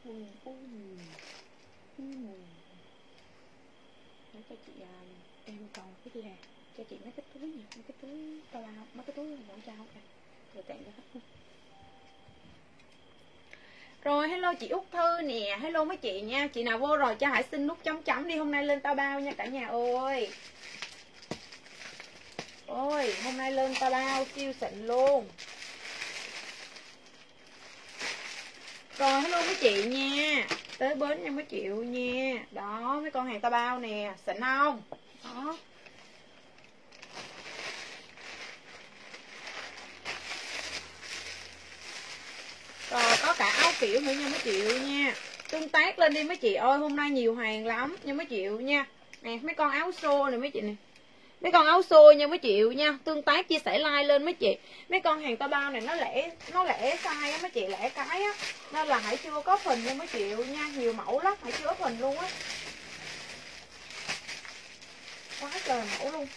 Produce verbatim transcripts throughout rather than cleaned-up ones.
ui ui ui. Nói cho chị à, em còn cái gì nè, cho chị mấy cái túi gì, mấy cái túi tao bao, mấy cái túi bọn trao kìa, rồi tặng cho khách. Rồi hello chị Út Thư nè, hello mấy chị nha. Chị nào vô rồi cho hãy xin nút chấm chấm đi, hôm nay lên tao bao nha cả nhà ơi. Ôi hôm nay lên tao bao siêu xịn luôn. Rồi hello mấy chị nha, tới bến nha mấy triệu nha. Đó mấy con hàng tao bao nè, xịn không? Đó. Rồi có cả áo kiểu nữa nha mấy triệu nha. Tương tác lên đi mấy chị ơi, hôm nay nhiều hàng lắm nha mấy triệu nha. Nè mấy con áo xô này mấy chị nè. Mấy con áo xô nha mấy triệu nha. Tương tác chia sẻ like lên mấy chị. Mấy con hàng tao bao này nó lẻ, nó lẻ size á mấy chị, lẻ cái á. Nên là hãy chưa có hình nha mấy triệu nha, nhiều mẫu lắm, hãy chưa có hình luôn á. Quá trời mẫu luôn.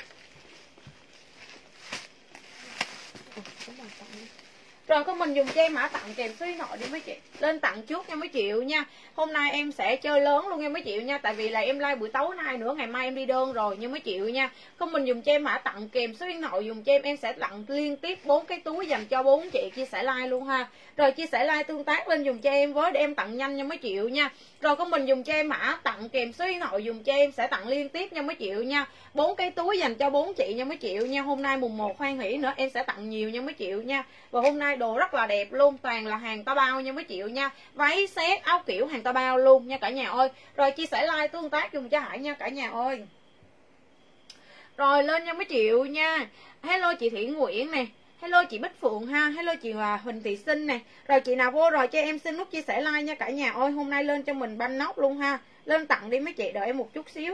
Rồi có mình dùng cho em mã tặng kèm số điện thoại đi mấy chị. Lên tặng trước nha mấy triệu nha. Hôm nay em sẽ chơi lớn luôn nha mấy triệu nha. Tại vì là em like buổi tối nay nữa, ngày mai em đi đơn rồi nha mấy triệu nha. Không mình dùng cho em mã tặng kèm số điện thoại dùng cho em, em sẽ tặng liên tiếp bốn cái túi dành cho bốn chị chia sẻ like luôn ha. Rồi chia sẻ like tương tác lên dùng cho em với để em tặng nhanh nha mấy triệu nha. Rồi có mình dùng cho em mã tặng kèm số điện thoại dùng cho em sẽ tặng liên tiếp nha mấy triệu nha. Bốn cái túi dành cho bốn chị nha mấy triệu nha. Hôm nay mùng một hoan hỷ nữa em sẽ tặng nhiều nha mấy triệu nha. Và hôm nay đồ rất là đẹp luôn, toàn là hàng tao bao nha mấy triệu nha. Váy set áo kiểu hàng tao bao luôn nha cả nhà ơi. Rồi chia sẻ like tương tác dùng cho Hải nha cả nhà ơi. Rồi lên nha mấy triệu nha. Hello chị Thị Nguyễn nè, hello chị Bích Phượng ha, hello chị Huỳnh Thị Sinh nè. Rồi chị nào vô rồi cho em xin nút chia sẻ like nha cả nhà ơi. Hôm nay lên cho mình banh nóc luôn ha. Lên tặng đi mấy chị, đợi em một chút xíu.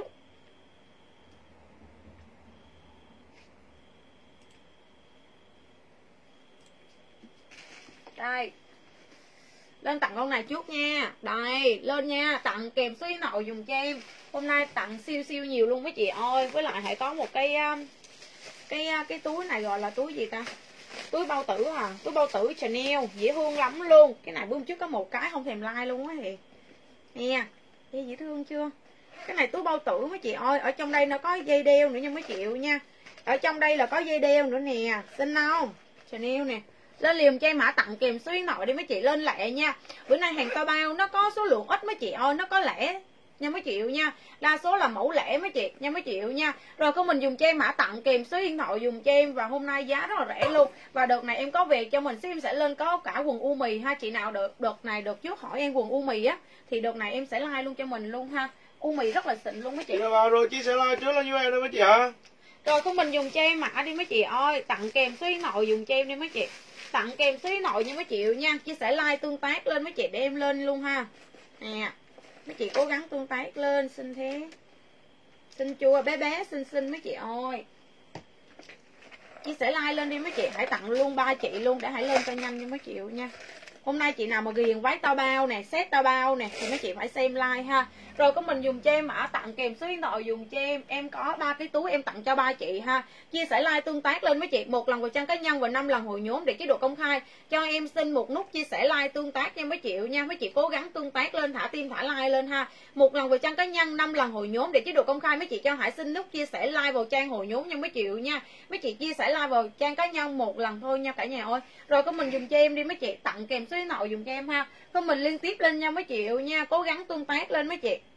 Đây. Lên tặng con này trước nha. Đây, lên nha, tặng kèm số điện thoại dùng cho em. Hôm nay tặng siêu siêu nhiều luôn mấy chị ơi. Với lại hãy có một cái cái cái túi này gọi là túi gì ta? Túi bao tử à, túi bao tử Chanel, dễ thương lắm luôn. Cái này bữa trước có một cái không thèm like luôn á thì. Nè, thấy dễ thương chưa? Cái này túi bao tử mấy chị ơi, ở trong đây nó có dây đeo nữa nha mấy triệu nha. Ở trong đây là có dây đeo nữa nè, xinh không? Chanel nè. Lên liền cho em mã tặng kèm số điện thoại đi mấy chị, lên lẹ nha. Bữa nay hàng tao bao nó có số lượng ít mấy chị ơi, nó có lẻ nha mấy triệu nha. Đa số là mẫu lẻ mấy chị nha mấy triệu nha. Rồi có mình dùng cho em mã tặng kèm số điện thoại dùng cho em. Và hôm nay giá rất là rẻ luôn. Và đợt này em có về cho mình em sẽ lên có cả quần u mì ha. Chị nào đợt, đợt này đợt trước hỏi em quần u mì á thì đợt này em sẽ like luôn cho mình luôn ha. U mì rất là xịn luôn mấy chị. Chị vào rồi chia sẻ like trước là như em đó mấy chị hả? Rồi có mình dùng cho em mã đi mấy chị ơi, tặng kèm số điện thoại dùng cho em đi mấy chị. Tặng kèm số điện thoại nha mấy chị nha. Chia sẻ like tương tác lên mấy chị để em lên luôn ha. Nè, mấy chị cố gắng tương tác lên, xinh thế. Xinh chua bé bé xinh xinh mấy chị ơi. Chia sẻ like lên đi mấy chị, hãy tặng luôn ba chị luôn để hãy lên cho nhanh cho mấy chị nha. Hôm nay chị nào mà ghiền váy tao bao nè, set tao bao nè thì mấy chị phải xem like ha. Rồi có mình dùng cho em mã tặng kèm số điện thoại dùng cho em. Em có ba cái túi em tặng cho ba chị ha. Chia sẻ like tương tác lên mấy chị, một lần vào trang cá nhân và năm lần hồi nhóm để chế độ công khai. Cho em xin một nút chia sẻ like tương tác nha mấy chị nha. Mấy chị cố gắng tương tác lên, thả tim thả like lên ha. Một lần vào trang cá nhân, năm lần hồi nhóm để chế độ công khai. Mấy chị cho Hải xin nút chia sẻ like vào trang hồi nhóm nha mấy chị nha. Mấy chị chia sẻ like vào trang cá nhân một lần thôi nha cả nhà ơi. Rồi có mình dùng cho em đi mấy chị, tặng kèm số điện thoại dùng cho em ha. Không mình liên tiếp lên nha mấy chị nha, cố gắng tương tác lên mấy chị.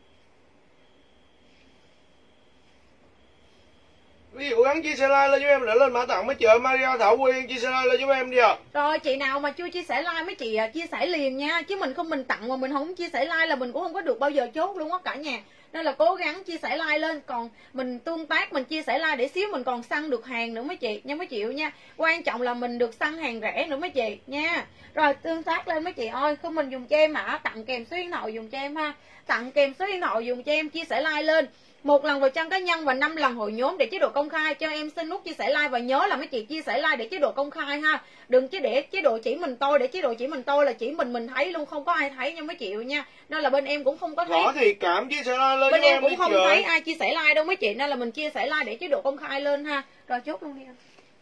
Ví dụ gắng chia sẻ like lên giúp em để lên mã tặng mấy chị ơi. Maria Thảo Quyên chia sẻ like lên giúp em đi ạ. À. Rồi chị nào mà chưa chia sẻ like mấy chị à, chia sẻ liền nha. Chứ mình không mình tặng mà mình không chia sẻ like là mình cũng không có được bao giờ chốt luôn á cả nhà. Nên là cố gắng chia sẻ like lên. Còn mình tương tác, mình chia sẻ like để xíu mình còn săn được hàng nữa mấy chị nha mấy chị nha. Quan trọng là mình được săn hàng rẻ nữa mấy chị nha. Rồi tương tác lên mấy chị ơi. Không mình dùng cho em mã tặng kèm số điện thoại dùng cho em ha. Tặng kèm số điện thoại dùng cho em, chia sẻ like lên. Một lần vào trang cá nhân và năm lần hội nhóm để chế độ công khai. Cho em xin nút chia sẻ like và nhớ là mấy chị chia sẻ like để chế độ công khai ha. Đừng chứ để chế độ chỉ mình tôi, để chế độ chỉ mình tôi là chỉ mình mình thấy luôn, không có ai thấy nha mấy chị nha. Nên là bên em cũng không có thấy. Rõ thì cảm chia sẻ like lên. Bên em cũng không thấy ai chia sẻ like đâu mấy chị, nên là mình chia sẻ like để chế độ công khai lên ha. Rồi chốt luôn đi anh.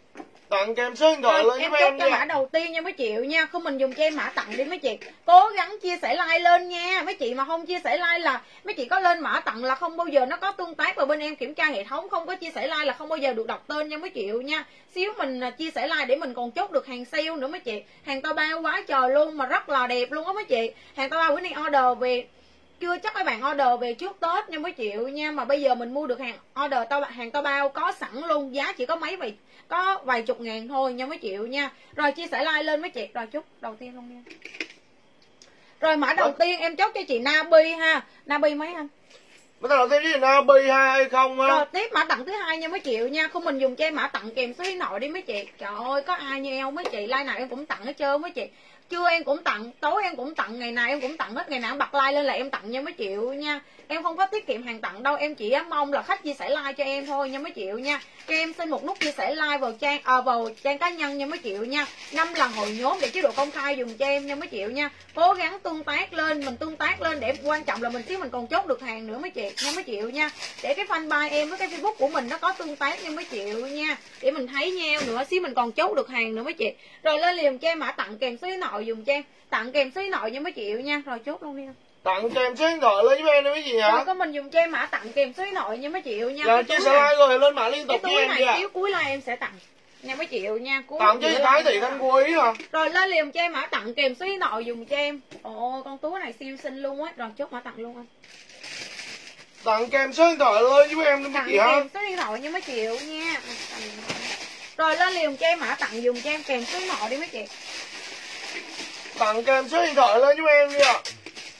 Tặng kèm số điện thoại lên em giúp chốt em cho đi. mã đầu tiên nha mấy chị nha. Không mình dùng cho em mã tặng đi mấy chị. Cố gắng chia sẻ like lên nha. Mấy chị mà không chia sẻ like là mấy chị có lên mã tặng là không bao giờ nó có tương tác. Và bên em kiểm tra hệ thống không có chia sẻ like là không bao giờ được đọc tên nha mấy chị nha. Xíu mình chia sẻ like để mình còn chốt được hàng sale nữa mấy chị. Hàng tao bao quá trời luôn mà rất là đẹp luôn á mấy chị. Hàng tao bao bữa nay order về chưa chắc các bạn order về trước Tết nha mấy triệu nha. Mà bây giờ mình mua được hàng order tao hàng tao bao có sẵn luôn, giá chỉ có mấy vài có vài chục ngàn thôi nha mấy triệu nha. Rồi chia sẻ like lên mấy chị. Rồi chốt đầu tiên luôn nha. Rồi mã đầu tiên em chốt cho chị Nabi ha. Nabi mấy anh? Mã tặng đầu tiên với Nabi hai không ha. Rồi tiếp mã tặng thứ hai nha mấy triệu nha. Không mình dùng cho em mã tặng kèm số điện thoại đi mấy chị. Trời ơi có ai như em mấy chị, like nào em cũng tặng hết trơn mấy chị. Trưa em cũng tặng, tối em cũng tặng, ngày nào em cũng tặng hết, ngày nào em bật like lên là em tặng nha mấy triệu nha. Em không có tiết kiệm hàng tặng đâu, em chỉ mong là khách chia sẻ like cho em thôi nha mấy triệu nha. Cho em xin một nút chia sẻ like vào trang à, vào trang cá nhân nha mấy triệu nha. Năm lần hồi nhốt để chế độ công khai dùng cho em nha mấy triệu nha. Cố gắng tương tác lên, mình tương tác lên để quan trọng là mình xíu mình còn chốt được hàng nữa mấy chị nha mấy triệu nha. Để cái fanpage em với cái Facebook của mình nó có tương tác nha mấy triệu nha. Để mình thấy nhau nữa, xíu mình còn chốt được hàng nữa mấy chị. Rồi lên liền cho em mã tặng kèm số điện thoại dùng cho em, tặng kèm số điện thoại nha mấy triệu nha. Rồi chốt luôn đi không? Tặng kèm số điện thoại lên giúp em đi mấy chị hả? Rồi có mình dùng cho em mã tặng kèm số điện thoại nha mấy triệu nha. Dạ chia sẻ like rồi lên mã liên tục cái với em túi đi này ạ. xíu cuối like em sẽ tặng nha mấy triệu nha. Cuối Tặng cho chị Thái Thị Thanh Quý hả? rồi lên liền cho em mã tặng kèm số điện thoại dùng cho em. Ồ con túi này siêu xinh luôn á. Rồi chốt mã tặng luôn anh. Tặng kèm số điện thoại lên giúp em đi mấy Tặng chị hả? kèm số điện thoại nha mấy triệu nha. Rồi lên liền cho em mã tặng dùng cho em kèm số điện thoại đi mấy chị. Tặng kèm số điện thoại lên giúp em đi ạ.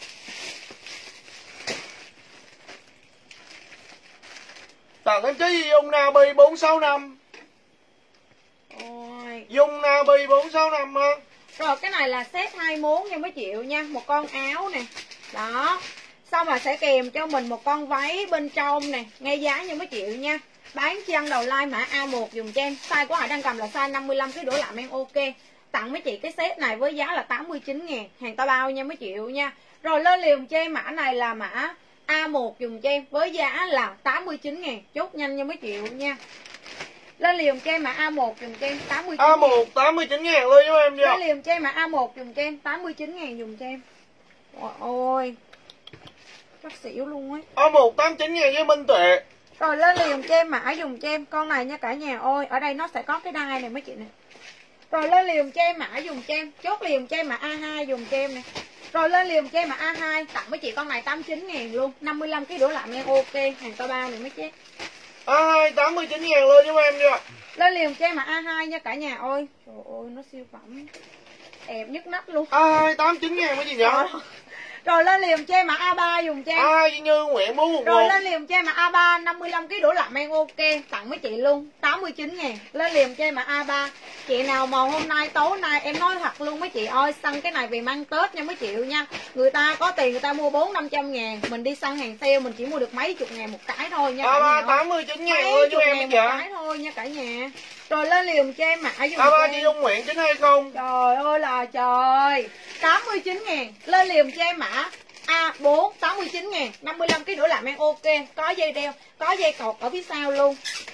Tặng em trái gì Dung Nabi bốn sáu năm. Ôi. Dung Nabi bốn sáu năm ha. Rồi cái này là set hai món nha mấy triệu nha. Một con áo nè. Đó. Xong là sẽ kèm cho mình một con váy bên trong nè. Nghe giá nha mấy triệu nha. Bán chân đầu like mã A một dùng cho em. Size của Hải đang cầm là size năm mươi lăm ký đổ làm em ok. Tặng mấy chị cái set này với giá là tám mươi chín ngàn. Hàng tao bao nha mấy triệu nha. Rồi lên liền cho em mã này là mã A một dùng cho em với giá là tám mươi chín ngàn. Chốt nhanh nha mấy triệu nha. Lên liền cho em mã A một dùng cho em tám mươi chín ngàn. A một tám mươi chín ngàn lên giúp em đi ạ. Lên liền cho em mã A một dùng cho em tám mươi chín ngàn dùng cho em. Ôi ôi. Chắc xỉu luôn ấy. A một tám mươi chín ngàn với Minh Tuệ. Rồi lên liền cho em mã dùng cho em con này nha cả nhà ơi. Ở đây nó sẽ có cái đai này mấy chị nè. Rồi lên liền cho em mã dùng cho em. Chốt liền cho em mã A hai dùng cho em nè. Rồi lên liền cho em mã A hai. Tặng mấy chị con này tám mươi chín ngàn luôn. năm mươi lăm ký đổ làm em ok. Hàng tao bao này mấy chị. A hai tám mươi chín ngàn lên giúp em đi ạ. Lên liền cho em mã A hai nha cả nhà ơi. Trời ơi nó siêu phẩm. Đẹp nhất nách luôn. A hai tám mươi chín ngàn mấy chị nhỉ? Rồi lên liền cho em mã A ba dùng cho em. A hai Như Nguyễn bốn một một. Rồi lên liền cho em mã A ba năm mươi lăm ký đổ làm em ok. Tặng mấy chị luôn tám mươi chín ngàn. Lên liền cho em mã A ba. Chị nào mà hôm nay tối nay em nói thật luôn mấy chị ơi, săn cái này về mang Tết nha mấy triệu nha. Người ta có tiền người ta mua bốn năm trăm ngàn. Mình đi săn hàng sale mình chỉ mua được mấy chục ngàn một cái thôi nha. A ba tám mươi chín ngàn lên giúp em một dạ. cái thôi nha cả nhà. Rồi lên liền cho em mã dùng A ba chị Dung Nguyễn chín hai không. Trời ơi là trời. tám mươi chín ngàn. Lên liền cho em mã A bốn tám mươi chín ngàn. năm mươi lăm ký đổ làm em ok. Có dây đeo, có dây cột ở phía sau luôn.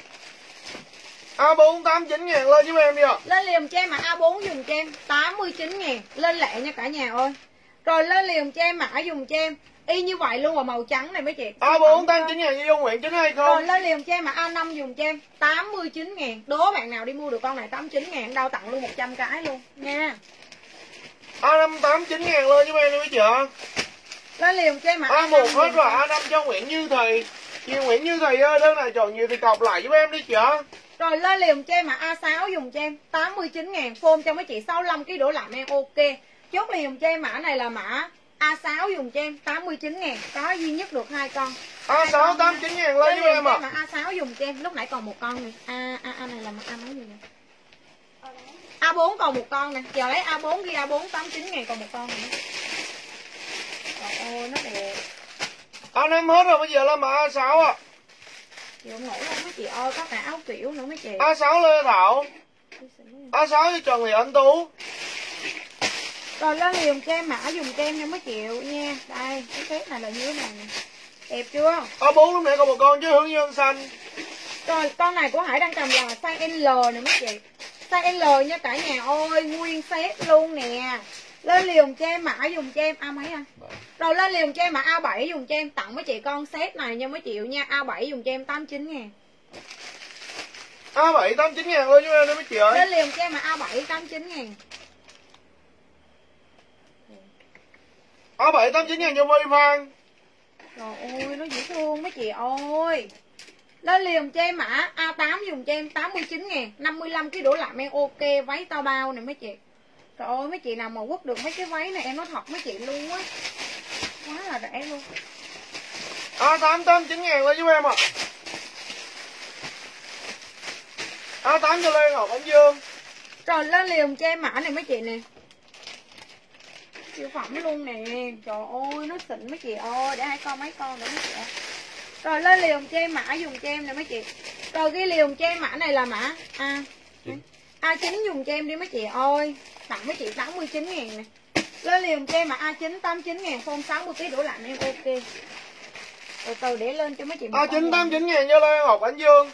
A bốn tám mươi chín ngàn lên giúp em đi ạ. Lên liền cho em mã A bốn dùng cho em tám mươi chín ngàn. Lên lẹ nha cả nhà ơi. Rồi lên liền cho em mã dùng cho em y như vậy luôn và màu trắng này mấy chị. A bốn tám mươi chín ngàn với Dung Nguyễn chín hai không. Rồi lên liền cho em mã A năm dùng cho em tám mươi chín ngàn. Đố bạn nào đi mua được con này tám mươi chín ngàn. Đau tặng luôn một trăm cái luôn nha. A năm tám mươi chín ngàn lên giúp em đi mấy chị ạ. Lên liền cho em mã A một hết rồi, A năm cho Nguyễn Như Thầy. Chị Nguyễn Như Thầy ơi, đơn này chọn nhiều thì cọc lại giúp em đi chị ạ. Rồi lên liền cho em mà A sáu dùng cho em tám mươi chín ngàn. Phone cho mấy chị sáu mươi lăm ký đổ làm em ok. Chốt liền cho em mã này là mã A sáu dùng cho em tám mươi chín ngàn. Có duy nhất được hai con. A sáu tám mươi chín ngàn lên giúp em ạ. Mã A sáu dùng cho em. Lúc nãy còn một con này. A, A, A này là mã A mấy gì nè. A bốn còn một con nè. Giờ lấy A bốn ghi A bốn tám mươi chín ngàn còn một con này. Trời ơi nó đẹp. A năm hết rồi bây giờ là mã A sáu ạ. Chị không ngủ không mấy chị ơi. Có cả áo kiểu nữa mấy chị. A sáu Lê Thảo. A sáu cho Trần Thị Anh Tú. Rồi lên liền cho em mã dùng cho em nha mấy triệu nha. Đây cái set này là như thế này nè. Đẹp chưa? A bốn lúc nãy còn một con chứ hướng nhân xanh. Rồi con này của Hải đang cầm là size L nè mấy chị. size L nha cả nhà ơi, nguyên set luôn nè. Lên liều cho em mã dùng cho em A mấy anh? Rồi lên liều cho em mã A bảy dùng cho em, tặng mấy chị con set này nha mấy triệu nha. A bảy dùng cho em tám mươi chín ngàn. A bảy tám mươi chín ngàn luôn cho em đó mấy chị ơi. Lên liều cho em mã A bảy tám mươi chín ngàn. A bảy tám mươi chín ngàn cho Vi Phan. Trời ơi nó dễ thương mấy chị ơi. Lên liều cho em mã A tám dùng cho em tám mươi chín ngàn. năm mươi lăm ký đổ lại em ok, váy tao bao nè mấy chị. Trời ơi mấy chị nào mà quất được mấy cái váy này em nói thật mấy chị luôn á, quá là rẻ luôn. A tám tám mươi chín ngàn lên giúp em ạ. À. A tám cho Lê Ngọc Ánh Dương. Rồi lên liều cho em mã này mấy chị nè, siêu phẩm luôn nè. Trời ơi nó xịn mấy chị ơi, để hai con mấy con nữa mấy chị. Rồi lên liều cho em mã dùng cho em nè mấy chị. Rồi ghi liều cho em mã này là mã A A chín dùng cho em đi mấy chị ơi, tặng mấy chị tám mươi chín ngàn nè. Lên liều cho em mà A chín tám mươi chín ngàn, phong sáu mươi ký đổ lại em ok. Từ từ để lên cho mấy chị. A chín tám mươi chín ngàn cho Lê Ngọc Ánh Dương.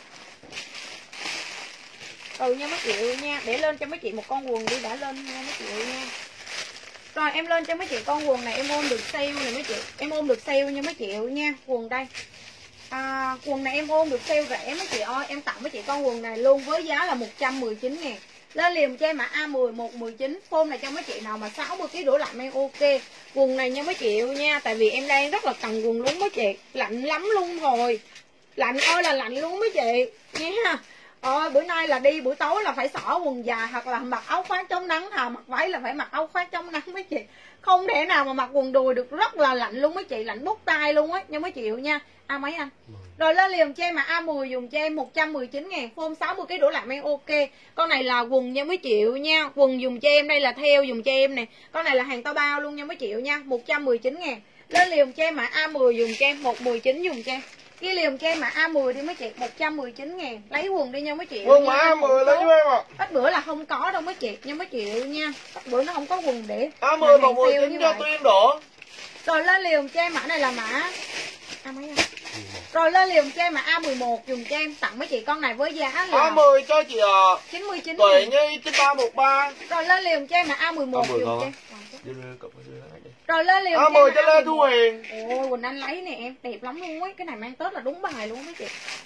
Ừ nha mấy chị nha, để lên cho mấy chị một con quần đi đã lên nha mấy chị nha. Rồi em lên cho mấy chị con quần này, em ôm được sale này mấy chị, em ôm được sale nha mấy chị nha. Quần đây à, quần này em ôm được sale rẻ mấy chị ơi, em tặng mấy chị con quần này luôn với giá là một trăm mười chín ngàn. Lên liềm cho em mã A mười một mười chín, phone này cho mấy chị nào mà sáu mươi ký đổ lại em ok. Quần này nha mấy chị nha, tại vì em đang rất là cần quần luôn mấy chị, lạnh lắm luôn rồi, lạnh ơi là lạnh luôn mấy chị nha. Ờ, bữa nay là đi buổi tối là phải xỏ quần dài hoặc là mặc áo khoác chống nắng, thà mặc váy là phải mặc áo khoác chống nắng mấy chị, không thể nào mà mặc quần đùi được, rất là lạnh luôn mấy chị, lạnh bút tay luôn á nha mấy chị nha. A mấy anh? Rồi lên liềm cho em mà A mười dùng cho em một trăm mười chín ngàn, phone sáu mươi ký đổ lại em ok. Con này là quần nha mấy triệu nha, quần dùng cho em đây là theo dùng cho em nè, con này là hàng tao bao luôn nha mấy triệu nha, một trăm mười chín ngàn. Lên liềm cho em mà A mười dùng cho em một trăm mười chín dùng cho em. Cái liềm cho em mà A mười đi mấy chị, một trăm mười chín ngàn. Lấy quần đi nha mấy chị. Quần mà A mười lấy cho em ạ. Ít bữa là không có đâu mấy chị nha mấy chị nha. Ít bữa nó không có quần để A mười một trăm mười chín cho Tuyên Đỗ. Rồi lên liềm cho em mã này là mã A mấy anh? Rồi lên liềm cho em mà A mười một dùng cho em, tặng mấy chị con này với giá là A mười cho chị à chín mươi chín Tuệ Nhi chín ba một ba. Rồi lên liềm cho em mà A mười một dùng cho em. Rồi lên liềm A mười cho Lê Thu Huyền. Ôi Quỳnh Anh lấy nè em, đẹp lắm luôn ấy, cái này mang Tết là đúng bài luôn mấy chị.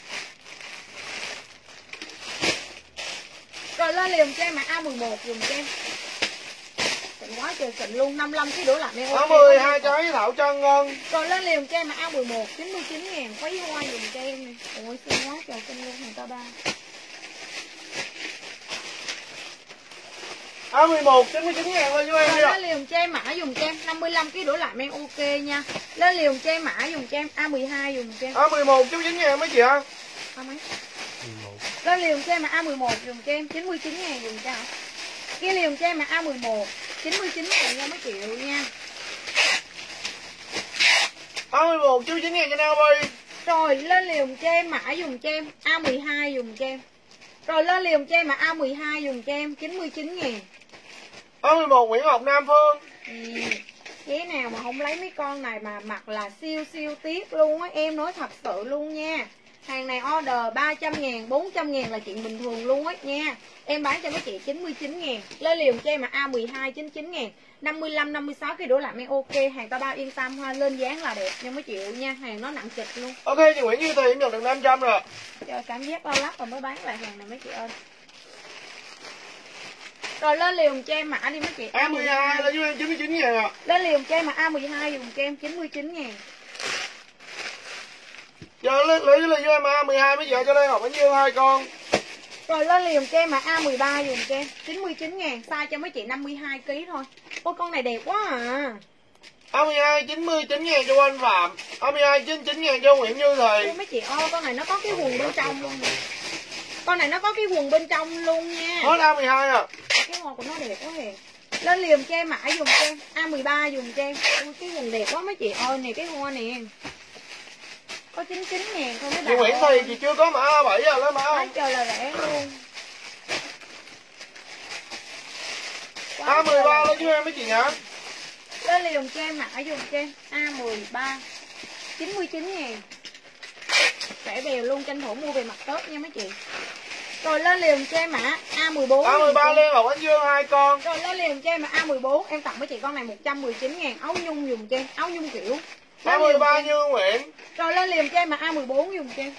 Rồi lên liềm cho em mà A mười một dùng cho em. Xịn quá trời xịn luôn, năm mươi lăm ký đổ lại em ok. A mười hai trái Thảo Trân Ngân. Rồi lên liềm cho em mà A mười một chín mươi chín ngàn, váy hoa dùng cho em nè. Ôi xinh quá trời xinh luôn, hàng ta ba. A mười một chín mươi chín ngàn lên cho em đi ạ. Lên liềm cho em mã dùng cho em năm mươi lăm ký đổ lại em ok nha. Lên liềm cho em mã dùng cho em A mười hai dùng cho em. A mười một chín mươi chín ngàn mấy chị ạ. A mấy? Lên liềm cho em mà A mười một dùng cho em chín mươi chín ngàn dùng cho em. Cái liềm cho em mà A mười một chín mươi chín ngàn nha mấy triệu nha. A mười một chín mươi chín ngàn cho Nao Bi. Rồi lên liềm cho em mã dùng cho em A mười hai dùng cho em. Rồi lên liềm cho em mà A mười hai dùng cho em chín mươi chín ngàn. A mười một Nguyễn Ngọc Nam Phương. Ừ. Cái nào mà không lấy mấy con này mà mặc là siêu siêu tiếc luôn á, em nói thật sự luôn nha. Hàng này order ba trăm ngàn, bốn trăm ngàn là chuyện bình thường luôn á nha. Em bán cho mấy chị chín mươi chín ngàn. Lên liều cho em mà A mười hai chín mươi chín ngàn, năm mươi lăm, năm mươi sáu cái đổ lại em ok. Hàng tao bao yên tâm ha, lên dáng là đẹp nha mấy triệu nha. Hàng nó nặng kịch luôn. Ok chị Nguyễn Như Thì em nhận được năm trăm rồi. Trời cảm giác bao lắc rồi mới bán lại hàng này mấy chị ơi. Rồi lên liều cho em mã đi mấy chị. A mười hai là cho em chín mươi chín ngàn ạ. Lên liều cho em mà A mười hai dùng cho em chín mươi chín ngàn. Giờ lấy lấy cho em A mười hai mấy chị cho Lê Ngọc Ánh Dương hai con. Rồi lên liều cho em mà A mười ba dùng cho em chín mươi chín ngàn, size cho mấy chị năm mươi hai ký thôi. Ôi con này đẹp quá à. A mười hai chín mươi chín ngàn cho anh Phạm. A mười hai chín mươi chín ngàn cho Nguyễn Như Thì. Ôi mấy chị ơi, con này nó có cái quần bên trong luôn nè. Con này nó có cái quần bên trong luôn nha. Hết A mười hai à. Cái hoa của nó đẹp quá hề. Lên liều cho em mã dùng cho em A mười ba dùng cho em. Ôi cái quần đẹp quá mấy chị ơi, nè cái hoa nè. Có chín mươi chín ngàn thôi mấy chị Nguyễn Thì chị chưa có mã A bảy à, lấy mã không? Trời là rẻ luôn. A mười ba lấy cho em mấy chị nhá. Lên liều cho em mã dùng cho em A mười ba chín mươi chín ngàn. Rẻ bèo luôn, tranh thủ mua về mặt Tết nha mấy chị. Rồi lên liền cho em mã A mười bốn. A mười ba Lê Ngọc Ánh Dương hai con. Rồi lên liền cho em mã A mười bốn. Em tặng với chị con này một trăm mười chín ngàn. Áo nhung dùng cho em. Áo nhung kiểu A mười ba Như Nguyễn. Rồi lên liền cho em mã A mười bốn dùng cho em.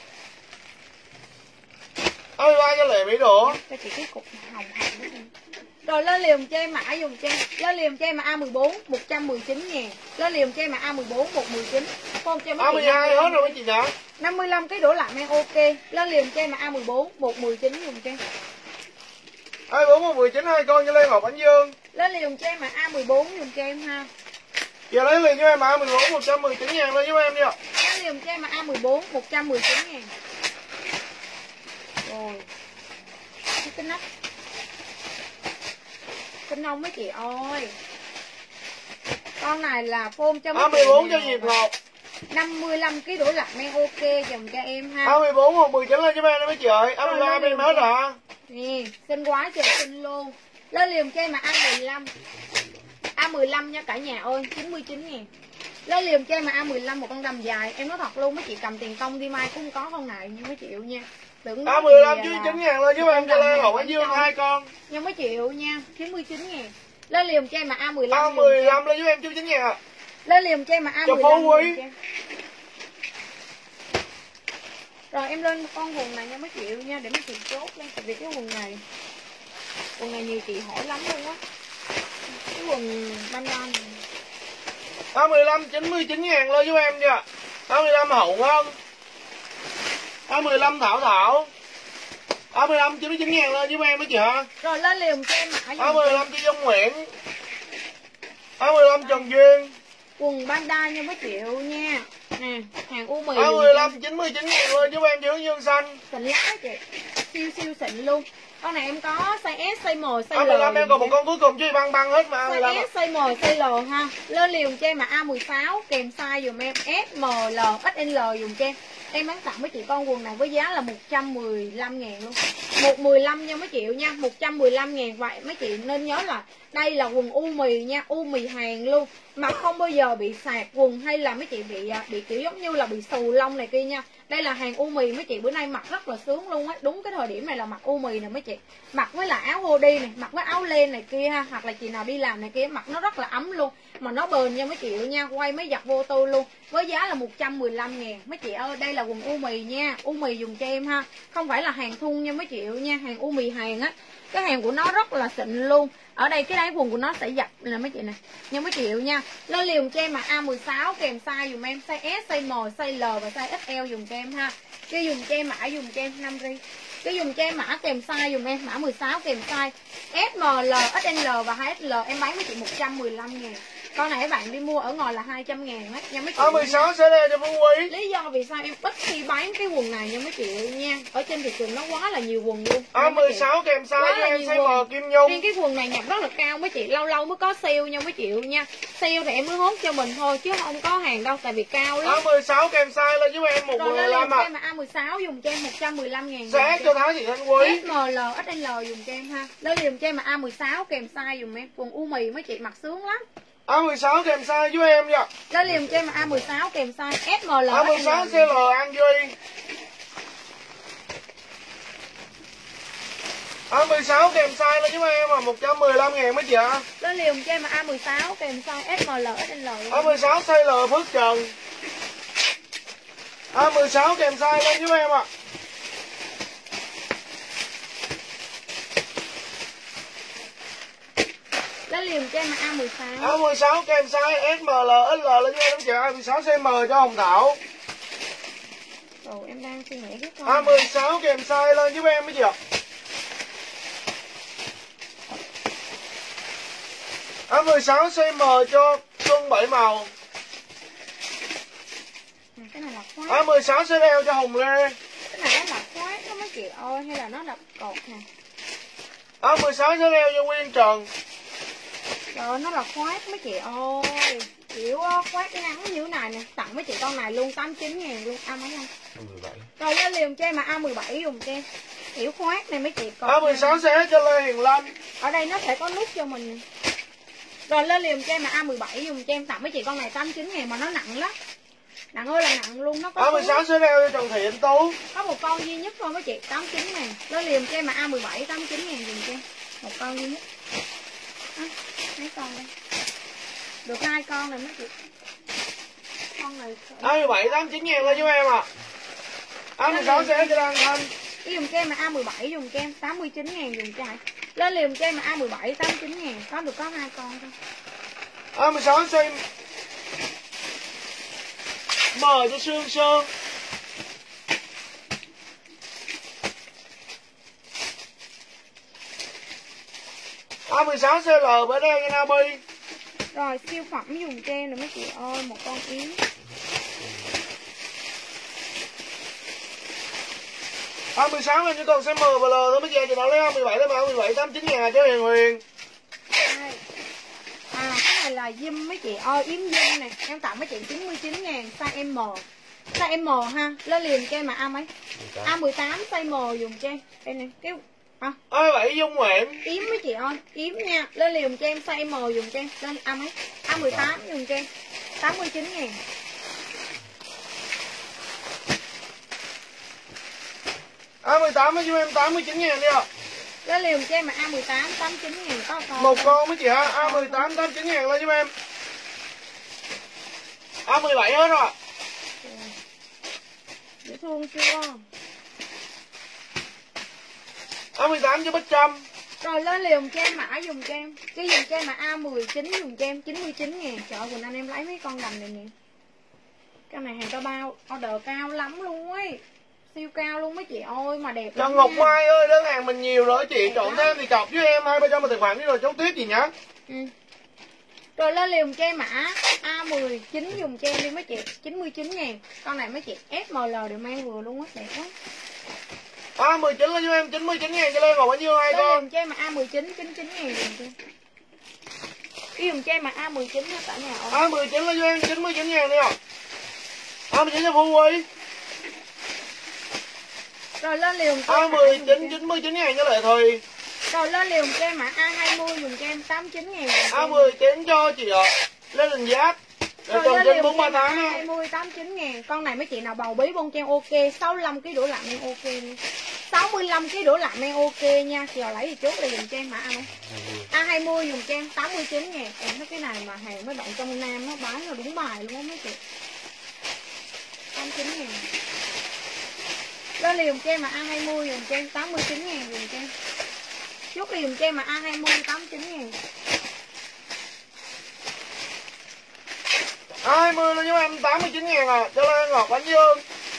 A mười ba cho Lệ Mỹ Độ. Cho chị cái cục hồng hồng đó. Rồi lên liền cho em mã dùng cho em. Lên liền cho em mã A mười bốn một trăm mười chín ngàn. Lên liền cho em mã A mười bốn một trăm mười chín. Con cho em A mười hai hết rồi mấy chị nhỉ? năm mươi lăm cái đổ lại men ok. Lên liền cho em mã A mười bốn một trăm mười chín dùng cho em. A mười bốn một trăm mười chín hai con cho Lê Ngọc Ánh Dương. Lên liền cho em mã A mười bốn dùng cho em ha. Giờ lấy liền cho em A mười bốn một trăm mười chín ngàn lên giúp em nha. Lên liền cho em mã A mười bốn một trăm mười chín ngàn. Rồi. Cái nắp. Kinh nông mấy chị ơi. Con này là phôm cho mấy A mười bốn cho Diệp Ngọc. năm mươi lăm ký đổ lặt men ok dùm cho em ha. A mười bốn một trăm mười chín lên giúp em đó mấy chị ơi. A mười ba bên hết hả? Nè, xinh quá trời xinh luôn. Lên liền cho em mà A mười lăm. A mười lăm nha cả nhà ơi, chín mươi chín ngàn. Lên liền cho em mà A mười lăm một con đầm dài. Em nói thật luôn mấy chị cầm tiền công đi mai cũng có con này nhưng mấy chịu nha. Tưởng A mười lăm chín mươi chín ngàn lên giúp em cho Lê Ngọc Ánh Dương hai con. Nhưng mấy chịu nha, chín mươi chín ngàn. Lên liền cho em mà A mười lăm. A mười lăm lên giúp em chín mươi chín ngàn ạ. Lên liền cho em mà A mười lăm. Cho Phú Quý. Rồi em lên con quần này nha mấy chịu nha để mấy chị chốt lên tại vì cái quần này quần này nhiều chị hỏi lắm luôn á. Cái quần bandana này. A mười lăm chín mươi chín ngàn lên giúp em nha. A mười lăm Hậu Ngân. A mười lăm Thảo Thảo. A mười lăm chín mươi chín ngàn lên giúp em mấy chị hả? Rồi lên liền cho em mã. A mười lăm cho Dung Nguyễn. A mười lăm Trần Duyên. Quần bandana nha mấy triệu nha. Nè, hàng U mười. A mười lăm chín mươi chín ngàn lên giúp em cho Dương Xanh. Xịn lắm chị. Siêu siêu xịn luôn. Con này em có size S, size M, size L. A mười lăm em còn một con cuối cùng chứ băng băng hết mà A mười lăm. Size S, size M, size L ha. Lên liền cho em mà A mười sáu kèm size dùm em S, M, L, ích en lờ dùm cho em. Em bán tặng mấy chị con quần này với giá là một trăm mười lăm ngàn luôn. một trăm mười lăm nha mấy triệu nha, một trăm mười lăm ngàn. Vậy mấy chị nên nhớ là đây là quần U mì nha, U mì Hàn luôn. Mà không bao giờ bị sạc quần hay là mấy chị bị bị kiểu giống như là bị xù lông này kia nha. Đây là hàng U mì mấy chị bữa nay mặc rất là sướng luôn á. Đúng cái thời điểm này là mặc U mì nè mấy chị. Mặc với là áo hoodie này, mặc với áo len này kia ha, hoặc là chị nào đi làm này kia mặc nó rất là ấm luôn. Mà nó bền nha mấy chị nha, quay mấy giặt vô tư luôn. Với giá là một trăm mười lăm ngàn. Mấy chị ơi, đây là quần U mì nha, U mì dùng cho em ha. Không phải là hàng thun nha mấy chị nha, hàng U mì Hàn á. Cái hàng của nó rất là xịn luôn. Ở đây cái đáy quần của nó sẽ dập nè mấy chị nè. Nha mấy chị nha. Lên liền cho em mà A mười sáu kèm size dùm em, size S, size M, size L và size ích lờ dùng cho em ha. Cái dùng cho em mã dùng cho em năm ri. Cái dùng cho em mã kèm size dùm em, mã mười sáu kèm size S, M, L, ích en lờ và hai ích lờ em bán với chị một trăm mười lăm ngàn. Con này các bạn đi mua ở ngoài là hai trăm ngàn á nha mấy chị. A mười sáu sẽ lên cho Phú Quý. Lý do vì sao em ít khi bán cái quần này nha mấy chị nha. Ở trên thị trường nó quá là nhiều quần luôn. A mười sáu kèm size cho em size M Kim Nhung. Riêng cái quần này nhập rất là cao mấy chị, lâu lâu mới có sale nha mấy chị nha. Sale thì em mới hốt cho mình thôi chứ không có hàng đâu tại vì cao lắm. A mười sáu kèm size lên giúp em một trăm mười lăm ạ. Rồi lên A mười sáu dùng cho em một trăm mười lăm ngàn. Giá cho Thái Thị Thanh Quý. S, M, L, ích en lờ dùng cho em ha. Lên liền cho em mà A mười sáu kèm size dùng em. Quần U mì mấy chị mặc sướng lắm. A mười sáu kèm size giúp em nha. Lên liền cho em A mười sáu kèm size S, M, L. A mười sáu xê lờ An Duy. A mười sáu kèm size lên giúp em là một trăm mười lăm ngàn mấy chị ạ. Lên liền cho em A mười sáu kèm size S, M, L, ích en lờ. A mười sáu size L Phước Trần. A mười sáu kèm size lên giúp em ạ. Lên liền cho em A mười sáu. A mười sáu kèm size S, M, L, ích lờ lên giúp em chị. A mười sáu size M cho Hồng Thảo. Rồi em đang suy nghĩ cái con. A mười sáu kèm size lên giúp em mấy chị ạ. A mười sáu size M cho Xuân Bảy Màu. Cái này là khoát. A mười sáu size L cho Hồng Lê. Cái này nó là khoát đó mấy chị ơi hay là nó là cột nè. A mười sáu size L cho Nguyên Trần. Rồi nó là khoát mấy chị ơi. Kiểu khoát cái ngắn như thế này nè. Tặng mấy chị con này luôn tám mươi chín ngàn luôn. A mấy không? A mười bảy. Rồi lên liền cho em mà A mười bảy dùng cho em. Kiểu khoát này mấy chị còn. A mười sáu size cho Lê Hiền Lanh. Ở đây nó sẽ có nút cho mình. Rồi lên liền cho em mà A mười bảy dùng cho em. Tặng mấy chị con này tám mươi chín ngàn mà nó nặng lắm. Nặng ơi là nặng luôn. Nó có áo mười sáu sẽ đeo cho Trần Thị Anh Tú. có một con duy nhất thôi mấy chị, tám mươi chín ngàn. Lên liền cho em mà A mười bảy tám mươi chín ngàn dùm cho em. Một con duy nhất. À, mấy con đây. Được hai con này mấy chị. Con này áo mười bảy tám mươi chín ngàn lên giúp em ạ. À. Áo mười sáu sẽ cho Đăng Thanh. cái dùng cho em mà A mười bảy dùng cho em tám mươi chín ngàn dùng cho Hải. Lên liền cho em mà A mười bảy tám mươi chín ngàn, có được có hai con thôi. Áo mười sáu size mở cho Sương Sương. Áo mười sáu size L bữa đeo cho Nabi. Rồi siêu phẩm dùng cho em rồi mấy chị ơi, một con yếm. áo mười sáu là như còn size M và L thôi mấy chị, chị bảo lấy áo mười bảy lấy áo mười bảy tám mươi chín ngàn cho Hiền Huyền. À cái này là diêm mấy chị ơi, yếm diêm này, em tặng mấy chị chín mươi chín ngàn size M. Size M ha, lên liền cho em mà A mấy? A mười tám size M dùng cho em. Đây này, cái hả? áo mười bảy Dung Nguyễn. Yếm mấy chị ơi, yếm nha. Lên liền cho em size M dùng cho em. Lên A mấy? A mười tám dùng cho em. tám mươi chín ngàn. áo mười tám với em tám mươi chín ngàn đi ạ. Lên liền cho em mà A mười tám tám mươi chín ngàn có con. Một con mấy chị ha, A mười tám tám mươi chín ngàn lên giúp em. A mười bảy hết rồi. Dễ thương chưa? A mười tám cho Bích Trâm. Rồi lên liền cho em mã dùng cho em. Cái dùng cho em mà A mười chín dùng cho em chín mươi chín ngàn. Trời ơi, Quỳnh Anh em lấy mấy con đầm này nè. Cái này hàng tao bao, order cao lắm luôn ấy. Siêu cao luôn mấy chị ơi, mà đẹp Trần lắm Ngọc nha. Mai ơi, đơn hàng mình nhiều rồi chị, chọn thêm thì cọc với em hai ba trăm một tài khoản đi rồi chống tuyết gì nhá. Ừ. Rồi lên liền cho em mã A mười chín dùng cho em đi mấy chị, chín mươi chín ngàn. Con này mấy chị ét em lờ đều mang vừa luôn á, đẹp quá. A mười chín lên cho em chín mươi chín ngàn cho lên còn bao nhiêu hai Lên con. liền cho em mà A mười chín chín mươi chín ngàn dùng cho em. Cái dùng cho em mà A mười chín hết cả nhà ơi. A mười chín lên cho em chín mươi chín ngàn đi ạ. A mười chín cho Phu Quy. Rồi lên liền cho A em mười chín chín mươi chín ngàn cho Lệ Thùy. Rồi lên liền cho em mà A hai mươi dùng cho em tám mươi chín ngàn. A mười chín cho chị ạ. Lên Đình Giáp. Rồi Rồi còn lên trên bốn liền ba cho em tám mà ha. hai mươi tám mươi chín ngàn. Con này mấy chị nào bầu bí bông cho em ok, sáu mươi lăm ki lô gam đổ lạnh em ok nha. sáu mươi lăm ki lô gam đổ lạnh em ok nha. Giờ lấy thì chốt là dùng cho em mã A mấy? A hai mươi dùng cho em tám mươi chín ngàn. Em thấy cái này mà hàng mấy bạn trong Nam nó bán là đúng bài luôn á mấy chị. tám mươi chín ngàn. Lên liền cho em mà A hai mươi dùng cho em tám mươi chín ngàn dùng cho em. Chốt liền cho em mà A hai mươi tám mươi chín ngàn. A hai mươi lên cho em tám mươi chín ngàn à, cho lên ngọt bánh dương.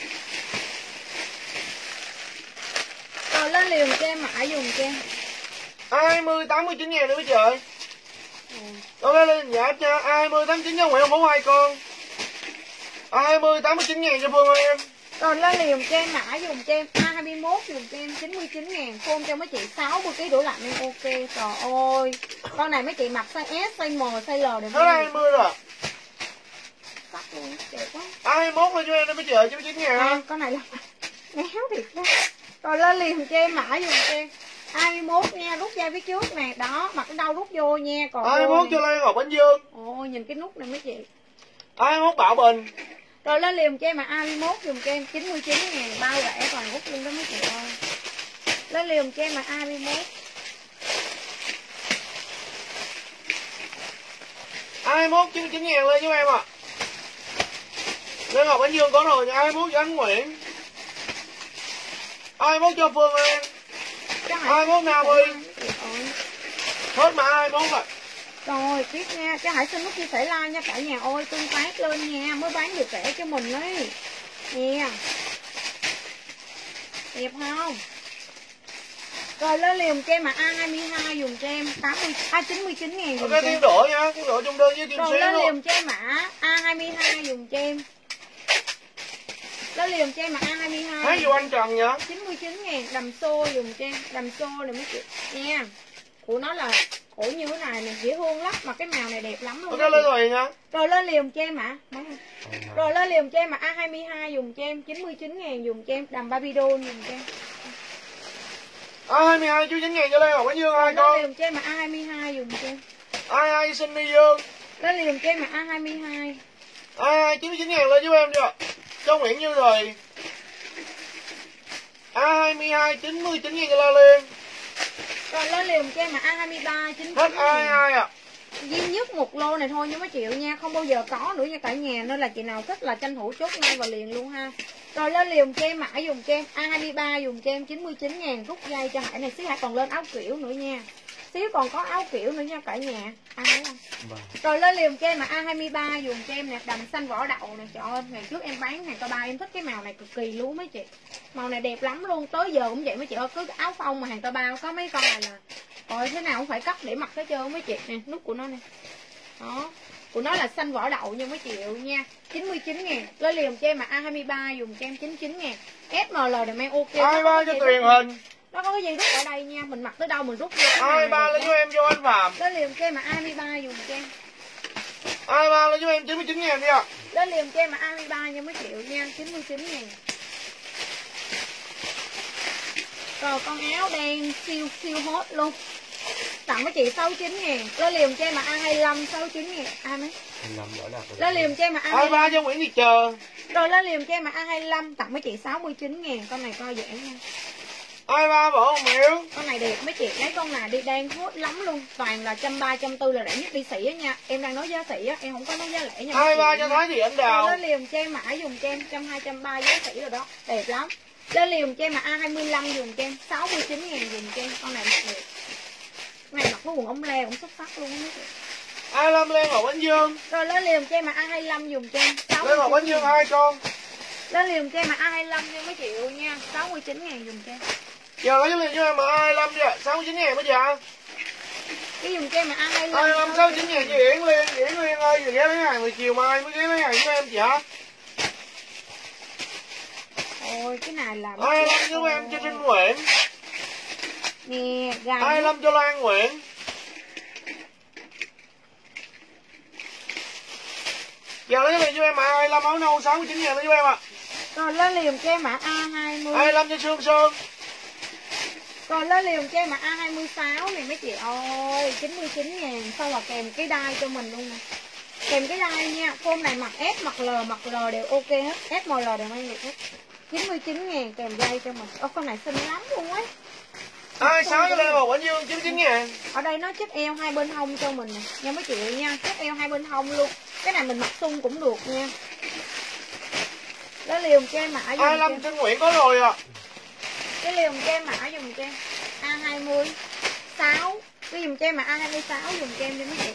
Rồi lên liền cho em mã dùng cho em. A hai mươi tám mươi chín ngàn nữa mấy chị ơi. Ừ. Rồi lên Đình Giáp nha. A hai mươi tám mươi chín cho Nguyễn Hồng Phú hai con. A hai mươi tám mươi chín ngàn cho Phương em. Rồi lên liền cho em mã dùng cho em A hai mươi mốt dùng cho em chín mươi chín ngàn. Phone cho mấy chị sáu mươi ki lô gam đổ lạnh em ok. Trời ơi. Con này mấy chị mặc size S, size M, size L đều Hết A hai mươi rồi. Sắc luôn, đẹp quá. A hai mươi mốt lên cho em đó mấy chị ơi, chín mươi chín ngàn À, ha. con này là méo thiệt quá. Rồi lên liền cho em mã dùng cho em A hai mươi mốt nha, rút ra phía trước nè. Đó, mặc cái đâu rút vô nha. Còn A hai mươi mốt cho lên ngọt bánh dương. ôi nhìn cái nút này mấy chị. A hai mươi mốt Bảo Bình. Rồi lên liền cho em mà A hai mươi mốt dùng cho em chín mươi chín ngàn, bao rẻ toàn quốc luôn đó mấy chị ơi. Lên liền cho em mà A hai mươi mốt. A hai mươi mốt chín mươi chín ngàn lên cho em ạ. À. Lên ngọt bánh dương có rồi, A hai mươi mốt cho anh Nguyễn. A hai mươi mốt cho Phương em. A hai mươi mốt nào đi. Hết mà A hai mươi mốt rồi. Rồi tiếp nha, cho Hải xin nút chia sẻ like nha cả nhà ơi, tương tác lên nha, mới bán được rẻ cho mình đấy. Nè. Đẹp không? Rồi lên liền cho em mà A hai mươi hai dùng cho em tám mươi à chín mươi chín ngàn dùng ok, cho em. Kim Đỗ nha, Kim Đỗ trong đơn với Kim Rồi Xuyến lên luôn. liền cho em mã A hai mươi hai dùng cho em. Lên liền cho em mà A hai mươi hai. Thấy gì anh Trần vậy? chín mươi chín ngàn, đầm xô dùng cho em, đầm xô này mấy chị nha. Của nó là cổ như thế này nè, dễ thương lắm, mà cái màu này đẹp lắm luôn. Ok lên rồi nha. Rồi lên liền cho em ạ. Rồi lên liền cho em mà A hai mươi hai dùng cho em chín mươi chín ngàn dùng cho em, đầm Babydon dùng cho em. A hai mươi hai chú chín ngàn cho lên ngọt bánh dương hai Lên con. liền cho em mà A hai mươi hai dùng cho em. A hai mươi hai xin đi Dương. Lên liền cho em mà A hai mươi hai. À, chín mươi chín ngàn lên giúp em chưa? Cho Nguyễn Như Thùy. A hai mươi hai chín mươi chín ngàn cho La Liên. Rồi lên liều cho em mà A hai mươi ba chín mươi Hết chín A hai mươi hai à. duy nhất một lô này thôi nhưng mấy triệu nha, không bao giờ có nữa nha cả nhà, nên là chị nào thích là tranh thủ chốt ngay và liền luôn ha. Rồi lên liều cho em mã dùng cho em A hai mươi ba dùng cho em chín mươi chín ngàn, rút dây cho Hải này, xíu Hải còn lên áo kiểu nữa nha, xíu còn có áo kiểu nữa nha cả nhà, ai thấy không? Vâng. Rồi lên liều cho em mà A hai mươi ba dùng cho em nè, đầm xanh vỏ đậu nè, trời ơi ngày trước em bán hàng tao ba em thích cái màu này cực kỳ luôn mấy chị, màu này đẹp lắm luôn, tới giờ cũng vậy mấy chị ơi, cứ áo phông mà hàng tao ba có mấy con này là rồi thế nào cũng phải cắt để mặc hết trơn mấy chị nè, nút của nó nè, đó của nó là xanh vỏ đậu nha mấy chị nha, chín mươi chín ngàn. Lên liều cho em mà A hai mươi ba dùng cho em chín mươi chín ngàn, ép em lờ này mang ok. A hai mươi ba cho truyền hình. Nó có cái gì rút ở đây nha, mình mặc tới đâu mình rút vô. A hai mươi ba lên cho em vô anh Phạm. Lên liều cho em mà A hai mươi ba dùng cho em. A hai mươi ba lên cho em chín mươi chín ngàn đi ạ. Lên liều cho em mà A hai mươi ba nha mấy triệu nha, chín mươi chín ngàn. Rồi con áo đen siêu siêu hot luôn, tặng mấy chị sáu mươi chín ngàn. Lên liều cho em mà A hai mươi lăm sáu mươi chín ngàn. Ai mấy? Lên liều cho em mà A hai mươi ba cho Nguyễn Thị Chờ. Rồi lên liều cho em mà A hai mươi lăm tặng mấy chị sáu mươi chín ngàn. Con này coi dễ nha. A hai mươi ba Võ Hồng Miễu. Con này đẹp mấy chị, lấy con này đi đang hot lắm luôn, toàn là trăm ba trăm tư là rẻ nhất đi Sĩ á nha. Em đang nói giá Sĩ á, em không có nói giá lẻ nha. A hai mươi ba cho Thái Thị Anh Đào. Lên liều cho em mã dùng cho em trăm hai trăm ba giá Sĩ rồi đó, đẹp lắm. Lên liều cho em mà A hai mươi lăm dùng cho em sáu mươi chín ngàn dùng cho em. Con này mặc đẹp, con này mặc cái quần ống le cũng xuất sắc luôn á. A hai mươi lăm Lê Ngọc Ánh Dương. Rồi lên liều cho em mà A hai mươi lăm dùng cho em Lê Ngọc Ánh Dương hai con. Lên liều cho em mà A hai mươi lăm nha mấy triệu nha, sáu mươi chín ngàn dùng cho em. Giờ lấy liền cho em mà A hai mươi lăm đi ạ, sáu mươi chín ngàn mấy chị ạ. Cái dùng cho em mà A hai mươi lăm. A hai mươi lăm sáu mươi chín ngàn chị Yến Liên, Yến Liên ơi, giờ ghé lấy hàng rồi chiều mai mới ghé lấy hàng của em chị hả? Ôi cái này là A hai mươi lăm giúp em cho Trinh Nguyễn. Nè, gà. A hai mươi lăm cho Lan Nguyễn. Giờ lấy liền cho em mà A hai mươi lăm áo nâu sáu mươi chín ngàn cho em ạ. Rồi lên liều cho em mã A hai mươi. A hai mươi lăm cho Sương Sương. Rồi lên liều cho em mã A hai mươi sáu này mấy chị ơi, chín mươi chín ngàn, xong rồi kèm cái đai cho mình luôn nè. Kèm cái đai nha, form này mặc S, mặc L, mặc R đều ok hết, S, M, L đều mang được hết. chín mươi chín ngàn kèm dây cho mình. Ô con này xinh lắm luôn á. A hai mươi sáu cho Lê Ngọc Ánh Dương chín mươi chín ngàn. Ở đây nó chất eo hai bên hông cho mình nè, nha mấy chị nha, chất eo hai bên hông luôn. Cái này mình mặc sung cũng được nha. Nó liều cho em mã dùng A hai mươi lăm Trinh Nguyễn có rồi ạ. À. Cái liều cho em mã dùng cho em A hai mươi sáu. Cái dùng cho em mã A hai mươi sáu dùng cho em đi mấy chị.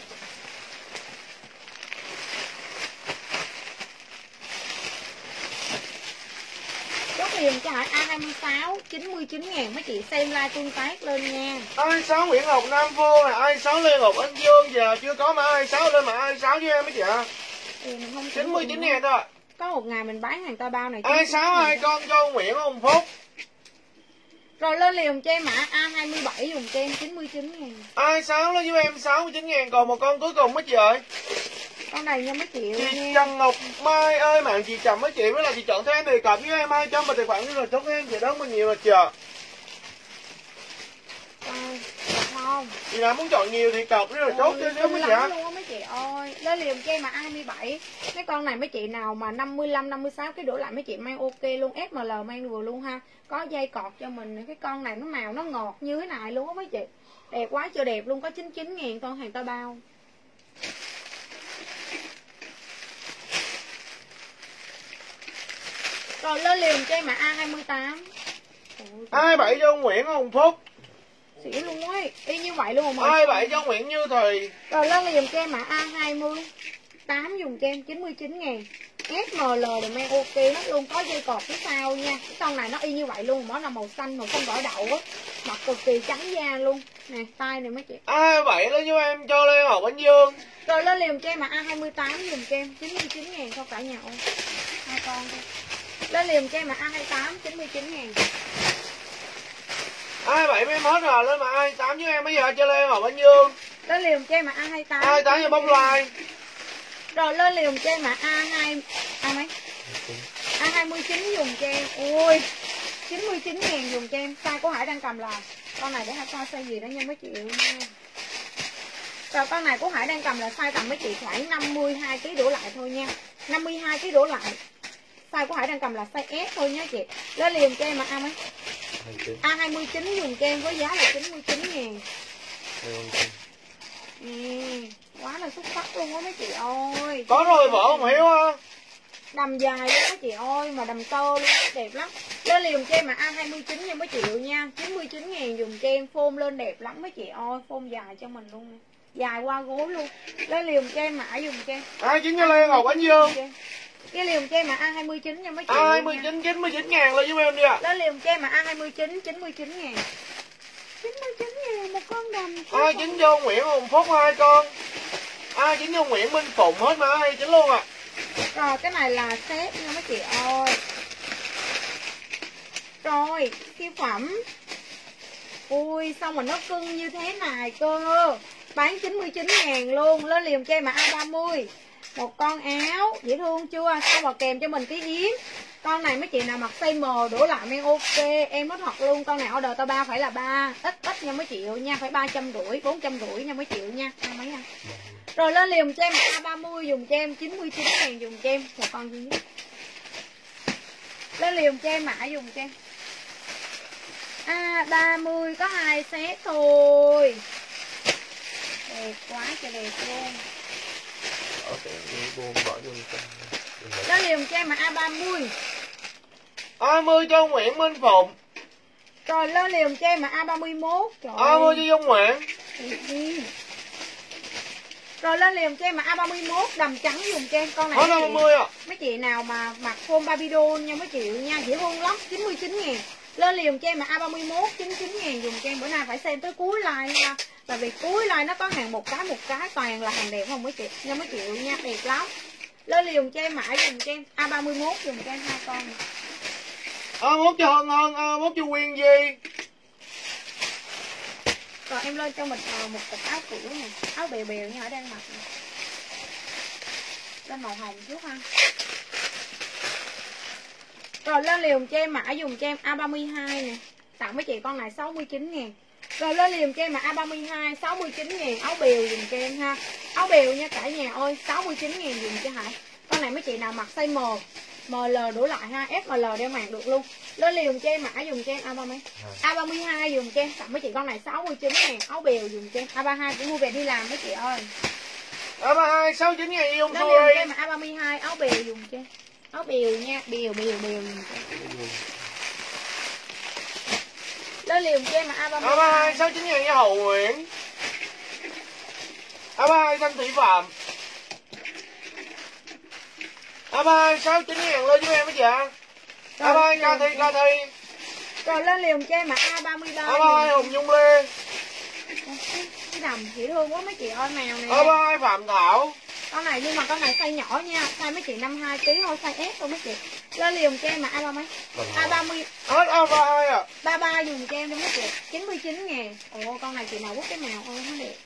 Chốt liều cho Hải A hai mươi sáu chín mươi chín ngàn mấy chị, xem like tương tác lên nha. A hai mươi sáu Nguyễn Ngọc Nam Phương này, A hai mươi sáu Lê Ngọc Ánh Dương, giờ chưa có mà A hai mươi sáu lên mà A hai mươi sáu cho em mấy chị ạ. Ừ, không chín mươi chín ngàn thôi. Có một ngày mình bán hàng tao bao này. A hai mươi sáu hai con cho Nguyễn Hồng Phúc. Rồi lên liều cho em mã A hai mươi bảy dùng cho em chín mươi chín ngàn. A hai mươi sáu lên giúp em sáu mươi chín ngàn, còn một con cuối cùng mấy chị ơi. Con này nha mấy triệu chị nha. Trần Ngọc Mai ơi, mạng chị chậm mấy chị mới là chị chọn theo em đề cập với em hai trăm và tài khoản như là chốt em chị đó mà nhiều là chờ. Rồi, không. Chị nào muốn chọn nhiều thì cọc rất là chốt cho chứ mấy chị ạ. Luôn á mấy chị ơi. Lên liều cho em mà A hai mươi bảy. Mấy con này mấy chị nào mà năm mươi lăm năm mươi sáu cái đổ lại mấy chị mang ok luôn, ép em lờ mang vừa luôn ha. Có dây cọt cho mình, cái con này nó màu nó ngọt như thế này luôn á mấy chị. Đẹp quá chưa đẹp luôn, có chín mươi chín ngàn con hàng tao bao. Rồi lên liều cho em mà A hai mươi tám. A hai mươi bảy cho Nguyễn Hồng Phúc. Xỉu luôn ấy, y như vậy luôn mà. A hai mươi bảy cho Nguyễn Như Thùy. Rồi lên liều cho em mà A hai mươi tám dùng cho em chín mươi chín ngàn. ét em lờ thì mang ok hết luôn, có dây cọt phía sau nha. Cái con này nó y như vậy luôn, món là màu xanh, màu xanh vỏ đậu á. Mặt cực kỳ trắng da luôn. Nè, tay này mấy chị. A hai mươi bảy lên cho em cho Lê Ngọc Ánh Dương. Rồi lên liều cho em mà A hai mươi tám dùng cho em chín mươi chín ngàn cho cả nhà ơi. Hai con thôi. Lên liều cho em mà A hai mươi tám chín mươi chín ngàn. A hai mươi bảy em hết rồi, lên mà A hai mươi tám với em bây giờ cho Lê Ngọc Ánh Dương. Lên liều cho em mà A hai mươi tám. A hai mươi tám cho bóng like. Rồi lên liều cho em mà A hai A mấy? A hai mươi chín dùng cho em. Ui, chín mươi chín ngàn dùng cho em. Size của Hải đang cầm là con này để Hải coi size gì đó nha mấy chị nha. Rồi con này của Hải đang cầm là size tầm mấy chị khoảng năm mươi hai ký đổ lại thôi nha. năm mươi hai ký đổ lại. Size của Hải đang cầm là size S thôi nhá chị. Lên liền cho em mà A mấy? A hai mươi chín dùng cho em với giá là chín mươi chín ngàn. Ừ, quá là xuất sắc luôn á mấy chị ơi. Có rồi vợ không hiểu á. Đầm dài luôn mấy chị ơi, mà đầm to luôn, đẹp lắm. Lên liền cho em mà A hai mươi chín nha mấy chị nha, chín mươi chín ngàn dùng cho em, phôm lên đẹp lắm mấy chị ơi, phôm dài cho mình luôn nè. Dài qua gối luôn. Lên liền cho em mã dùng cho em. A chín cho Lê Ngọc Ánh Dương. Cái liều cho em mà A hai mươi chín nha mấy chị. A hai mươi chín chín mươi chín ngàn lên giúp em đi ạ. Lên liều cho em mà A hai mươi chín chín mươi chín ngàn. chín mươi chín ngàn một con đầm. A chín cho Nguyễn Hùng Phúc hai con. A chín cho Nguyễn Minh Phụng hết mà A hai mươi chín luôn ạ. À. Rồi cái này là set nha mấy chị ơi. Rồi siêu phẩm. Ui sao mà nó cưng như thế này cơ. Bán chín mươi chín ngàn luôn. Lên liều cho em mà A ba mươi. Một con áo dễ thương chưa, sao vào kèm cho mình cái yếm. Con này mấy chị nào mặc size M đổ lại men ok, em nói thật luôn, con này order tao ba phải là ba, ít ít nha mấy triệu nha, phải ba trăm rưỡi bốn trăm rưỡi nha mấy triệu nha. À, mấy anh rồi lên liềm cho em A ba mươi dùng cho em chín mươi chín ngàn dùng cho em một con duy nhất. Lên liềm cho em mã dùng cho em A ba mươi có hai set thôi, đẹp quá trời đẹp luôn. Lên liềm cho em mà A ba mươi. A ba mươi cho Nguyễn Minh Phụng. Rồi lên liềm cho em mà A ba mươi mốt. Trời A ba mươi cho Dung Nguyễn. Rồi lên liềm cho em mà A ba mươi mốt đầm trắng dùng cho em con này. Hết A ba mươi à. Mấy chị nào mà mặc phôm Babydol nha mấy chị nha, dễ thương lắm, chín mươi chín ngàn. Lên liềm cho em mà A ba mươi mốt chín mươi chín ngàn dùng cho em, bữa nay phải xem tới cuối like nha. Tại vì cuối like nó có hàng một cái một cái toàn là hàng đẹp không mấy chị nha mấy chị nha, đẹp lắm. Lên liềm cho em mãi dùng cho em A ba mươi mốt dùng cho em hai con. A ba mươi mốt cho Hân Hân, A ba mươi mốt cho Quyên Di. Rồi em lên cho mình một cục áo kiểu này, áo bèo bèo như ở đang mặc này. Lên màu hồng trước ha. Rồi lên liềm cho em mã dùng cho em A ba mươi hai nè, tặng mấy chị con này sáu mươi chín ngàn. Rồi lên liềm cho em mà A ba mươi hai sáu mươi chín ngàn, áo bèo dùng cho em ha. Áo bèo nha cả nhà ơi, sáu mươi chín ngàn dùng cho Hải. Con này mấy chị nào mặc size M, em lờ đổ lại ha, ép em lờ đeo mặc được luôn. Lên liềm cho em mã dùng cho em A ba mươi. A ba mươi hai dùng cho em, tặng mấy chị con này sáu mươi chín ngàn, áo bèo dùng cho em. A ba mươi hai cũng mua về đi làm mấy chị ơi. A ba mươi hai sáu mươi chín ngàn yêu Lên liềm cho em mà A ba mươi hai áo bèo dùng cho em. Áo bèo nha, bèo bèo bèo dùng cho em. Lên liềm cho em mà A ba mươi hai. A ba mươi hai sáu mươi chín ngàn với Hậu Nguyễn. A ba mươi hai Thanh Thị Phạm. A ba mươi hai sáu mươi chín ngàn lên với em mấy chị ạ. A ba mươi hai Ca Thi Ca Thi. Rồi lên liềm cho em mà A ba mươi ba. A ba mươi hai Hùng Dung Lê. Cái đầm dễ thương quá mấy chị ơi, mèo này. A ba mươi hai Phạm Thảo. Con này nhưng mà con này size nhỏ nha, size mấy chị năm mươi hai ký thôi, size S thôi mấy chị. Lên liềm cho em mà A ba mươi. A ba mươi. Hết A ba mươi hai à. ba mươi ba dùng cho em đi mấy chị, chín mươi chín ngàn. Ồ con này chị nào quất cái mèo ơi nó đẹp.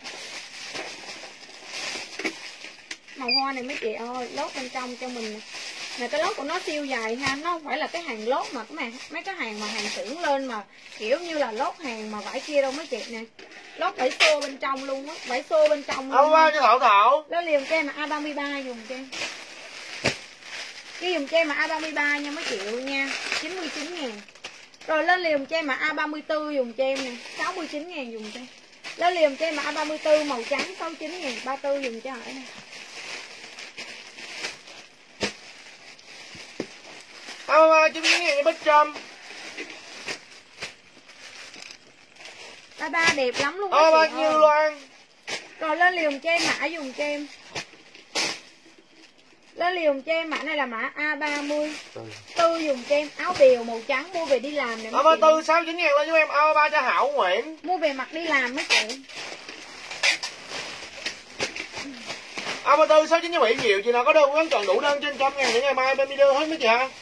Màu hoa này mấy chị ơi, lót bên trong cho mình nè. Nè cái lót của nó siêu dài ha, nó không phải là cái hàng lót mà cái này mấy cái hàng mà hàng xưởng lên mà kiểu như là lót hàng mà vải kia đâu mấy chị nè. Lót vải xô bên trong luôn á, vải xô bên trong luôn. A ba mươi ba cho Thảo Thảo. Nó liềm cho em mà A ba mươi ba dùng cho em. Cái dùng cho em mà A ba mươi ba nha mấy triệu nha, chín mươi chín ngàn. Rồi lên liềm cho em mà A ba mươi tư dùng cho em nè, sáu mươi chín ngàn dùng cho em. Lên liềm cho em mà A ba mươi tư màu trắng sáu mươi chín ngàn, ba mươi tư dùng cho Hải nè. A ba mươi ba chín mươi chín ngàn với Bích Trâm. ba mươi ba đẹp lắm luôn A ba mươi chị ba Như ơi. Loan. Rồi lên liềm cho em mã dùng cho em. Lên liềm cho em mã này là mã A ba mươi tư dùng cho em, áo bèo màu trắng mua về đi làm nè. A ba mươi tư sáu mươi chín ngàn lên giúp em. A ba mươi ba cho Hảo Nguyễn. Mua về mặc đi làm mấy chị. A ba mươi tư sáu mươi chín với Mỹ Diệu, chị nào có đơn vẫn còn đủ đơn trên trăm ngàn để ngày mai bên video hết mấy chị ạ.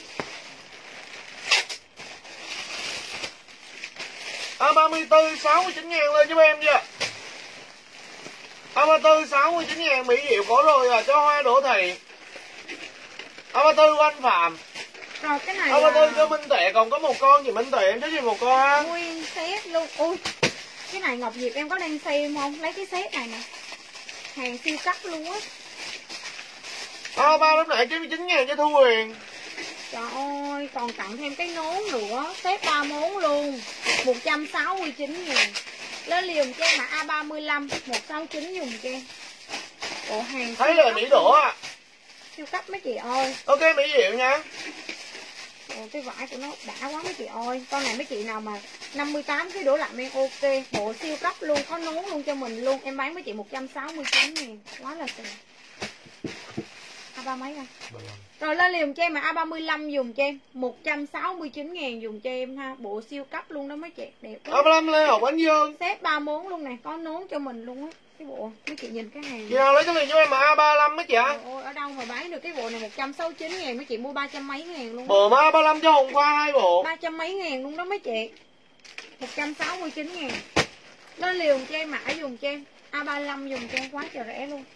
A ba mươi tư sáu mươi chín ngàn lên giúp em chưa. A ba mươi tư sáu mươi chín ngàn Mỹ Diệu có rồi à, cho Hoa Đỗ Thị. A ba mươi tư Anh Phạm. Rồi cái này A ba mươi tư là... cho Minh Tuệ, còn có một con gì Minh Tuệ em cho chị một con. Nguyên set luôn. Ui cái này Ngọc Diệp em có đang xem không, lấy cái set này nè, hàng siêu cắt luôn á. A ba lúc nãy chín mươi chín ngàn cho Thu Huyền. Trời ơi, còn tặng thêm cái nón nữa, xếp ba món luôn, một trăm sáu mươi chín ngàn. Lên liền cho em mà A ba mươi lăm, một trăm sáu mươi chín dùng cho em. Bộ hàng thấy là Mỹ Đỗ à. Siêu cấp mấy chị ơi. Ok Mỹ Diệu nha. Ồ, cái vải của nó đã quá mấy chị ơi. Con này mấy chị nào mà năm mươi tám cái đổ lại men ok. Bộ siêu cấp luôn, có nón luôn cho mình luôn. Em bán với chị một trăm sáu mươi chín ngàn. Quá là xịn. A ba mấy à? Rồi lên liền cho em mà A ba mươi lăm dùng cho em một trăm sáu mươi chín ngàn dùng cho em ha. Bộ siêu cấp luôn đó mấy chị. Đẹp quá. A ba mươi lăm Lê Hồng Ánh Dương. Xếp ba món luôn nè. Có nón cho mình luôn á. Cái bộ mấy chị nhìn cái hàng. Chị nào lấy cái liền cho em mà A ba mươi lăm mấy chị ạ. Ôi, ở đâu mà bán được cái bộ này một trăm sáu mươi chín ngàn mấy chị mua ba trăm mấy ngàn luôn. Bộ mà A ba mươi lăm cho Hồng Khoa hai bộ. ba trăm mấy ngàn luôn đó mấy chị. một trăm sáu mươi chín ngàn. Nó liều cho em mã dùng cho em. A ba mươi lăm dùng cho em quá trời rẻ luôn.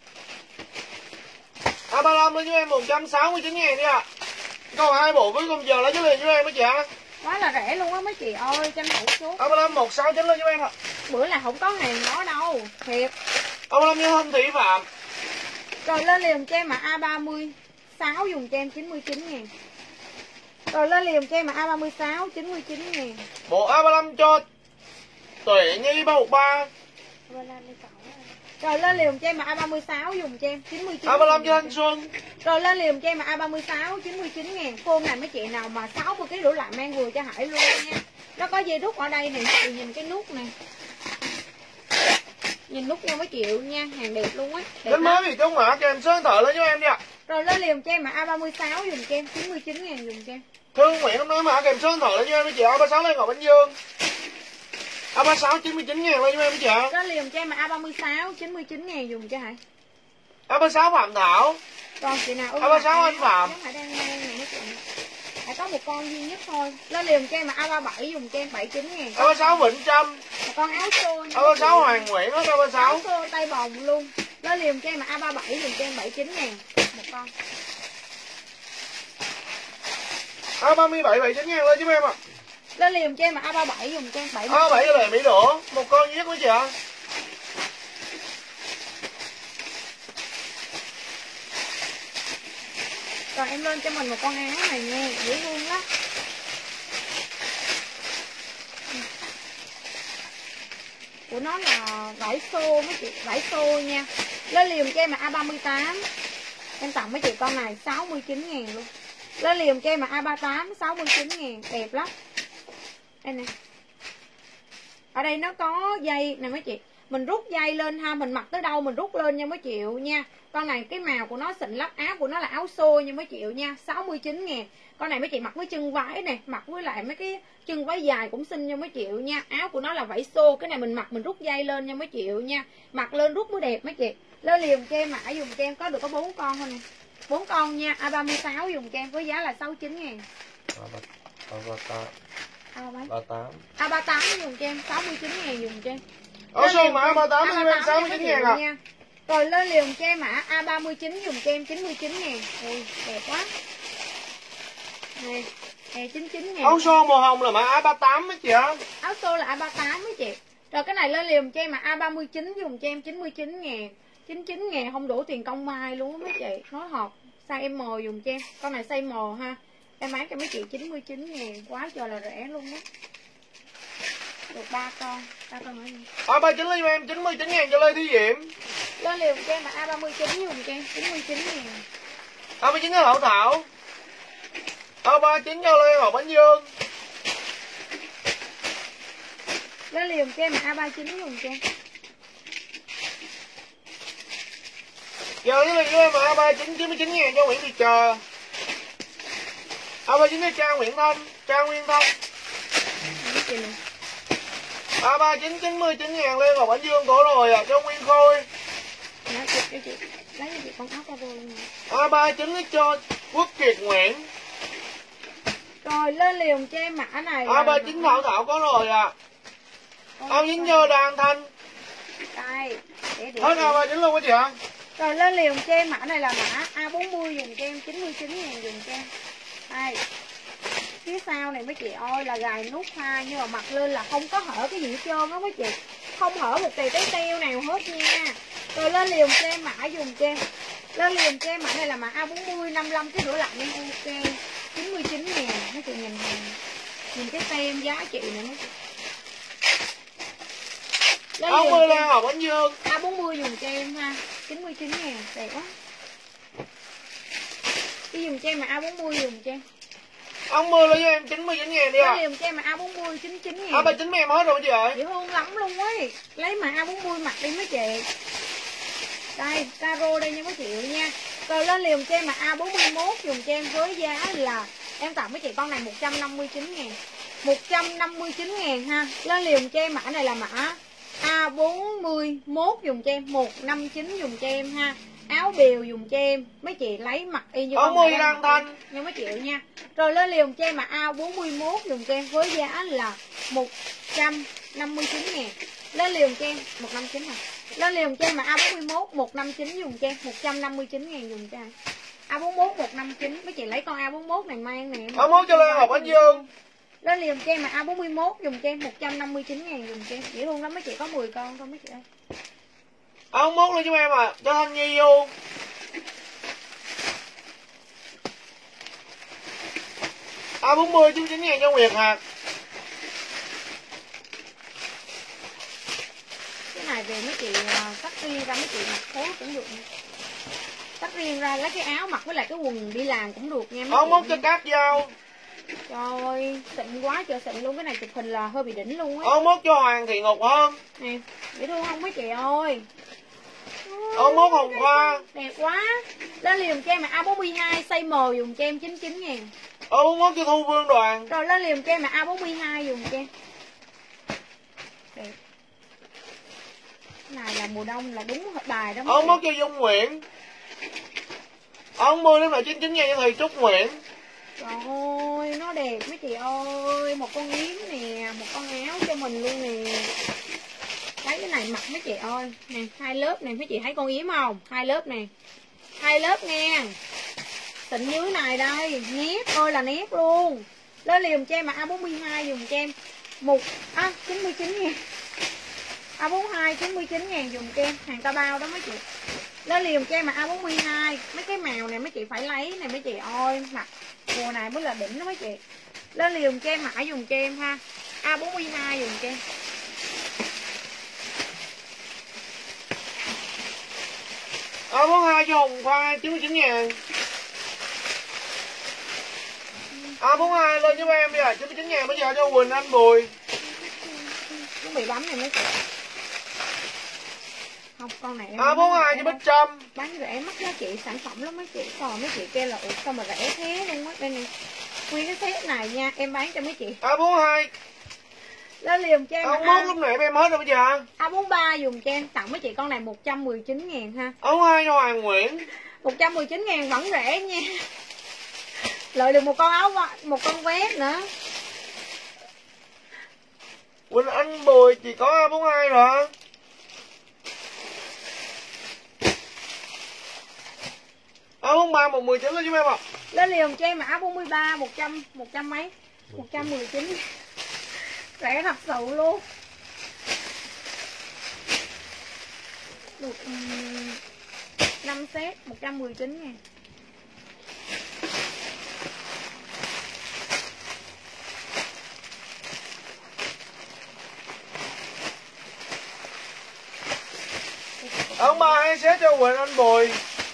A ba mươi lăm lấy cho em một trăm sáu mươi chín ngàn đi ạ. À. Còn hai bộ cuối cùng giờ lấy cái liền cho em mấy chị ạ. Quá là rẻ luôn á mấy chị ơi, tranh thủ số. A ba mươi lăm một sáu chín lên cho em ạ. Bữa là không có hàng đó đâu, thiệt. A ba mươi lăm như Hân Thị Phạm. Rồi lên liền cho em mà A ba mươi sáu dùng cho em chín mươi chín ngàn. Rồi lên liền cho em mà A ba mươi sáu chín mươi chín ngàn. Bộ A ba mươi lăm cho Tuệ Nhi ba một ba. Rồi lên liền cho em mà A ba mươi sáu dùng cho em chín mươi chín. A ba mươi lăm cho Thanh Xuân. Rồi lên liền cho em mà A ba mươi sáu chín mươi chín ngàn. Phôn này mấy chị nào mà sáu mươi ký đổ lại mang vừa cho Hải luôn nha. Nó có dây đúc ở đây nè, chị nhìn cái nút này. Nhìn nút nhau mấy triệu nha, hàng đẹp luôn á. Đến mới thì trong mã kèm sơn thợ lên cho em đi ạ. Rồi lên liền cho em mà A ba mươi sáu dùng cho em chín mươi chín ngàn dùng cho em. Thương Nguyễn hôm nay mã kèm sơn thợ lên cho em mấy chị. A ba mươi sáu Lê Ngọc Ánh Dương. A ba mươi sáu chín mươi chín ngàn lên cho em mấy chị ạ. Lên liền cho em mà A ba mươi sáu chín mươi chín ngàn dùng cho Hải. A ba mươi sáu Phạm Thảo. Còn chị nào A ba mươi sáu Anh Phạm. Hải đang mang này mấy chị. Hải có một con duy nhất thôi. Lên liền cho em mà A ba mươi bảy dùng cho em bảy mươi chín ngàn. A ba mươi sáu Vĩnh Trâm. Một con áo xô. A ba mươi sáu Hoàng Nguyễn hết A ba mươi sáu. Áo xô tay bồng luôn. Lên liền cho em mà A ba mươi bảy dùng cho em bảy mươi chín ngàn. Một con. A ba mươi bảy bảy mươi chín ngàn lên giúp em ạ. Lên liền cho em mà A ba mươi bảy dùng cho em bảy mươi. A ba mươi bảy là Mỹ Đỗ. Một con duy nhất mấy chị ạ. Rồi em lên cho mình một con áo này nha, dễ thương lắm. Của nó là vải xô mấy chị, vải xô nha. Lên liền cho em mà A ba mươi tám. Em tặng mấy chị con này sáu mươi chín ngàn luôn. Lên liền cho em mà A ba mươi tám sáu mươi chín ngàn, đẹp lắm. Đây nè. Ở đây nó có dây nè mấy chị. Mình rút dây lên ha, mình mặc tới đâu mình rút lên nha mấy chịu nha. Con này cái màu của nó xịn lắm, áo của nó là áo xôi nha mấy chịu nha, sáu mươi chín ngàn. Con này mấy chị mặc với chân váy nè, mặc với lại mấy cái chân váy dài cũng xinh nha mấy chịu nha. Áo của nó là vải xô, cái này mình mặc mình rút dây lên nha mấy chịu nha. Mặc lên rút mới đẹp mấy chị. Lên liền cho em mã dùng cho em có được có bốn con thôi nè. bốn con nha, A ba mươi sáu dùng cho em với giá là sáu mươi chín ngàn. A ba mươi tám. A ba mươi tám. A ba mươi tám dùng cho em sáu mươi chín ngàn dùng cho em. Ở số mã A ba mươi tám cho em sáu mươi chín ngàn ạ. À. Rồi lên liền cho em mã A ba mươi chín dùng cho em chín mươi chín ngàn. Ui, đẹp quá. Nè, nè chín mươi chín ngàn. Áo xô màu hồng là mã A ba mươi tám mấy chị ạ. Áo xô là A ba mươi tám mấy chị. Rồi cái này lên liền cho em mã A ba mươi chín dùng cho em chín mươi chín ngàn. chín mươi chín ngàn không đủ tiền công mai luôn mấy chị. Nói thật, size M dùng cho em. Con này size M ha. Em bán cho mấy chị chín mươi chín ngàn, quá trời là rẻ luôn á. Được ba con, ba con ở gì? A ba mươi chín cho em chín mươi chín ngàn cho Lê Thí Diễm. Lên liền cho em mà A ba mươi chín dùng cho em chín mươi chín ngàn. A ba mươi chín cho Hậu Thảo. A ba mươi chín cho Lê Ngọc Ánh Dương. Lên liền cho em mà A ba mươi chín dùng cho em. Giờ với em mà A ba mươi chín chín mươi chín ngàn cho Nguyễn Thị Chờ. A ba mươi chín cho Trang Nguyễn Thanh, Trang Nguyên Thanh. A ba mươi chín chín mươi chín ngàn Lê Ngọc Ánh Dương cổ rồi à, cho Nguyên Khôi. Lấy cho chị, lấy cho chị con áo ca vô luôn nè. A ba mươi chín cho Quốc Kiệt Nguyễn. Rồi lên liền cho em mã này. A ba mươi chín Thảo Thảo có rồi à. A ba mươi chín cho Đan Thanh. Đây, để để. Hết A ba mươi chín luôn á chị ạ. Rồi lên liền cho em mã này là mã A bốn mươi dùng cho em chín mươi chín ngàn dùng cho em. Đây. Phía sau này mấy chị ơi là gài nút hai, nhưng mà mặc lên là không có hở cái gì hết trơn á mấy chị. Không hở một tì tế teo nào hết nha. Rồi lên liền cho em mã dùng cho em Lên liền cho em mã này là mã A bốn mươi năm mươi lăm cái đổ lạnh em. Ok chín mươi chín ngàn. Mấy chị nhìn hàng, nhìn cái tem giá chị này mấy chị. áo mưa Lan Ngọc Ánh Dương A bốn mươi dùng cho em ha, chín mươi chín ngàn, đẹp quá. Đi dùng cho em mà A bốn mươi dùng cho em. áo mưa lấy cho em chín mươi chín ngàn đi ạ. Lấy dùng cho em mà A bốn mươi chín mươi chín ngàn. A ba mươi chín em hết rồi chị ơi. Dễ thương lắm luôn ấy. Lấy mà A bốn mươi mặc đi mấy chị. Đây, caro đây nha mấy chị nha. Rồi lên liều cho em mà A bốn mươi mốt dùng cho em với giá là em tặng mấy chị con này một trăm năm mươi chín ngàn. một trăm năm mươi chín ngàn ha. Lên liều cho em mã này là mã A bốn mươi mốt dùng cho em, một trăm năm mươi chín dùng cho em ha. Áo bèo dùng cho em, mấy chị lấy mặc y như con này đang thanh nha mấy chị nha. Rồi lên liều cho em mà A bốn mươi mốt dùng cho em với giá là một trăm năm mươi chín ngàn. Lên liều cho em một trăm năm mươi chín hả? Lên liều cho em mà A bốn mươi mốt một trăm năm mươi chín dùng cho em, một trăm năm mươi chín ngàn dùng cho em. A bốn mươi mốt một trăm năm mươi chín, mấy chị lấy con A bốn mươi mốt này mang nè. A bốn mươi mốt cho Lan Ngọc Ánh Dương. Lên liều cho em mà A bốn mươi mốt dùng cho em một trăm năm mươi chín ngàn dùng cho em. Dễ luôn lắm mấy chị, có mười con thôi mấy chị ơi. A bốn mươi mốt lên cho em à, cho Thanh Nhi vô. A bốn mươi chín mươi chín ngàn cho Nguyệt Hạt. Cái này về mấy chị cắt riêng ra mấy chị mặc phố cũng được. Cắt riêng ra lấy cái áo mặc với lại cái quần đi làm cũng được nha. A bốn mươi mốt cho Cát Dao. Trời ơi, xịn quá trời xịn luôn, cái này chụp hình là hơi bị đỉnh luôn á. A bốn mươi mốt cho Hoàng Thị Ngọc Hơn. Nè, dễ thương không mấy chị ơi. A bốn mươi mốt Hồng Khoa. Đẹp quá. Lên liều cho em mà A bốn mươi hai size M dùng cho em chín mươi chín ngàn. A bốn mươi mốt cho Thu Vương Đoàn. Rồi lên liều cho em mà A bốn mươi hai dùng cho em. Đẹp. Cái này là mùa đông là đúng hợp bài đó. A bốn mươi mốt cho Dung Nguyễn. A bốn mươi đến là chín mươi chín ngàn cho Thùy Trúc Nguyễn. Trời ơi, nó đẹp mấy chị ơi. Một con yếm nè, một con áo cho mình luôn nè. Lấy cái này mặc mấy chị ơi. Nè, hai lớp này mấy chị thấy con yếm không? Hai lớp nè. Hai lớp nha. Xịn dưới này đây, nét ơi là nét luôn. Lên liều cho em mà A bốn mươi hai dùng cho em. Một à, chín mươi chín ngàn. A bốn mươi hai chín mươi chín ngàn dùng cho em, hàng ta bao đó mấy chị. Lên liều cho em mà A bốn mươi hai, mấy cái màu này mấy chị phải lấy này mấy chị ơi, mặc mùa này mới là đỉnh đó mấy chị. Lên liều cho em mã dùng cho em ha. A bốn mươi hai dùng cho em. A bốn mươi hai cho Hồng Khoa chín mươi chín ngàn. A bốn mươi hai lên giúp em đi à, chín mươi chín ngàn bây giờ cho Quỳnh Anh Bùi. Chuẩn bị bấm này mấy chị. Không, con này A bốn mươi hai cho Bích Trâm. bán rẻ mắc giá trị sản phẩm lắm mấy chị. Còn mấy chị kêu là ủa sao mà rẻ thế luôn á. Đây này, nguyên cái set này nha, em bán cho mấy chị. A bốn mươi hai. Lên liều cho em. A bốn mươi mốt lúc nãy em hết rồi bây giờ. A bốn mươi ba dùng cho em, tặng mấy chị con này một trăm mười chín ngàn ha. A bốn mươi hai cho Hoàng Nguyễn. một trăm mười chín ngàn vẫn rẻ nha. Lợi được một con áo, một con vest nữa. Quỳnh Anh Bùi chỉ có A bốn mươi hai rồi. A bốn mươi ba một mười chín lên giúp em ạ. Lên liều cho em mà A bốn mươi ba một trăm, một trăm mấy? một trăm mười chín. Rẻ thật sự luôn. Được um, năm set một trăm mười chín ngàn. A ba hai set cho Quỳnh Anh Bùi.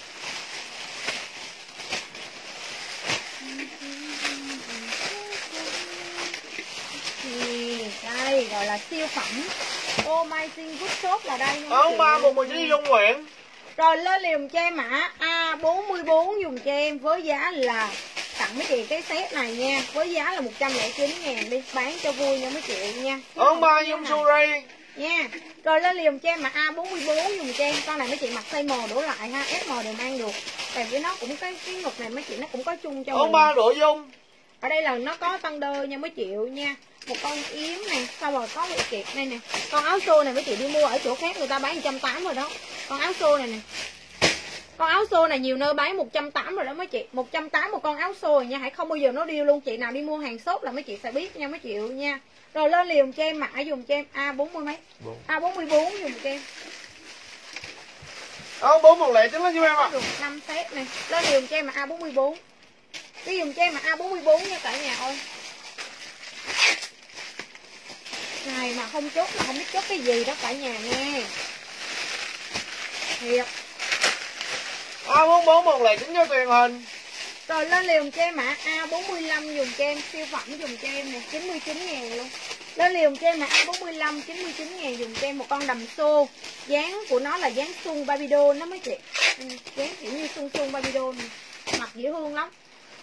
Đây gọi là siêu phẩm Amazing Good Shop là đây nha. A ba một mười chín Dung Nguyễn. Rồi lên liều cho em mã A bốn mươi bốn dùng cho em với giá là tặng mấy chị cái set này nha, với giá là một trăm lẻ chín ngàn đi, bán cho vui nha mấy chị nha. A ba Dung Suri nha. Rồi lên liều cho em mà A bốn mươi bốn dùng cho em, con này mấy chị mặc size M đổ lại ha, ét em đều mang được. Tại vì nó cũng cái cái ngực này mấy chị nó cũng có chung cho A mình. ba Đỗ Dung. Ở đây là nó có tăng đơ nha mấy triệu nha. Một con yếm này, sau rồi có một kiệt đây nè. Con áo xô này mấy chị đi mua ở chỗ khác người ta bán một trăm tám mươi rồi đó. Con áo xô này nè. Con áo xô này nhiều nơi bán một trăm tám mươi rồi đó mấy chị. một trăm tám mươi một con áo xô rồi nha, hãy không bao giờ nó điêu luôn. Chị nào đi mua hàng shop là mấy chị sẽ biết nha mấy chị nha. Rồi lên liều cho em mã dùng cho em A bốn mươi mấy. A bốn mươi bốn dùng cho em. Áo bốn một lẻ chín lên giúp em ạ. Được năm set này. Lên liều cho em mà A bốn mươi bốn. Cái dùng cho em mà A bốn mươi bốn nha cả nhà ơi. Này mà không chốt là không biết chốt cái gì đó cả nhà nghe. Thiệt. A bốn bốn một lẻ chín cho truyền hình. Rồi lên liều cho em mã A bốn mươi lăm dùng cho em, siêu phẩm dùng cho em nè, chín mươi chín ngàn luôn. Lên liều cho em mã A bốn mươi lăm chín mươi chín ngàn dùng cho em một con đầm xô. Dáng của nó là dáng xuân baby doll đó mấy chị. Ừ, dáng kiểu như xuân xuân baby doll này. Mặt dễ thương lắm.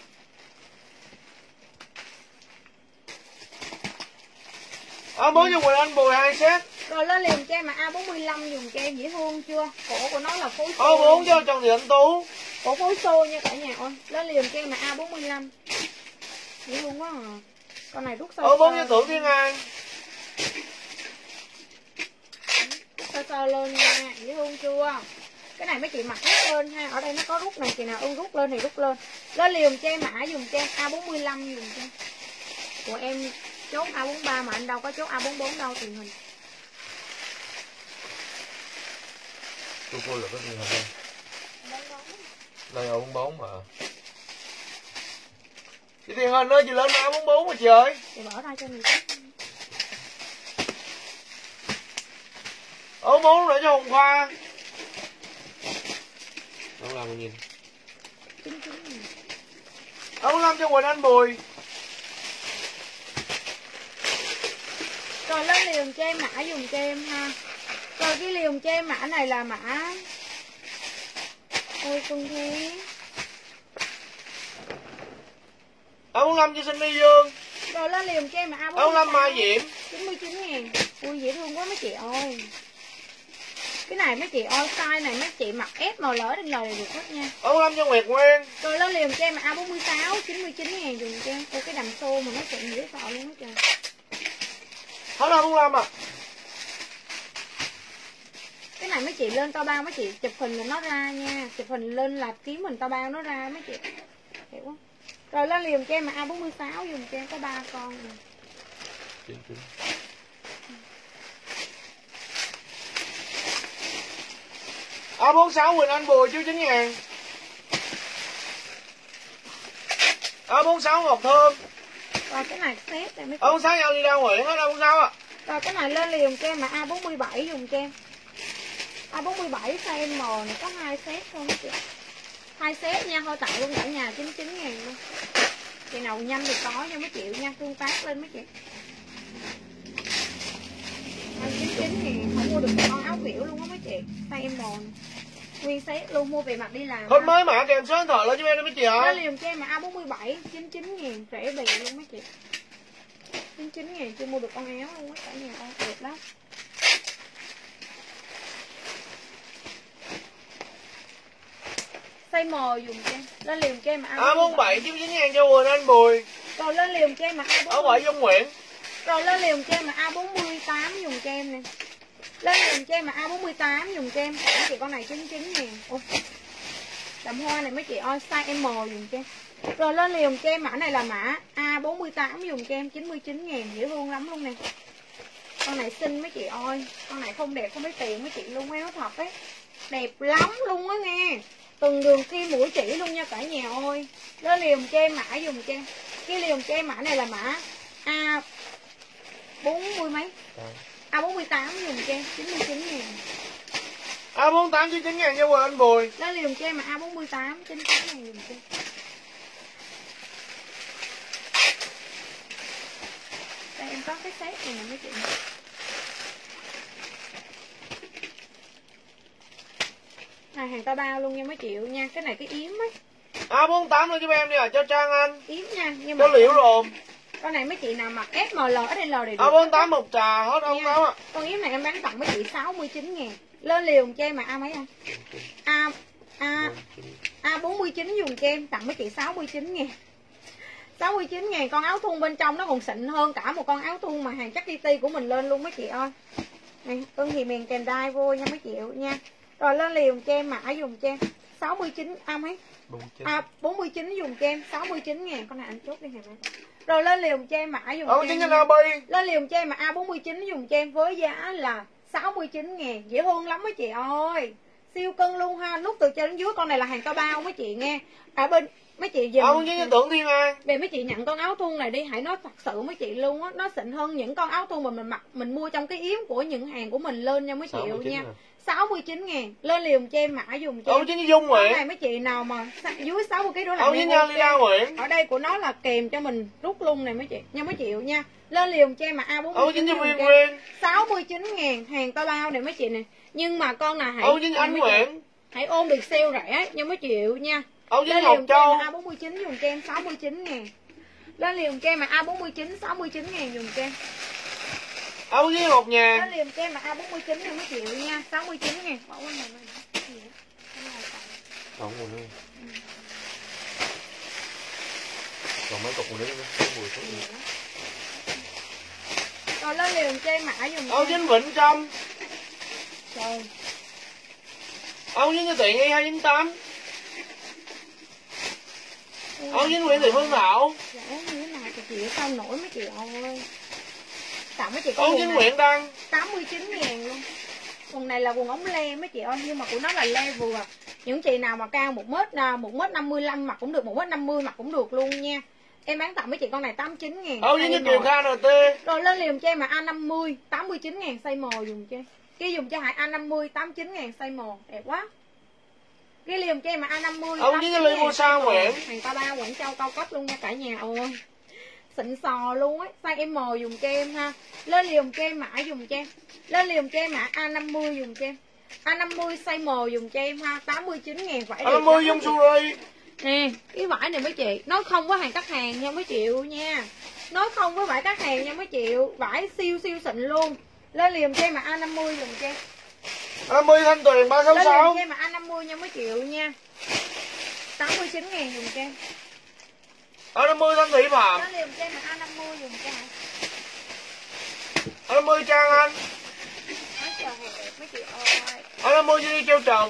A bốn cho Quỳnh Anh Bùi hai set. Rồi lên liều cho em mà A bốn mươi lăm dùng cho em dễ thương chưa? Cổ của nó là phối xô. A bốn cho Trần Thị Hạnh Tú. Cổ phối xô nha cả nhà ơi. Lên liều cho em mà A bốn mươi lăm. Dễ thương quá à. Con này rút sơ A bốn cho Tưởng Thiên An. Sơ sơ lên nha, dễ thương chưa? Cái này mấy chị mặc rút lên ha. Ở đây nó có rút này, chị nào ưng rút lên thì rút lên. Lên liều cho em mã dùng cho em A bốn mươi lăm dùng cho em. Của em chốt A bốn mươi ba mà anh đâu có chốt A bốn mươi bốn đâu truyền hình. Tôi coi là cái truyền hình đây. Đây A bốn mươi bốn mà. Chị truyền hình ơi, chị lên A bốn mươi bốn mà chị ơi. Chị bỏ ra cho mình xem. A bốn mươi bốn nữa cho Hồng Khoa. Đâu làm mình nhìn. chín chín nghìn. A bốn mươi lăm cho Quỳnh Anh Bùi. Rồi lên liều cho em mã dùng cho em ha. Rồi cái liều cho em mã này là mã. Ôi Xuân Thế. A bốn mươi lăm cho Sinh Ly Dương. Rồi lên liều cho em mã A A bốn mươi lăm Mai Diễm. chín mươi chín ngàn. Ui dễ thương quá mấy chị ơi. Cái này mấy chị ơi, size này mấy chị mặc S màu lỡ trên lời được hết nha. A bốn mươi lăm cho Nguyệt Nguyên. Rồi lên liều cho em A bốn mươi sáu chín mươi chín ngàn dùng cho em. Ôi cái đầm xô mà nó xịn dễ sợ luôn hết trời. Hết A bốn mươi lăm à. Cái này mấy chị lên to bao mấy chị chụp hình là nó ra nha. Chụp hình lên là kiếm hình to bao nó ra mấy chị. Hiểu không? Rồi lên liều cho em mà A bốn mươi sáu dùng cho em có ba con rồi. A bốn mươi sáu Quỳnh Anh Bùi chứ chín ngàn. A bốn mươi sáu Ngọc Thơm. Rồi cái này set này mấy A bốn mươi sáu nhau đi ra Nguyễn hết A bốn mươi sáu à. Rồi cái này lên liều cho em mà A bốn mươi bảy dùng cho em. A bốn mươi bảy size M này có hai set thôi mấy chị. Hai set nha, thôi tặng luôn cả nhà chín mươi chín ngàn luôn. Chị nào nhanh thì có nha mấy triệu nha, tương tác lên mấy chị. chín mươi chín ngàn không mua được con áo kiểu luôn á mấy chị. Size M này. Nguyên set luôn, mua về mặc đi làm. Hết mới mã kèm số điện thoại lên cho em đi mấy chị Nó ơi. liều cho em mà A bốn mươi bảy chín mươi chín ngàn rẻ bì luôn mấy chị. chín mươi chín ngàn chưa mua được con áo luôn á cả nhà ơi, đẹp lắm. Size M dùng cho em. Lên liều cho em mà A bốn mươi bảy chín mươi chín ngàn cho Quỳnh Anh Bùi. Rồi lên liều cho em mà A bốn mươi. Ở ngoại Dung Nguyễn. Rồi lên liều cho em mà A bốn mươi tám dùng cho em nè. Lên liều cho em mà A bốn mươi tám dùng cho em. Mấy chị con này chín mươi chín ngàn. Ôi. Đầm hoa này mấy chị ơi, size M dùng cho em. Rồi lên liều cho em mã này là mã A bốn mươi tám dùng cho em chín mươi chín ngàn, dễ thương lắm luôn nè. Con này xinh mấy chị ơi. Con này không đẹp không lấy tiền mấy chị luôn, áo thật ấy. Đẹp lắm luôn á nghe. Từng đường kim mũi chỉ luôn nha cả nhà ơi. Lên liều cho em mã dùng cho em. Cái liều cho em mã này là mã A bốn mươi mấy. A bốn mươi tám dùng cho em chín mươi chín ngàn. A bốn mươi tám chín mươi chín ngàn cho Quỳnh Anh Bùi. Lên liều cho em mà A bốn mươi tám chín mươi chín ngàn dùng cho em. Đây em có cái set này nè mấy chị. Này hàng ta bao luôn nha mấy triệu nha. Cái này cái yếm ấy. A bốn mươi tám luôn giúp em đi à, cho Trang Anh. Yếm nha. Nhưng mà Có liễu rồm. con này mấy chị nào mặc S M L S L đều được. A bốn mươi tám một trà hết A bốn mươi tám ạ. Con yếm này em bán tặng mấy chị sáu mươi chín ngàn. Lên liều cho em mà A mấy không? A A A bốn mươi chín dùng cho em tặng mấy chị sáu mươi chín ngàn. sáu mươi chín ngàn, con áo thun bên trong nó còn xịn hơn cả một con áo thun mà hàng chắc Kitty của mình lên luôn mấy chị ơi. Này, ưng thì miền kèm đai vô nha mấy triệu nha. Rồi lên liều cho em mã dùng cho em sáu mươi chín à mấy? À bốn mươi chín dùng cho em sáu mươi chín ngàn, con này anh chốt đi hả mấy. Rồi lên liều cho em mã dùng Ờ, cho em. Lên liều cho em mà A bốn mươi chín dùng cho em với giá là sáu mươi chín ngàn, dễ thương lắm mấy chị ơi. siêu cân luôn ha, nút từ trên đến dưới. Con này là hàng to bao mấy chị nghe. Ở bên mấy chị về áo với tưởng Thiên An. Về mấy chị nhận con áo thun này đi, hãy nói thật sự mấy chị luôn á, nó xịn hơn những con áo thun mà mình mặc mình mua trong cái yếm của những hàng của mình lên nha mấy chị nha. sáu mươi chín ngàn lên liền cho em mã dùng cho em. Áo với Dung Nguyễn. Này mấy chị nào mà dưới sáu mươi ký đổ lại. Áo với Nha Nguyễn. Ở đây của nó là kèm cho mình rút luôn này mấy chị nha mấy chị nha. Lên liền cho em mà A bốn mươi chín sáu mươi chín ngàn hàng to bao này mấy chị nè. Nhưng mà con nào hãy Áo với Anh Nguyễn. Hãy ôm được sale rẻ nha mấy chị nha. Áo với Ngọc Châu. A bốn mươi chín dùng cho em sáu mươi chín ngàn. Lên liền cho em mà A bốn mươi chín sáu mươi chín ngàn dùng cho em. Áo với Ngọc Nhà. Lên liền cho em mà A bốn mươi chín nha mấy chị nha, sáu mươi chín ngàn. Bỏ qua này này. Còn nguồn nữa. Còn mấy cục nguồn nữa cái mùi số gì. Rồi lên liền cho em mã dùng. Áo chính Vĩnh Trâm. Rồi. Áo với Tiện Y hai chín tám. Áo với Nguyễn Thị Phương Thảo. Dạ như thế nào thì chị sao nổi mấy chị ơi. Tặng mấy chị có áo với Nguyễn Đăng tám mươi chín ngàn luôn. Quần này là quần ống le mấy chị ơi, nhưng mà của nó là le vừa. Những chị nào mà cao một mét một mét năm mươi lăm mặc cũng được, một mét năm mươi mặc cũng được luôn nha. Em bán tặng mấy chị con này tám mươi chín ngàn. Áo với Kiều ca en tê. Rồi lên liền cho em mà A năm mươi tám mươi chín ngàn size mò dùng cho. Cái dùng cho Hải A năm mươi tám mươi chín ngàn size mò đẹp quá. Cái liềm cho em mà A năm mươi. Ông với cái ly mua sao Nguyễn. Hàng ta ba Quảng Châu cao cấp luôn nha cả nhà ơi. Xịn sò luôn á, size M dùng cho em ha. Lên liềm cho em mã dùng cho em. Lên liềm cho em mã A năm mươi dùng cho em. A năm mươi size M dùng cho em ha, tám mươi chín ngàn vải. A năm mươi dung Suri. Nè, cái vải này mấy chị, nói không với hàng cắt hàng nha mấy triệu nha. Nói không với vải cắt hàng nha mấy triệu, vải siêu siêu xịn luôn. Lên liềm cho em mà A năm mươi dùng cho em. A năm mươi Thanh Tuyền ba sáu sáu. Lên liềm cho em mà A năm mươi nha mấy triệu nha. tám mươi chín ngàn dùng cho em. A năm mươi Thanh Thị Phạm. Lên liềm cho em mà A năm mươi dùng cho em. A năm mươi Trang Anh. Nói chờ hàng đẹp mấy chị ơi. A năm mươi đi Treo Trần.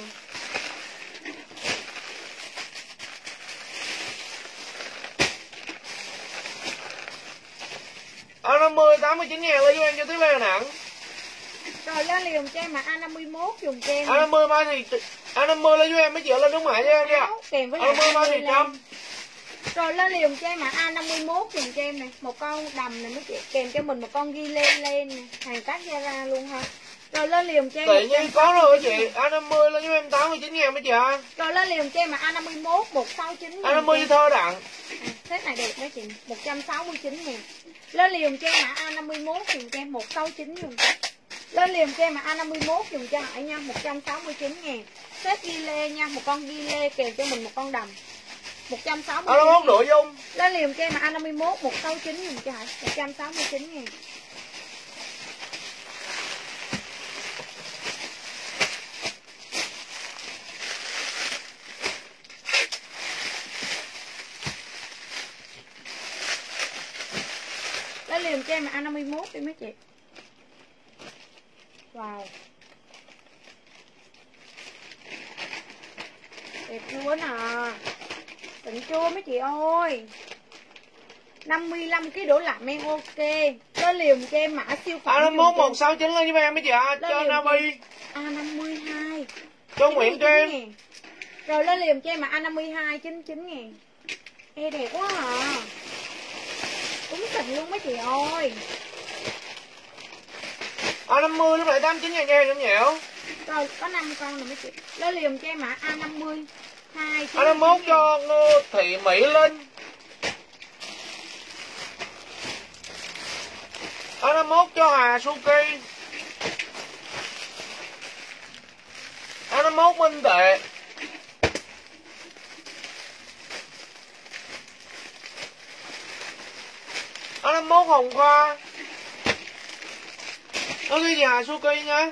A năm mươi tám mươi chín ngàn lấy cho em cho tiếp lên nặng. Rồi lên liềm cho em mà A năm mươi mốt dùng cho em. A năm mươi mai thì A năm mươi lấy cho em mấy chị lên đúng mã cho em nha. Kèm với A năm mươi mai thì trăm. Rồi lên liềm cho em mà A năm mươi mốt dùng cho em này, một con đầm này mấy chị, kèm cho mình một con ghi lên lên này, hàng tác Zara luôn ha. Rồi lên liềm cho em. Tự nhiên có rồi chị, A năm mươi lấy cho em tám mươi chín ngàn mấy chị ơi. Rồi lên liềm cho em mà A năm mươi mốt một trăm sáu mươi chín. A năm mươi với Thơ Đặng. À, set này đẹp mấy chị, một trăm sáu mươi chín ngàn. Lên liềm cho em mà A năm mươi mốt dùng cho em một trăm sáu mươi chín dùng cho. Lên liềm cho em mà A năm mươi mốt dùng cho Hải nha, một trăm sáu mươi chín ngàn. Set ghi lê nha, một con ghi lê kèm cho mình một con đầm. một trăm sáu mươi chín. A năm mươi mốt nội dung. Lên liềm cho em mà A năm mươi mốt một trăm sáu mươi chín dùng cho Hải, một trăm sáu mươi chín ngàn. Lên liềm cho em mà A năm mươi mốt đi mấy chị. Wow. Đẹp chưa nè. Đừng chưa mấy chị ơi. năm mươi lăm ký đổ lại men ok. Lên liềm cho em mã siêu phẩm. A năm mươi mốt một trăm sáu mươi chín lên với em mấy chị ạ. Cho Navi. A năm mươi hai. Cho Nguyễn cho em. Rồi lên liềm cho em mà A năm mươi hai chín mươi chín ngàn. Ê đẹp quá à. Đúng xịn luôn mấy chị ơi. A năm mươi lúc lại tám mươi chín ngàn em nhẹo. Rồi có năm con rồi mấy chị. Lên liềm cho em mã A năm mươi hai. A năm mươi mốt cho Ngô Thị Mỹ Linh. A năm mươi mốt cho Hà Suki. A năm mươi mốt Minh Tệ. A năm mươi mốt Hồng Khoa. Nó ghi nhà Suki nha.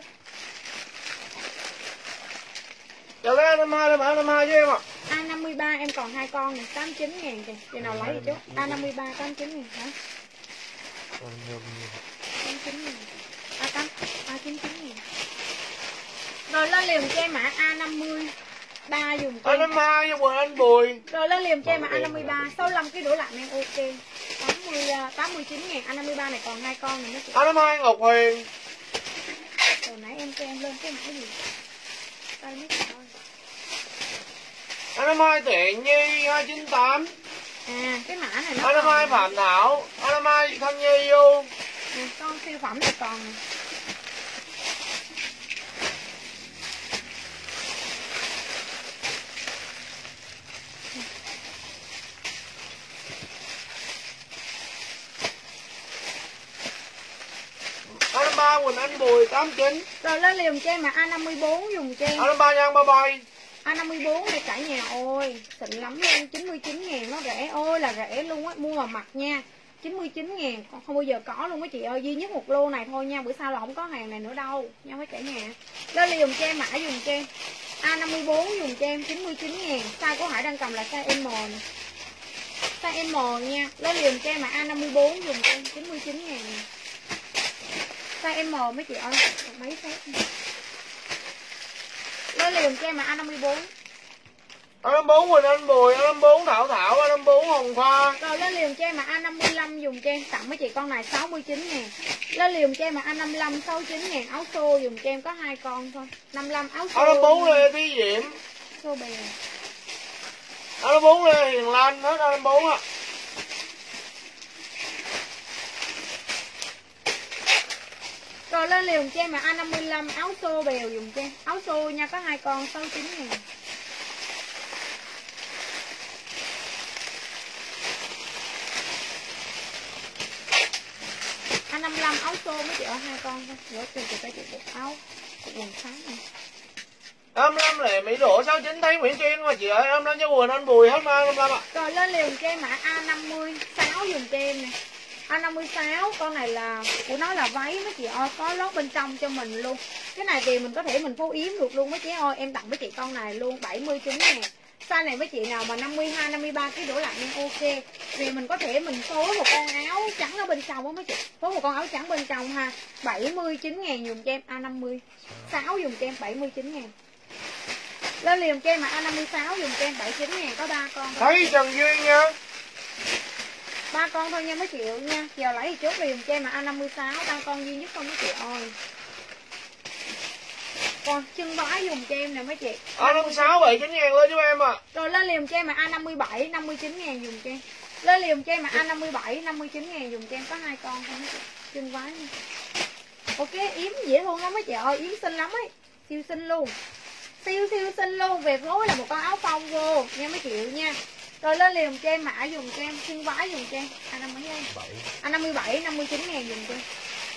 Giờ lấy A năm mươi hai lên A năm mươi hai với em ạ. A năm mươi ba em còn hai con này, tám mươi chín ngàn kìa. Chị nào lấy gì chứ? A năm mươi ba tám mươi chín ngàn hả? tám mươi chín ngàn. A tám, A chín mươi chín ngàn. Rồi lên liềm cho em mã A năm mươi ba dùng cho A năm mươi hai cho Quỳnh Anh Bùi. Rồi lên liềm cho em mã A năm mươi ba, sáu mươi lăm cái đổ lại em ok. tám mươi, tám mươi chín ngàn. A năm mươi ba này còn hai con này mấy chị. A năm mươi hai Ngọc Huyền. Rồi nãy em cho em lên cái mã gì? tay mấy chị ơi. A năm hai Tuệ Nhi hai chín tám. À cái mã này nó A năm hai Phạm Thảo, A năm hai Thanh Nhi vô. nè, con siêu phẩm này còn nè. A năm ba Quỳnh Anh Bùi tám chín. Rồi lên liều cho em mà A năm mươi bốn dùng cho em. A năm ba Giang Ba Bay. A năm mươi bốn này cả nhà ơi, xịn lắm luôn, chín mươi chín ngàn nó rẻ ơi là rẻ luôn á, mua mà mặc nha. chín mươi chín ngàn còn không bao giờ có luôn mấy chị ơi, duy nhất một lô này thôi nha, bữa sau là không có hàng này nữa đâu nha mấy cả nhà. Lên liều cho em mã dùng cho em. A năm mươi bốn dùng cho em chín mươi chín ngàn, size của Hải đang cầm là size M này. Size M nha, lên liều cho em mà A năm mươi bốn dùng cho em chín mươi chín ngàn. Size M mấy chị ơi, mấy set. Lên liều cho em mà A năm mươi bốn. A năm mươi bốn Quỳnh Anh Bùi, A năm mươi bốn Thảo Thảo, A năm mươi bốn Hồng Khoa. Rồi lên liều cho em mà A năm mươi lăm dùng cho em, tặng mấy chị con này sáu mươi chín ngàn. Lên liều cho em mà A năm mươi lăm sáu mươi chín ngàn, áo xô dùng cho em có hai con thôi. năm mươi lăm áo xô. A năm mươi bốn Lê Thí Diễm. Xô bè. A năm mươi bốn Lê Hiền Lan, hết A năm mươi bốn á. Rồi lên liều cho em mà A năm mươi lăm áo xô bèo dùng cho em. Áo xô nha, có hai con sáu mươi chín ngàn. A năm mươi lăm áo xô mấy chị ở hai con thôi. Rửa tiền từ cái chị một áo. Một quần sáng này. A năm mươi lăm Lệ Mỹ Đỗ sáu chín thấy Nguyễn Xuyên mà chị ơi, A năm mươi lăm cho Quỳnh Anh Bùi hết mà A năm mươi lăm ạ. Rồi lên liều cho em mã A năm mươi sáu dùng cho em nè. A năm mươi sáu con này là của nó là váy mấy chị ơi, có lót bên trong cho mình luôn. Cái này thì mình có thể mình phô yếm được luôn mấy chị ơi, em tặng với chị con này luôn bảy mươi chín ngàn. Size này với chị nào mà năm mươi hai năm mươi ba ký đổ lại em ok. Vì mình có thể mình phối một con áo trắng ở bên trong á mấy chị. Phối một con áo trắng bên trong ha. bảy mươi chín ngàn dùng cho em A năm mươi sáu dùng cho em bảy mươi chín ngàn. Lên liều cho em mà A năm mươi sáu dùng cho em bảy mươi chín ngàn, có ba con. Thấy Trần Duyên nha. Ba con thôi nha mấy chị nha. Giờ lấy thì chốt liều cho em mà A năm mươi sáu, ba con duy nhất không mấy chị ơi. Còn chân vái dùng cho em nè mấy chị. A năm mươi sáu bảy mươi chín ngàn lên giúp em ạ. À. Rồi lên liều cho em mà A năm mươi bảy năm mươi chín ngàn dùng cho em. Lên liều cho em mà A năm mươi bảy năm mươi chín ngàn dùng cho em, có hai con thôi mấy chị. Chân vái nha. Ok, yếm dễ thương lắm mấy chị ơi, yếm xinh lắm ấy. Siêu xinh luôn. Siêu siêu xinh luôn, về phối là một con áo phông vô nha mấy chị nha. Rồi lên liều cho em mã dùng cho em, chân vái dùng cho em. A năm mươi bảy. A năm mươi bảy năm mươi chín ngàn dùng cho em.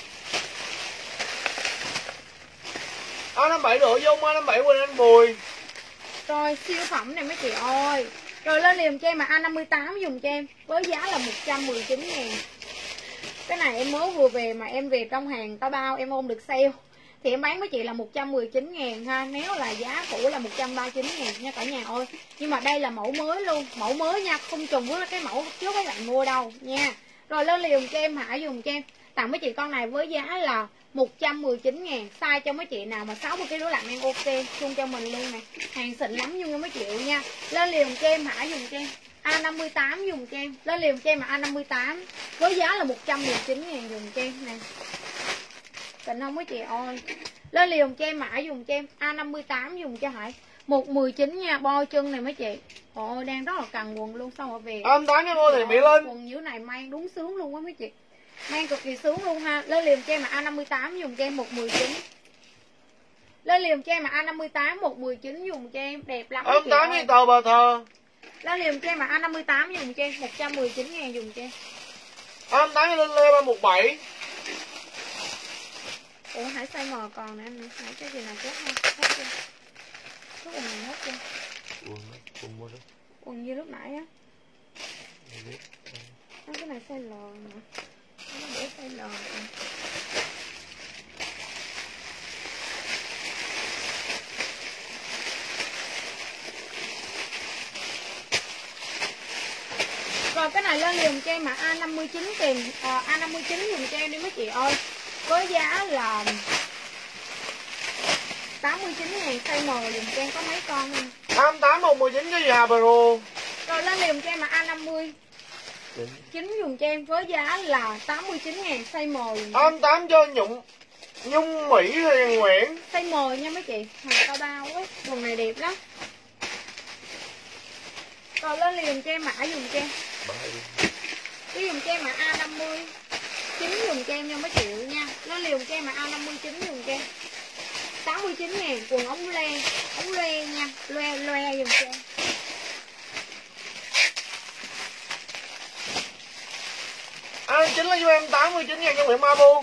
A năm mươi bảy Đỗ Dung, A năm mươi bảy Quỳnh Anh Bùi. Rồi siêu phẩm này mấy chị ơi. Rồi lên liều cho em mà A năm mươi tám dùng cho em với giá là một trăm mười chín ngàn. Cái này em mới vừa về mà em về trong hàng tao bao em ôm được sale thì em bán với chị là một trăm mười chín ngàn ha. Nếu là giá cũ là một trăm ba mươi chín ngàn nha cả nhà ơi. Nhưng mà đây là mẫu mới luôn, mẫu mới nha, không trùng với cái mẫu trước các bạn mua đâu nha. Rồi lên liều cho em hả dùng cho em, tặng mấy chị con này với giá là một trăm mười chín ngàn. Size cho mấy chị nào mà sáu mươi ki lô gam em ok chung cho mình luôn nè. Hàng xịn lắm nhưng mấy triệu nha. Lên liều cho em hả dùng cho em A năm mươi tám dùng cho em. Lên liều cho em mà A năm mươi tám với giá là một trăm mười chín ngàn dùng cho em nè. Xịn không mấy chị ơi. Lên liều cho em mã dùng cho em A năm mươi tám dùng cho Hải một trăm mười chín nha. Bo chân này mấy chị. Ôi đang rất là cần quần luôn, xong rồi về A năm mươi tám cho cô thì Mỹ Linh. Quần dưới này mang đúng sướng luôn á mấy chị. Mang cực kỳ sướng luôn ha. Lên liều cho em mà A năm mươi tám dùng cho em một trăm mười chín. Lên liều cho em mà A năm mươi tám một trăm mười chín dùng cho em đẹp lắm. A năm mươi tám đi tàu bà thờ. Lên liều cho em mà A năm mươi tám dùng cho em một trăm mười chín ngàn dùng cho em. A năm mươi tám lên Lê ba một bảy. Ủa Hải size M còn nè anh nè. Hải cái gì nào chốt không? Hết chưa? Cái quần này hết chưa? Quần quần mua đó. Quần như lúc nãy á. Đó, cái này size L nè. Nó để size L nè. Rồi cái này lên liều cho em mà A năm mươi chín kìm à, A năm mươi chín dùng cho em đi mấy chị ơi. Với giá là tám mươi chín ngàn, size M dùng cho em có mấy con không? A năm mươi tám một trăm mười chín cái gì Hà Pro. Rồi lên liều cho em mà A năm mươi chín dùng cho em với giá là tám mươi chín ngàn, size M dùng A năm mươi tám cho Nhụng Nhung Mỹ Hiền Nguyễn. Size M nha mấy chị, hàng cao bao ấy, quần này đẹp lắm. Còn lên liền cho em mã dùng cho em. Cái dùng cho em mã A năm mươi chín dùng cho em nha mấy triệu nha. Nó liền cho em mã A năm mươi chín dùng cho em. sáu mươi chín ngàn, quần ống loe, ống loe nha, loe loe dùng cho em. À, chính là cho em tám mươi chín ngàn trong hiệu Mabu.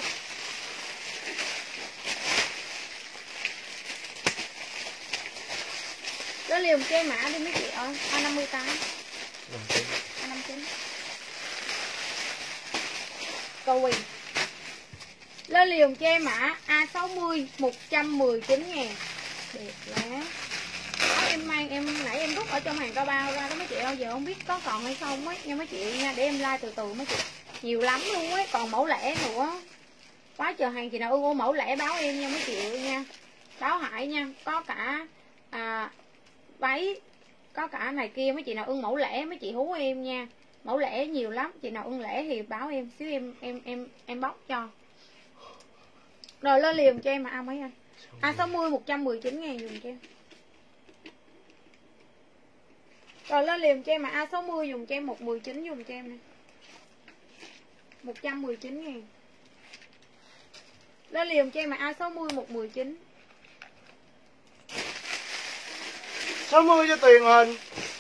Nó liền cho em mã đi mấy chị ơi, A năm mươi tám. A năm mươi chín. Cầu quỳ. Lên liền cho em mã A sáu mươi một trăm mười chín ngàn. Đẹp quá. Đó, em mang em nãy em rút ở trong hàng cao bao ra đó mấy chị ơi, giờ không biết có còn hay không ấy nha mấy chị nha, để em like từ từ mấy chị. Nhiều lắm luôn ấy, còn mẫu lẻ nữa. Quá trời hàng, chị nào ưng ô mẫu lẻ báo em nha mấy chị nha. Báo Hải nha, có cả à, váy, có cả này kia, mấy chị nào ưng mẫu lẻ mấy chị hú em nha. Mẫu lẻ nhiều lắm, chị nào ưng lẻ thì báo em xíu, em em em em bóc cho. Rồi lên liền cho em mà A mấy anh? A sáu mươi một trăm mười chín ngàn dùng cho em. Rồi lên liền cho em mà A sáu mươi dùng cho em một trăm mười chín dùng cho em nè. một trăm mười chín ngàn. Lên liền cho em mà A sáu mươi một trăm mười chín. sáu mươi cho tiền hình.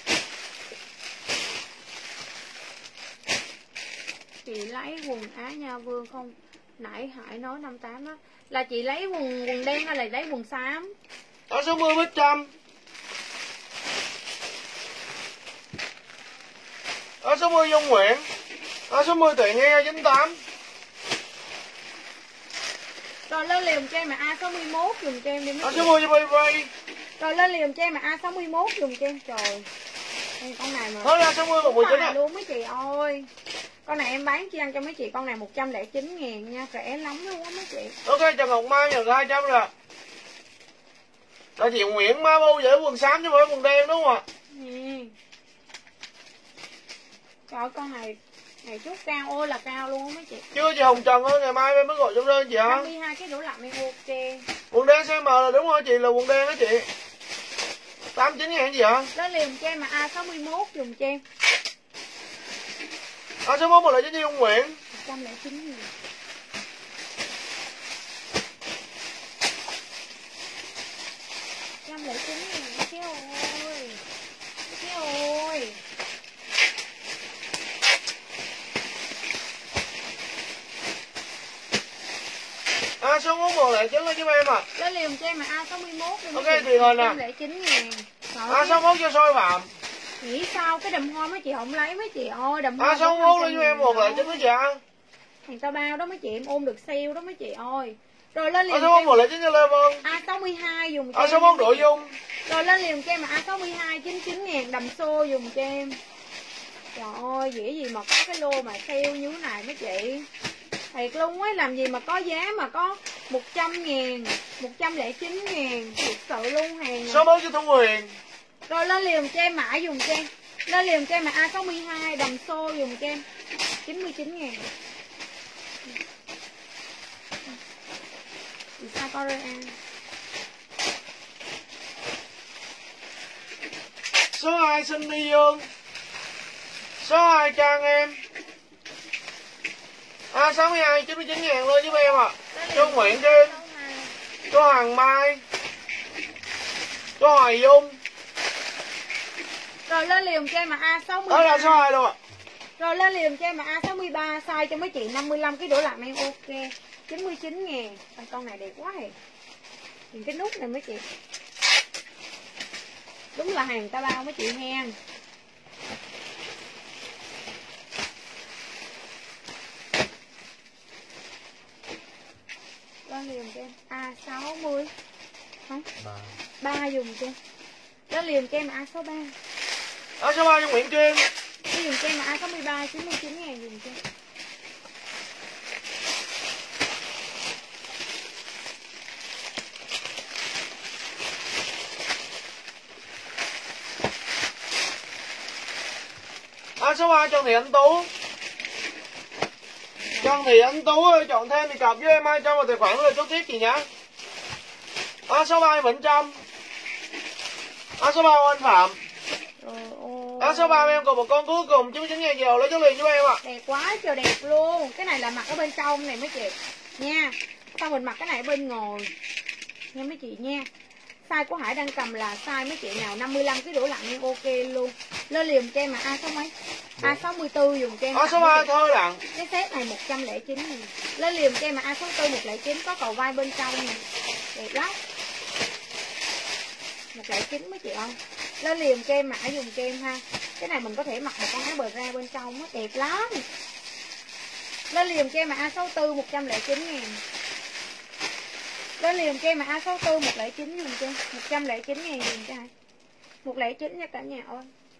Chị lấy quần Á Nha Vương không? Nãy Hải nói năm tám á. Là chị lấy quần quần đen hay là lấy quần xám? A sáu mươi Bích Trâm. A sáu mươi Dung Nguyễn. A sáu mươi Tiền He chín tám. Rồi lên liền cho em mà A sáu mươi mốt dùng cho em đi. A sáu mươi cho Bay Bay. Rồi lên liền cho em mà A sáu mươi mốt dùng cho em. Trời. Đây, con này mà. Thôi A sáu mươi một trăm mười chín á. Luôn mấy chị ơi. Con này em bán chi ăn cho mấy chị, con này một trăm lẻ chín ngàn nha, rẻ lắm luôn á mấy chị. Ok, Trần Ngọc Mai nhận hai trăm rồi. Là chị Nguyễn Ma Bu vậy quần xám chứ không phải quần đen đúng không ạ? Nè. Trời, con này này chút cao, ôi là cao luôn á mấy chị. Chưa chị Hồng Trần ơi, ngày mai mới gọi trong đơn chị hả? năm mươi hai cái đổ lạnh em ok. Quần đen size M là đúng rồi chị, là quần đen đó chị. tám mươi chín ngàn gì hả? Đó liền cho em mà A sáu mươi mốt dùng cho em. A sáu mươi mốt một lại cho Dung Nguyễn. một trăm lẻ chín ngàn. một trăm lẻ chín ngàn chứ ơi. Chứ ơi. A sáu mươi mốt một lại chín là giúp em à. Đó liền cho em mà A sáu mươi mốt đi. Ok thì rồi nè. một trăm lẻ chín ngàn. A sáu mươi mốt cho Soi Phạm. Nghĩ sao cái đầm hoa mấy chị không lấy mấy chị ơi, đầm hoa A sáu mươi mốt là giúp em một lại chín với chị ạ. hàng tao bao đó mấy chị, em ôm được sale đó mấy chị ơi. Rồi lên liền A sáu mươi mốt một lại chín cho Lê Vân. A sáu mươi hai dùng cho A sáu mươi mốt Đội Dung. Rồi lên liền cho em mà A sáu mươi hai chín mươi chín ngàn đầm xô dùng cho em. Trời ơi, dễ gì mà có cái lô mà sale như thế này mấy chị. Thiệt luôn ấy, làm gì mà có giá mà có một trăm ngàn, một trăm lẻ chín ngàn, thực sự luôn hàng. Số bốn cho Thu Huyền. Rồi lên liền cho em mã dùng cho em. Lên liền cho em mà A sáu mươi hai đầm xô dùng cho em chín mươi chín ngàn. Sao Korea. Số hai Sinh Đi Dương. Số hai Trang Em. A sáu mươi hai chín mươi chín ngàn luôn giúp em ạ. À. Cho Nguyễn Kim. Cho Hoàng Mai. Cho Hoài Dung. Rồi lên liền cho em mà A sáu mươi ba. Đó là số hai luôn ạ. À. Rồi lên liền cho em mà A sáu mươi ba size cho mấy chị năm mươi lăm cái đổ lạnh em ok. chín mươi chín ngàn. Con này đẹp quá hề. Nhìn cái nút này mấy chị. Đúng là hàng ta bao mấy chị hen. Lên liền cho em A sáu mươi. Hả? ba dùng cho em. Lên liền cho em A sáu ba. A sáu ba cho Nguyễn Kim. Cái dùng cho em A sáu mươi ba chín mươi chín ngàn dùng cho em. A số ba cho Thị Anh Tú. Trần Thị Anh Tú ơi, chọn thêm thì cặp với em hai trăm vào tài khoản rồi chốt tiếp chị nhá. A số ba Vĩnh Trâm. A số ba Anh Phạm. A số ba em còn một con cuối cùng chín mươi chín ngàn giờ lấy số liền giúp em ạ. À. Đẹp quá trời đẹp luôn. Cái này là mặc ở bên trong này mấy chị nha. Sau mình mặc cái này ở bên ngồi nha mấy chị nha. Size của Hải đang cầm là size mấy chị nào năm mươi lăm ký đổ lặng nên ok luôn. Lên liền cho em mà A số mấy? A sáu mươi tư dùng cho em. A số ba thôi lặng. Cái set này một trăm lẻ chín nè. Lên liền cho em mà A sáu mươi tư một trăm lẻ chín có cầu vai bên trong nè. Đẹp lắm. một trăm lẻ chín mấy chị ơi. Lên liền cho em mã dùng cho em ha. Cái này mình có thể mặc một con áo bờ ra bên trong á, đẹp lắm. Lên liền cho em mà A sáu mươi tư một trăm lẻ chín ngàn. Lên liền cho em mà A sáu mươi tư một trăm lẻ chín dùng cho một trăm lẻ chín ngàn dùng cho hai. một trăm lẻ chín nha cả nhà ơi.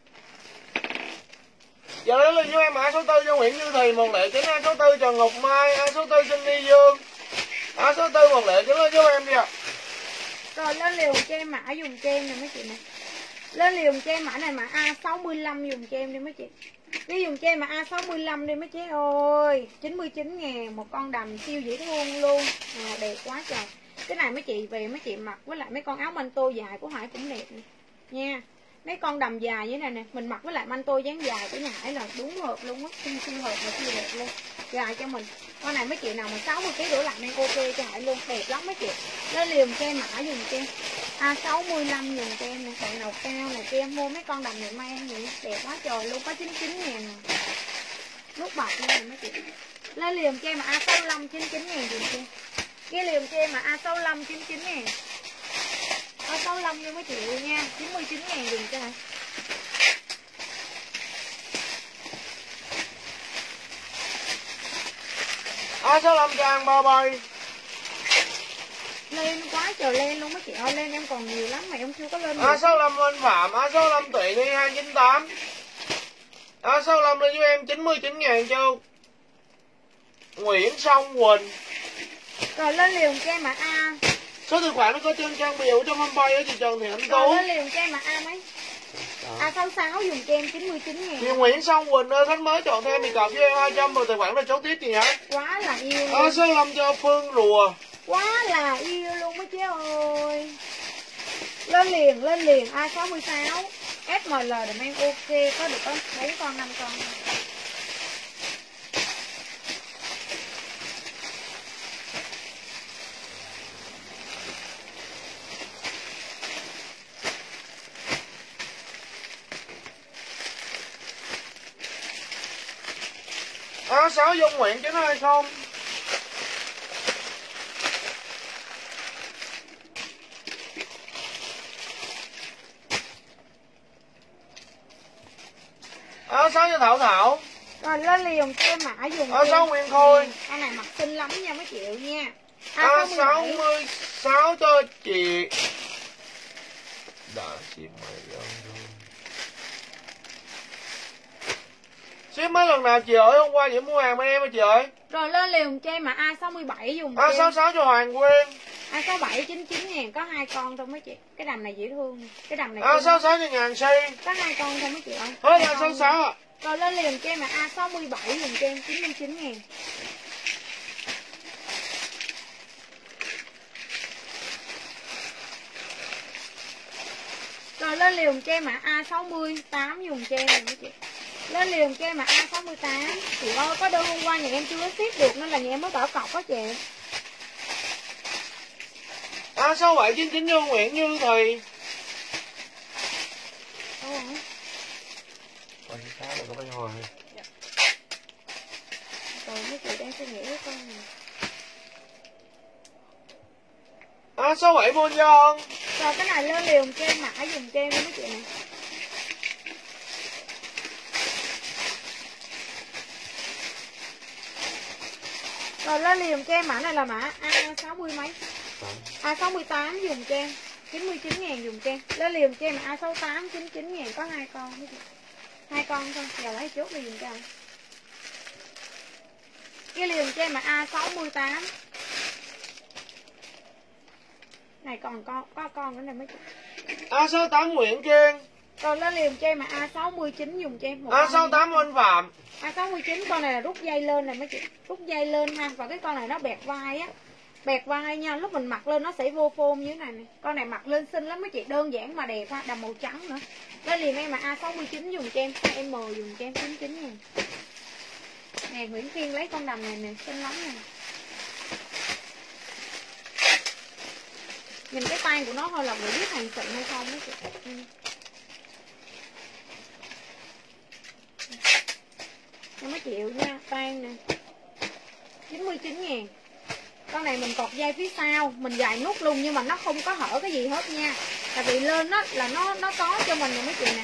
Giờ lấy lên cho em A số tư cho Nguyễn Như Thì một trăm lẻ chín, A số tư Trần Ngọc Mai, A số tư Cindy Dương, A số tư một trăm lẻ chín lên cho em đi ạ. Rồi lên liền cho em mã dùng cho em nè mấy chị nè. Lên liền cho em mã này mã A sáu mươi lăm dùng cho em đi mấy chị. Đi dùng cho em mà A sáu mươi lăm đi mấy chị ơi. chín mươi chín ngàn một con đầm siêu dễ thương luôn. À, đẹp quá trời. Cái này mấy chị về mấy chị mặc với lại mấy con áo manto dài của Hải cũng đẹp nè nha. Mấy con đầm dài như này nè, mình mặc với lại manto dáng dài của nhà Hải là đúng hợp luôn á, siêu siêu hợp và siêu đẹp luôn. Dài cho mình. Con này mấy chị nào mà sáu mươi ký đổ lạnh nên ok cho Hải luôn, đẹp lắm mấy chị. Lên liền cho em mã dùng cho em. A sáu mươi lăm dùng cho em nè, bạn nào cao này kia mua mấy con đầm này mang gì đẹp quá trời luôn, có chín mươi chín ngàn nè. Nút bạc luôn này mấy chị. Lên liền cho em mà A sáu mươi lăm chín mươi chín ngàn dùng cho em. Cái liền cho em mà A sáu mươi lăm chín mươi chín ngàn. A sáu mươi lăm nha mấy chị nha, chín mươi chín ngàn dùng cho hả? A sáu mươi lăm trang bao bay. Lên quá trời lên luôn mấy chị ơi, lên em còn nhiều lắm mà em chưa có lên. A sáu mươi lăm Anh Phạm, A sáu mươi lăm Tuệ Thi hai chín tám. A sáu mươi lăm lên với em chín mươi chín ngàn cho Nguyễn Song Quỳnh. Rồi lên liền cho em mà A. Số tài khoản nó có trên trang biểu trong fanpage á chị Trần Thị Anh Tú. Rồi lên liền cho em mà A mấy? A sáu mươi sáu dùng cho em chín mươi chín ngàn. Chị Nguyễn Song Quỳnh ơi, khách mới chọn thêm thì cọc với em hai trăm vào tài khoản là chốt tiếp chị nhá. Quá là yêu luôn. A sáu mươi lăm cho Phương Rùa. Quá là yêu luôn mấy chị ơi. Lên liền, lên liền A sáu mươi sáu ép em lờ để mang ok, có được có bốn con năm con. A sáu Dung Nguyễn chín hai không. A sáu cho Thảo Thảo. Rồi lên liền cho em mã dùng. A sáu Nguyên Khôi. Con này mặc xinh lắm nha mấy triệu nha. A sáu mươi sáu cho chị. Đã ship mấy lần rồi. Ship mấy lần nào chị ơi, hôm qua chị mua hàng bên em hả chị ơi. Rồi lên liền cho em mà A sáu mươi bảy dùng. A sáu mươi sáu cho Hoàng Quyên. A sáu mươi bảy chín mươi chín ngàn có hai con thôi mấy chị. Cái đầm này dễ thương. Cái đầm này A sáu mươi sáu cho Ngàn Si. có hai con thôi mấy chị ơi. Hết A sáu mươi sáu ạ. Rồi lên liền cho em mà A sáu mươi bảy dùng cho em chín mươi chín ngàn. Rồi lên liền cho em mà A sáu mươi tám dùng cho em này mấy chị. Lên liền cho em mà A sáu mươi tám. Chị ơi có đơn hôm qua nhà em chưa có ship được nên là nhà em mới bỏ cọc đó chị. A sáu bảy chín chín cho Nguyễn Như Thì. Đâu rồi? Rồi sao rồi có phải hồi. Dạ. Rồi mấy chị đang suy nghĩ với con này. A sáu bảy Buôn Dân. Rồi cái này lên liền cho em mã dùng cho em mấy chị này. Rồi lên liền cho em mã này là mã A sáu mươi mấy. A sáu mươi tám dùng cho em chín mươi chín ngàn dùng cho em. Lên liền cho em A sáu mươi tám chín mươi chín ngàn có hai con mấy chị. Hai con thôi, giờ lấy chốt đi dùng cho em. Cái liền cho em mà A sáu mươi tám. Này còn con có con nữa này mấy chị. A sáu mươi tám Nguyễn Kiên. Rồi lên liền cho em mà A sáu mươi chín dùng cho em. A sáu mươi tám Anh Phạm. A sáu mươi chín con này là rút dây lên này mấy chị. Rút dây lên ha. Và cái con này nó bẹt vai á. Bẹt vai nha, lúc mình mặc lên nó sẽ vô phôm như thế này nè. Con này mặc lên xinh lắm mấy chị, đơn giản mà đẹp ha, đầm màu trắng nữa. Lên liền em mà A sáu mươi chín dùng cho em, size M dùng cho em chín mươi chín ngàn. Nè Nguyễn Kiên lấy con đầm này nè, xinh lắm nè. Nhìn cái tay của nó thôi là người biết hàng xịn hay không đó chị. Ừ. Nó mới chịu nha, tay nè chín mươi chín ngàn. Con này mình cột dây phía sau, mình dài nút luôn nhưng mà nó không có hở cái gì hết nha. Tại vì lên đó là nó nó có cho mình nè mấy chị nè.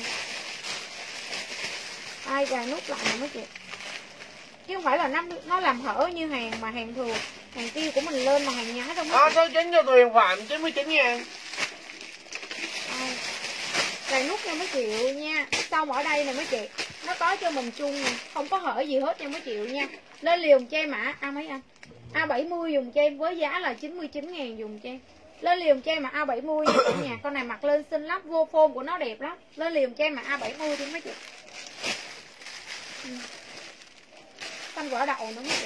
Ai dài nút lại nè mấy chị. Chứ không phải là nó, nó làm hở như hàng mà hàng thường. Hàng kia của mình lên mà hàng nhái đâu mấy A chị. sáu chín cho Tuyền Phạm chín mươi chín ngàn. Dài nút nha mấy triệu nha. Xong ở đây nè mấy chị. Nó có cho mình chung nè, không có hở gì hết nha mấy triệu nha. Lên liều cho em mã A mấy anh? A bảy mươi dùng cho em với giá là chín mươi chín ngàn dùng cho em. Lên liều cho em mà A bảy mươi nha cả nhà. Con này mặc lên xinh lắm, vô phôm của nó đẹp lắm. Lên liều cho em mà A bảy mươi đi mấy chị. Ừ. Xanh vỏ đậu nữa mấy chị.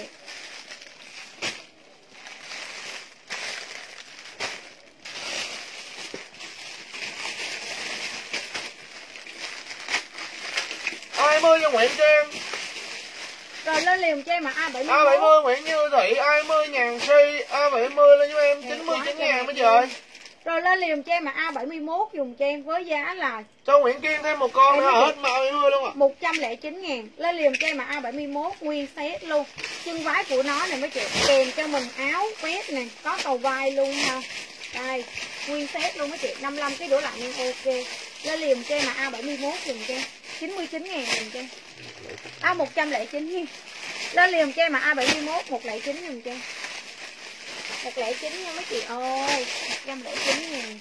A hai mươi cho Nguyễn cho em. Rồi lên liều cho em mà A bảy mươi. A bảy mươi Nguyễn Như Thị, A hai mươi ngàn si, A bảy mươi lên cho em chín mươi chín ngàn mấy trời. Rồi lên liều cho em mà A bảy mươi mốt dùng cho em với giá là cho Nguyễn Kiên thêm một con nữa hết mà A bảy mươi luôn ạ. một trăm lẻ chín ngàn. Lên liều cho em mà A bảy mươi mốt nguyên set luôn. Chân váy của nó này mấy chị, kèm cho mình áo vest nè, có cầu vai luôn ha. Đây, nguyên set luôn mấy chị, năm mươi lăm cái đổ lạnh nên ok. Lên liều cho em mà A bảy mươi mốt dùng cho em chín mươi chín ngàn dùng cho em. À một trăm lẻ chín ngàn. Lên liều cho em mà A bảy mươi mốt một trăm lẻ chín dùng cho em. một trăm lẻ chín nha mấy chị ơi, một trăm lẻ chín ngàn.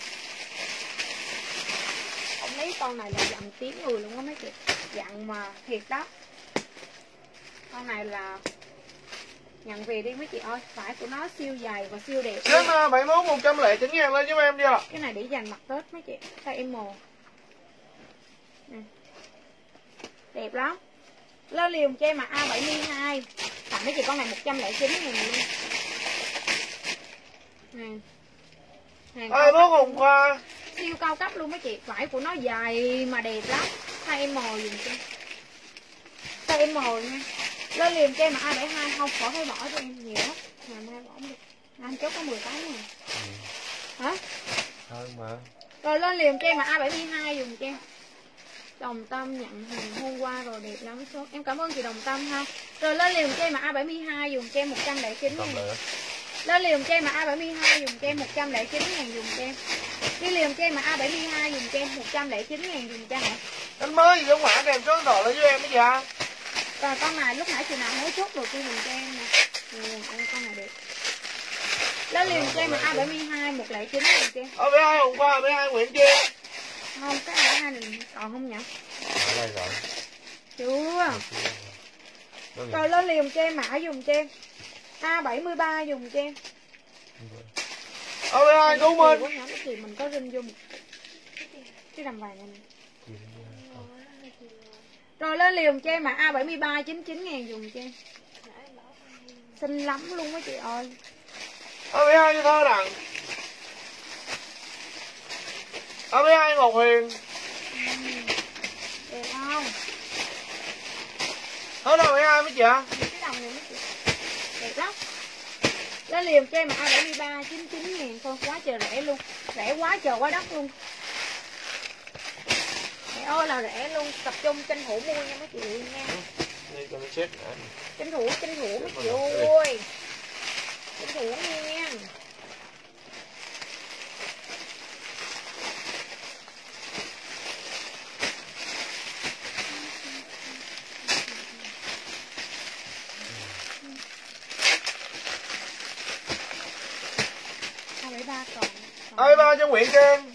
Ông lấy con này là dặn tiếng người luôn á mấy chị. Dặn mà thiệt đó. Con này là nhận về đi mấy chị ơi. Vải của nó siêu dày và siêu đẹp. Đến bảy mươi mốt một trăm lẻ chín ngàn lên giúp em đi ạ. Cái này để dành mặc Tết mấy chị. Size M nè. Đẹp lắm. Lên liều cho em mà A bảy mươi hai. Tặng mấy chị con này một trăm lẻ chín ngàn luôn. Nè. Ai bố Hùng Khoa. Siêu cao cấp luôn mấy chị. Vải của nó dài mà đẹp lắm. Size M dùng cho. Size M nha. Lên liềm cho em mà A bảy mươi hai không, khỏi phải bỏ cho em nhiều lắm. Mà mai bỏ không được. Anh chốt có mười tám ngàn. Ừ. Hả? Hơn mà. Rồi lên liềm cho em mà A bảy mươi hai dùng cho em. Đồng Tâm nhận hàng hôm qua rồi, đẹp lắm số. Em cảm ơn chị Đồng Tâm ha. Rồi lên liềm cho em mà A bảy mươi hai dùng cho em một trăm lẻ chín ngàn. Lên liềm cho em mà A bảy mươi hai dùng cho em một trăm lẻ chín ngàn dùng cho em. Đi liềm cho em mà A bảy mươi hai dùng cho em một trăm lẻ chín ngàn dùng cho hả? Anh mới gì giống hả, kèm số điện thoại lại với em bây giờ. Rồi con này lúc nãy chị nào mới chốt được kia dùng cho em nè. Ừ, con này đẹp. Lên liềm cho em mà A bảy mươi hai một trăm lẻ chín dùng cho em. A bảy mươi hai hôm qua, A bảy mươi hai Nguyễn Kiên. Không, cái A bảy mươi hai này còn không nhỉ? Ở đây rồi. Chưa. Rồi lên liềm cho em mã dùng cho em. A bảy mươi ba dùng cho em. A bảy mươi hai Tú Minh. Cái gì mình có rinh dung. Cái đầm vàng này nè. Rồi lên liềm cho em mà A bảy mươi ba chín mươi chín ngàn dùng cho em. Xinh lắm luôn mấy chị ơi. A bảy mươi hai cho Thơ Đặng. A bảy mươi hai Ngọc Huyền. Đẹp không? Hết A bảy mươi hai mấy chị ạ. Cái đồng này mấy chị. Đẹp lắm. Lên liềm cho em mà A bảy mươi ba chín mươi chín ngàn thôi, quá trời rẻ luôn. Rẻ quá trời quá đất luôn. Rẻ ơi là rẻ luôn, tập trung tranh thủ mua nha mấy chị nha. Đây cho nó xếp nữa. Tranh thủ, tranh thủ mấy chị ơi. Tranh thủ nha. A bảy mươi ba còn. A bảy mươi ba cho Nguyễn Kiên.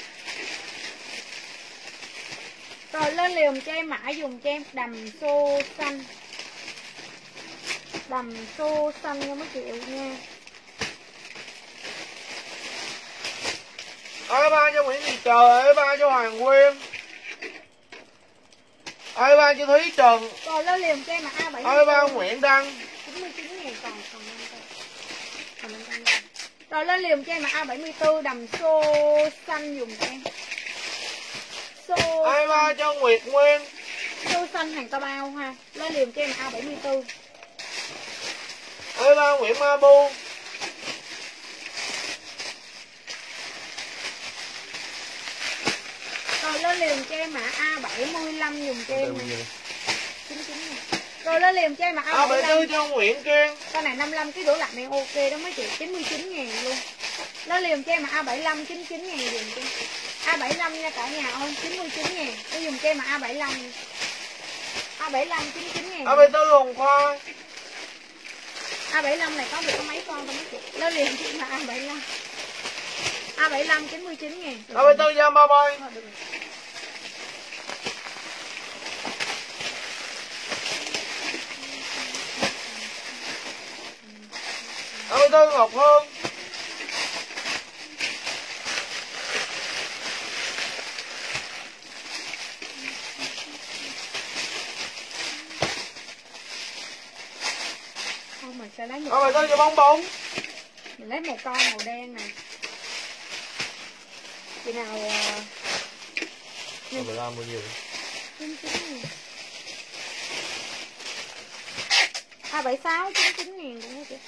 Rồi lên liềm cho em mã dùng cho em đầm xô xanh. Đầm xô xanh nha mấy chị nha. A bảy mươi ba cho Nguyễn Thị Trời, A bảy mươi ba cho Hoàng Quyên. hai mươi ba cho Thúy Trần. Rồi lên liền cho em mà A bảy mươi. hai mươi ba Nguyễn Đăng. chín mươi chín ngàn còn còn còn năm trăm. Rồi lên liền cho em mà A bảy mươi tư đầm xô xanh dùng cho em. Xô hai mươi ba cho Nguyệt Nguyên. xô xanh hàng tao bao ha. Lên liền cho em mà A bảy mươi tư. hai mươi ba Nguyễn Ma Bu. Rồi lên liền cho em mã A bảy mươi lăm dùng cho em này. chín mươi chín ngàn. Rồi lên liền cho em mã A bảy mươi lăm. A bảy mươi tư cho Nguyễn Kiên. Con này năm mươi lăm cái đổ lạnh này ok đó mấy chị, chín mươi chín ngàn luôn. Lên liền cho em mã A bảy mươi lăm chín mươi chín ngàn dùng cho. A bảy mươi lăm nha cả nhà ơi, chín mươi chín ngàn. Tôi dùng cho em mã A bảy mươi lăm. A bảy mươi lăm chín mươi chín ngàn. A bảy mươi tư Hồng Khoa. A bảy mươi lăm này có được có mấy con không mấy chị? Lên liền cho em mã A bảy mươi lăm. A bảy mươi lăm chín mươi chín ngàn. A bảy mươi tư Giam Ba Bay. A bảy mươi tư Ngọc Hương. Không mà sẽ lấy một A bảy mươi tư cho Bóng Bóng. mình lấy một con màu đen này. Chị nào A bảy mươi lăm bao nhiêu? chín mươi chín ngàn. A bảy mươi sáu chín mươi chín ngàn cũng chị.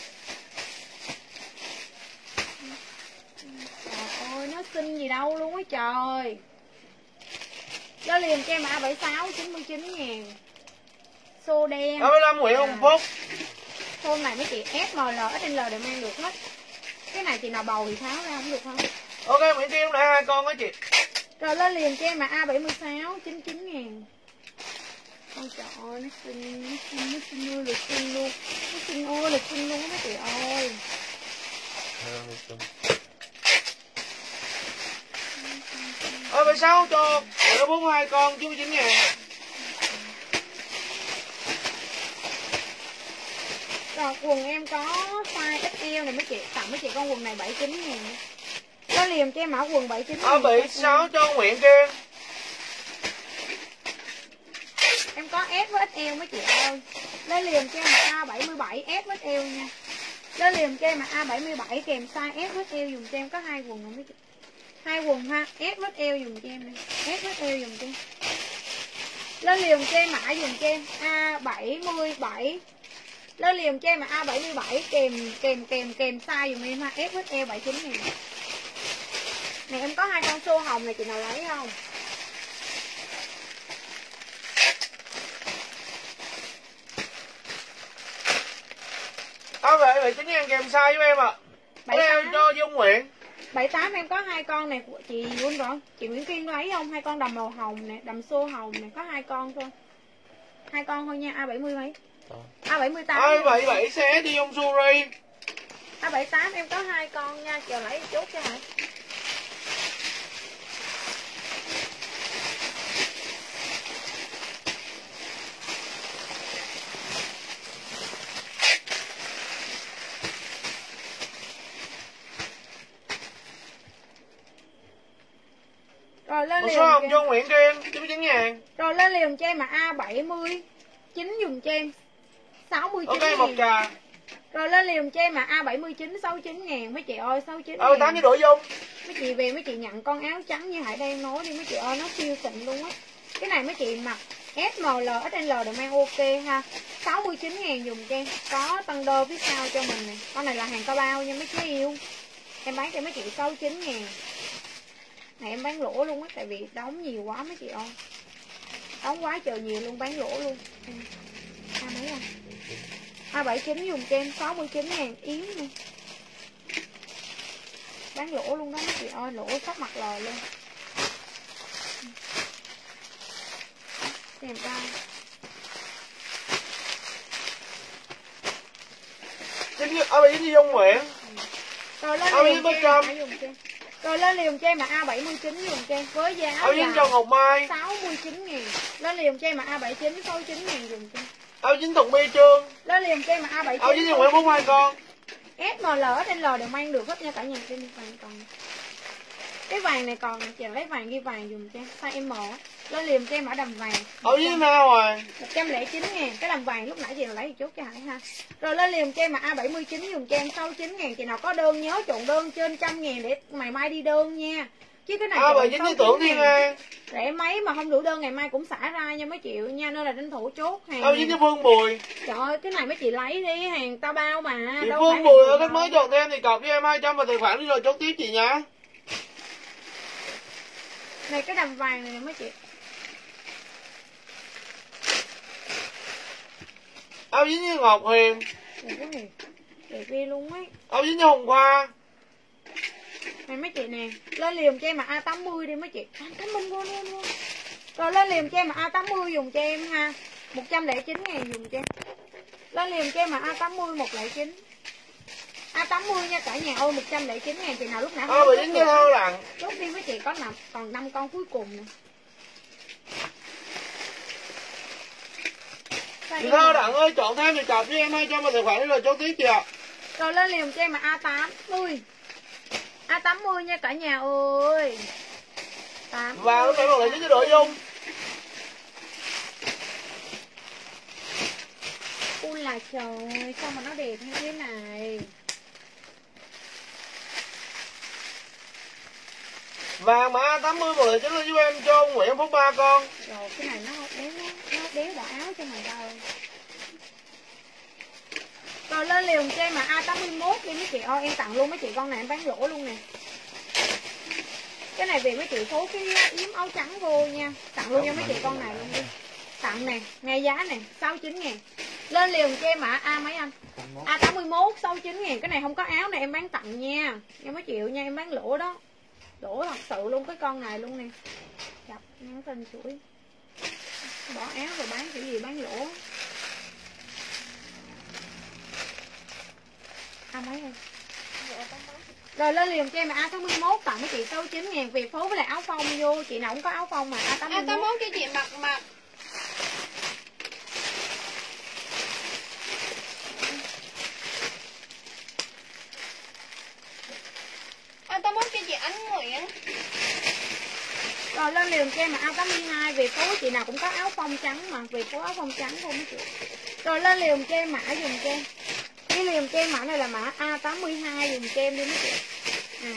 Trời ơi nó xinh gì đâu luôn á trời. Nó liền cho em A bảy mươi sáu chín mươi chín ngàn. Xô đen. A bảy mươi lăm Nguyễn Hồng Phúc. Xô này mấy chị ép em lờ ích en lờ đều mang được hết. Cái này chị nào bầu thì tháo ra không được không? Ok Nguyễn Kim đã hai con đó chị. Rồi lên liền cho em mà A bảy mươi sáu chín mươi chín ngàn. Ôi trời ơi nó xinh, nó xinh, nó xinh ơi là xinh luôn. Nó xinh ơi là xinh luôn mấy chị ơi. A bảy mươi sáu cho nó bốn mươi hai con chín mươi chín ngàn. Rồi quần em có size ích eo này mấy chị, tặng mấy chị con quần này bảy mươi chín ngàn. Nó liền cho em mã quần bảy mươi chín ngàn. A bảy mươi sáu cho Nguyễn Kiên. Em có S với ích eo mấy chị ơi. Lên liền cho em mã A bảy mươi bảy S với ích eo nha. Lên liền cho em mã A bảy mươi bảy kèm size S với eo dùng cho em có hai quần rồi mấy chị. Hai quần ha, S với eo dùng cho em đi. S với eo dùng cho em. Lên liền cho em mã dùng cho em A bảy mươi bảy. Lên liền cho em mã A bảy mươi bảy kèm kèm kèm kèm size dùng em ha, S với eo bảy mươi chín ngàn. Này em có hai con xô hồng này chị nào lấy không? A bảy mươi chín ngàn kèm size với em ạ. À. Em cho Dung Nguyễn. bảy mươi tám em có hai con này của chị luôn rồi. Chị Nguyễn Kiên lấy không? Hai con đầm màu hồng nè, đầm xô hồng nè, có hai con thôi. Hai con thôi nha, A bảy mươi mấy? A bảy mươi tám. A bảy mươi bảy sẽ đi ông Suri. A bảy mươi tám em có hai con nha, chờ lấy chốt cho hả? Rồi lên một liền số hồng cho cho Nguyễn Kiên chín mươi chín ngàn. Rồi lên liền cho em mà A bảy mươi chín dùng cho em sáu mươi chín ok một trà. Rồi lên liền cho em mà A bảy mươi chín sáu mươi chín ngàn mấy chị ơi, sáu mươi chín ờ tám với đổi dung. Mấy chị về mấy chị nhận con áo trắng như Hải đang nói đi mấy chị ơi, nó siêu xịn luôn á. Cái này mấy chị mặc S, M, L, ích en lờ đều mang ok ha. Sáu mươi chín ngàn dùng cho em. Có tăng đơ phía sau cho mình nè. Con này là hàng cao bao nha mấy chị yêu. Em bán cho mấy chị sáu mươi chín ngàn. Này em bán lỗ luôn á, tại vì đóng nhiều quá mấy chị ơi. Đóng quá trời nhiều luôn, bán lỗ luôn. A mấy không? A bảy mươi chín dùng cho em sáu mươi chín ngàn yếm luôn. Bán lỗ luôn đó mấy chị ơi, lỗ sắp mặt lờ luôn. Xem coi. A bảy mươi chín Dung Nguyễn. Rồi lên liền cho em dùng cho em. Rồi lên liền cho em mà A bảy mươi chín dùng cho em với giá A bảy mươi chín cho Ngọc Mai sáu mươi chín ngàn. Lên liền cho em mà A bảy mươi chín sáu mươi chín ngàn dùng cho em. A bảy mươi chín Thuận My Trương. Lên liền cho em mà A bảy mươi chín. A bảy mươi chín Nguyễn bốn mươi hai con. S, M, L, ích en lờ đều mang được hết nha cả nhà. Trên vàng còn. Cái vàng này còn chị lấy vàng ghi vàng dùng cho em size M á. Lên liền cho em mã đầm vàng. Ở dưới nào rồi? một trăm lẻ chín ngàn. Cái đầm vàng lúc nãy chị nào lấy thì chốt cho Hải ha. Rồi lên liền cho em mà A bảy mươi chín dùng cho em sáu mươi chín ngàn. Chị nào có đơn nhớ trộn đơn trên trăm ngàn để ngày mai đi đơn nha. Chứ cái này A bảy mươi chín tưởng Thiên An. Rẻ mấy mà không đủ đơn ngày mai cũng xả ra nha mấy triệu nha. Nên là tranh thủ chốt hàng. A bảy mươi chín Phương Bùi. Trời ơi cái này mấy chị lấy đi. Hàng tao bao mà. Chị đâu Phương Bùi ở cái mới chọn thêm thì cọc cho em hai trăm vào tài khoản đi rồi chốt tiếp chị nhá. Này cái đầm vàng này nè mấy chị. Áo dính như Ngọc Huyền. Đẹp quá nè. Đẹp ghê luôn ấy. Áo dính như Hồng Khoa. Này mấy chị nè. Lên liềm cho em mà A tám mươi đi mấy chị. À, cảm ơn luôn luôn. Rồi lên liềm cho em mà A tám mươi dùng cho em ha. một trăm lẻ chín ngàn dùng cho em. Lên liềm cho em mà A tám mươi một trăm lẻ chín. A tám mươi nha cả nhà ơi một trăm lẻ chín ngàn. Chị nào lúc nãy Áo dính như Thơ Đặng. Chốt đi mấy chị có nằm còn năm con cuối cùng nè. Chị Thơ Đặng ơi chọn thêm thì cọc với em hai trăm vào tài khoản đi rồi chốt tiếp chị ạ. Rồi lên liềm cho em mà A tám mươi. A tám mươi nha cả nhà ơi. tám mươi. Và lúc nãy một lại với cái nội dung. Ui là trời, sao mà nó đẹp như thế này. Vàng mà A tám mươi một lại chính là giúp em cho Nguyễn Phúc ba con. Rồi cái này nó đéo nó, nó đéo bỏ áo cho mày đâu. Rồi lên liều cho em mà A tám mươi mốt đi mấy chị ơi, em tặng luôn mấy chị con này em bán lỗ luôn nè. Cái này về mấy chị phố cái yếm áo trắng vô nha. Tặng luôn cho mấy chị con này luôn đi. Tặng nè, ngay giá nè, sáu mươi chín ngàn. Lên liều cho em mà A mấy anh? A tám mươi mốt sáu mươi chín ngàn. Cái này không có áo này em bán tặng nha. Em mấy triệu nha, em bán lỗ đó. Lỗ thật sự luôn cái con này luôn nè. Chập nhắn tin chuỗi. Bỏ áo rồi bán kiểu gì bán lỗ. A mấy đây? Rồi lên liền cho em là A tám mươi mốt tặng mấy chị sáu mươi chín ngàn Việt phố với lại áo phông vô. Chị nào cũng có áo phông mà A tám mươi mốt. A tám mươi mốt cho chị mặc mặc. A tám mươi mốt cho chị Ánh Nguyễn. Rồi lên liền cho em là A tám mươi hai Việt phố chị nào cũng có áo phông trắng mà. Việt phố áo phông trắng không mấy chị. Rồi lên liền cho em mã dùng cho em. Cái liềm cho em mã này là mã A tám mươi hai dùng cho em đi mấy chị. À.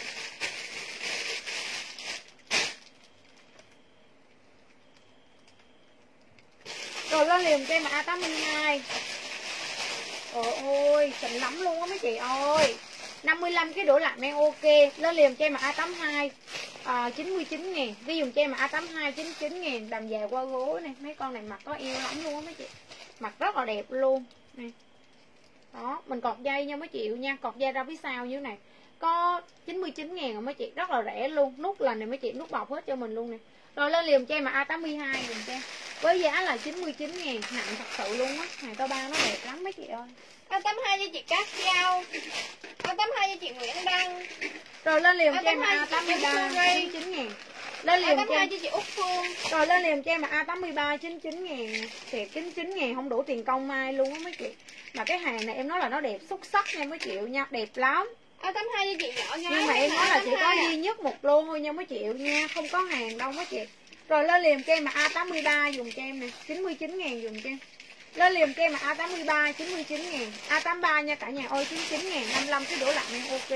Rồi lên liềm cho em mã A tám mươi hai. Ôi ôi, xịn lắm luôn á mấy chị ơi. năm mươi lăm cái đổ lạnh đang ok. Lên liềm cho em mã A tám mươi hai à, chín mươi chín ngàn. Ví dụ cho em mã A tám mươi hai chín mươi chín ngàn. Đầm dài qua gối này. Mấy con này mặc có eo lắm luôn á mấy chị. Mặc rất là đẹp luôn. Này. Đó, mình cọt dây nha mấy chị nha. Cọt dây ra phía sau như thế này. Có chín mươi chín ngàn rồi mấy chị. Rất là rẻ luôn. Nút là này mấy chị, nút bọc hết cho mình luôn nè. Rồi lên liềm cho em mà A tám mươi hai dùm cho em. Với giá là chín mươi chín ngàn. Nặng thật sự luôn á. Hàng tao bao nó đẹp lắm mấy chị ơi. A tám mươi hai cho chị Cát Giao. A tám mươi hai cho chị Nguyễn Đăng. Rồi lên liềm cho em mà A tám mươi ba chín mươi chín ngàn. Lên liềm cho em cho chị Úc Phương. Rồi lên liềm cho em mà A tám mươi ba chín mươi chín ngàn. Thiệt chín mươi chín ngàn không đủ tiền công mai luôn á mấy chị. Mà cái hàng này em nói là nó đẹp xuất sắc nha mấy chị nha. Đẹp lắm. A tám mươi hai cho chị nhỏ gái. Nhưng mà em nói là chỉ có duy nhất một lô thôi nha mấy chị nha. Không có hàng đâu mấy chị. Rồi lên liềm cho em mà A tám mươi ba dùng cho em nè. chín mươi chín ngàn dùng cho em. Lên liềm cho em mà A tám mươi ba chín mươi chín ngàn. A tám mươi ba nha cả nhà ơi chín mươi chín ngàn. năm mươi lăm cái đổ lạnh em ok.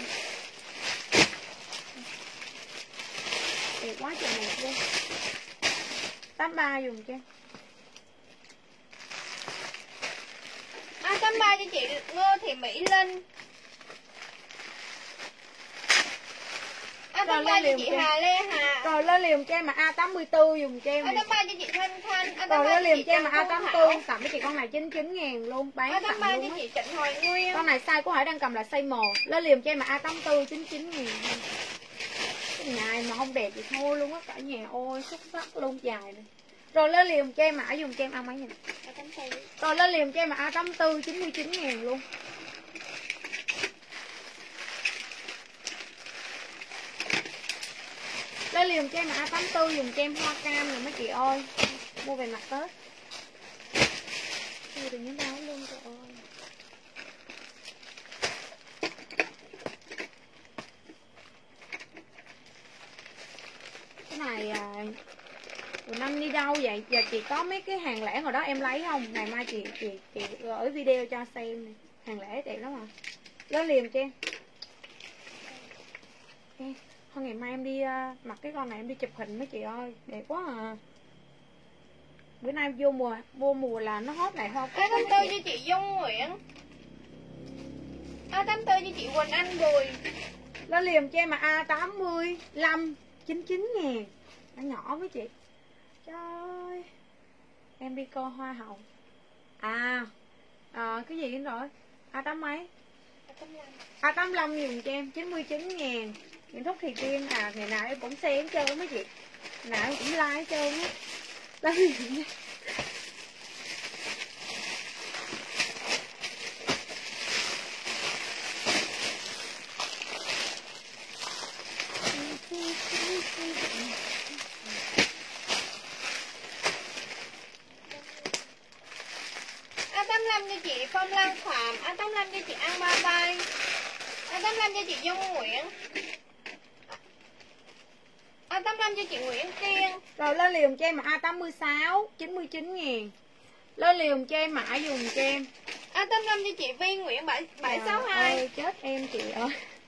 Đẹp quá trời đẹp luôn. tám mươi ba dùng cho em. A tám mươi ba cho chị Ngô Thị Mỹ Linh. A tám mươi ba cho chị Hà Lê Hà. Rồi lên liềm cho em mà A tám mươi tư dùng cho em. A tám mươi ba cho chị Thanh Thanh. Rồi lên liềm cho em mà A tám mươi tư tặng với chị con này chín mươi chín ngàn luôn. Bán A tám mươi ba tặng cho luôn chị Trịnh Hoài Nguyên. Con này size của Hải đang cầm là size M. Lên liềm cho em mà A tám mươi tư chín mươi chín ngàn. Cái này mà không đẹp thì thôi luôn á cả nhà ơi. Xuất sắc luôn dài này. Rồi lên liềm cho em mà dùng cho em ăn mấy nghìn. Rồi lên liềm cho em mà A tám mươi tư chín mươi chín ngàn luôn. Lên liềm cho em mà A tám mươi tư dùng cho em hoa cam rồi mấy chị ơi. Mua về mặt Tết. Mua từ những đáo luôn trời ơi. Cái này à, giờ chị có mấy cái hàng lẻ hồi đó em lấy không? Ngày mai chị chị chị gửi video cho xem này. Hàng lẻ đẹp lắm mà. Lên liền cho em. Ê, thôi ngày mai em đi uh, mặc cái con này em đi chụp hình mấy chị ơi, đẹp quá à. Bữa nay vô mùa vô mùa là nó hot này không? A tám tư cho chị Dung Nguyễn. A tám tư cho chị Quỳnh Anh Bùi. Lên liền cho em mà A tám mươi lăm chín mươi chín ngàn. Nó nhỏ với chị. Trời ơi. Em đi coi hoa hậu. À, à cái gì nữa rồi? A tám mấy? A tám mươi lăm dùng cho em chín mươi chín ngàn. Những thuốc thì tiên à, ngày nào em cũng xem hết trơn mấy chị. Ngày nào em cũng like hết trơn á. Lên liền nha. A tám mươi lăm cho chị Phong Lan Phạm. A tám mươi lăm cho chị An Ba Bay. A tám mươi lăm cho chị Dung Nguyễn. A tám mươi lăm cho chị Nguyễn Tiên. Rồi lên liền cho em mà A tám mươi sáu chín mươi chín ngàn. Lên liền cho em mã dùng cho em. A tám mươi lăm cho chị Vi Nguyễn bảy sáu hai. Ơi chết em chị ơi.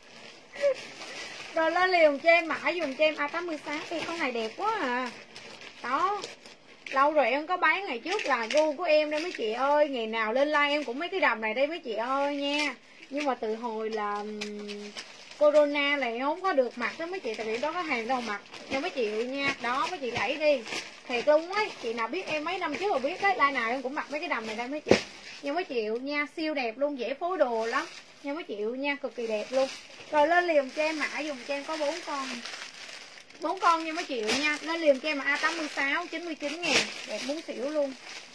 Rồi lên liền cho em mã dùng cho em A tám mươi sáu. Ê, con này đẹp quá à. Đó. Lâu rồi em có bán, ngày trước là gu của em đây mấy chị ơi. Ngày nào lên like em cũng mấy cái đầm này đây mấy chị ơi nha. Nhưng mà từ hồi là Corona này không có được mặc đó mấy chị. Tại vì đó có hàng đâu mặc. Nhưng mấy chị nha. Đó mấy chị gãy đi. Thiệt luôn ấy. Chị nào biết em mấy năm trước rồi biết đấy. Like nào em cũng mặc mấy cái đầm này đây mấy chị. Nhưng mấy chịu nha. Siêu đẹp luôn. Dễ phối đồ lắm. Nhưng mấy chịu nha. Cực kỳ đẹp luôn. Rồi lên liền cho em mã dùng cho em có bốn con. bốn con nha mấy triệu nha. Lên liền cho em A tám mươi sáu chín mươi chín ngàn. Đẹp muốn xỉu luôn.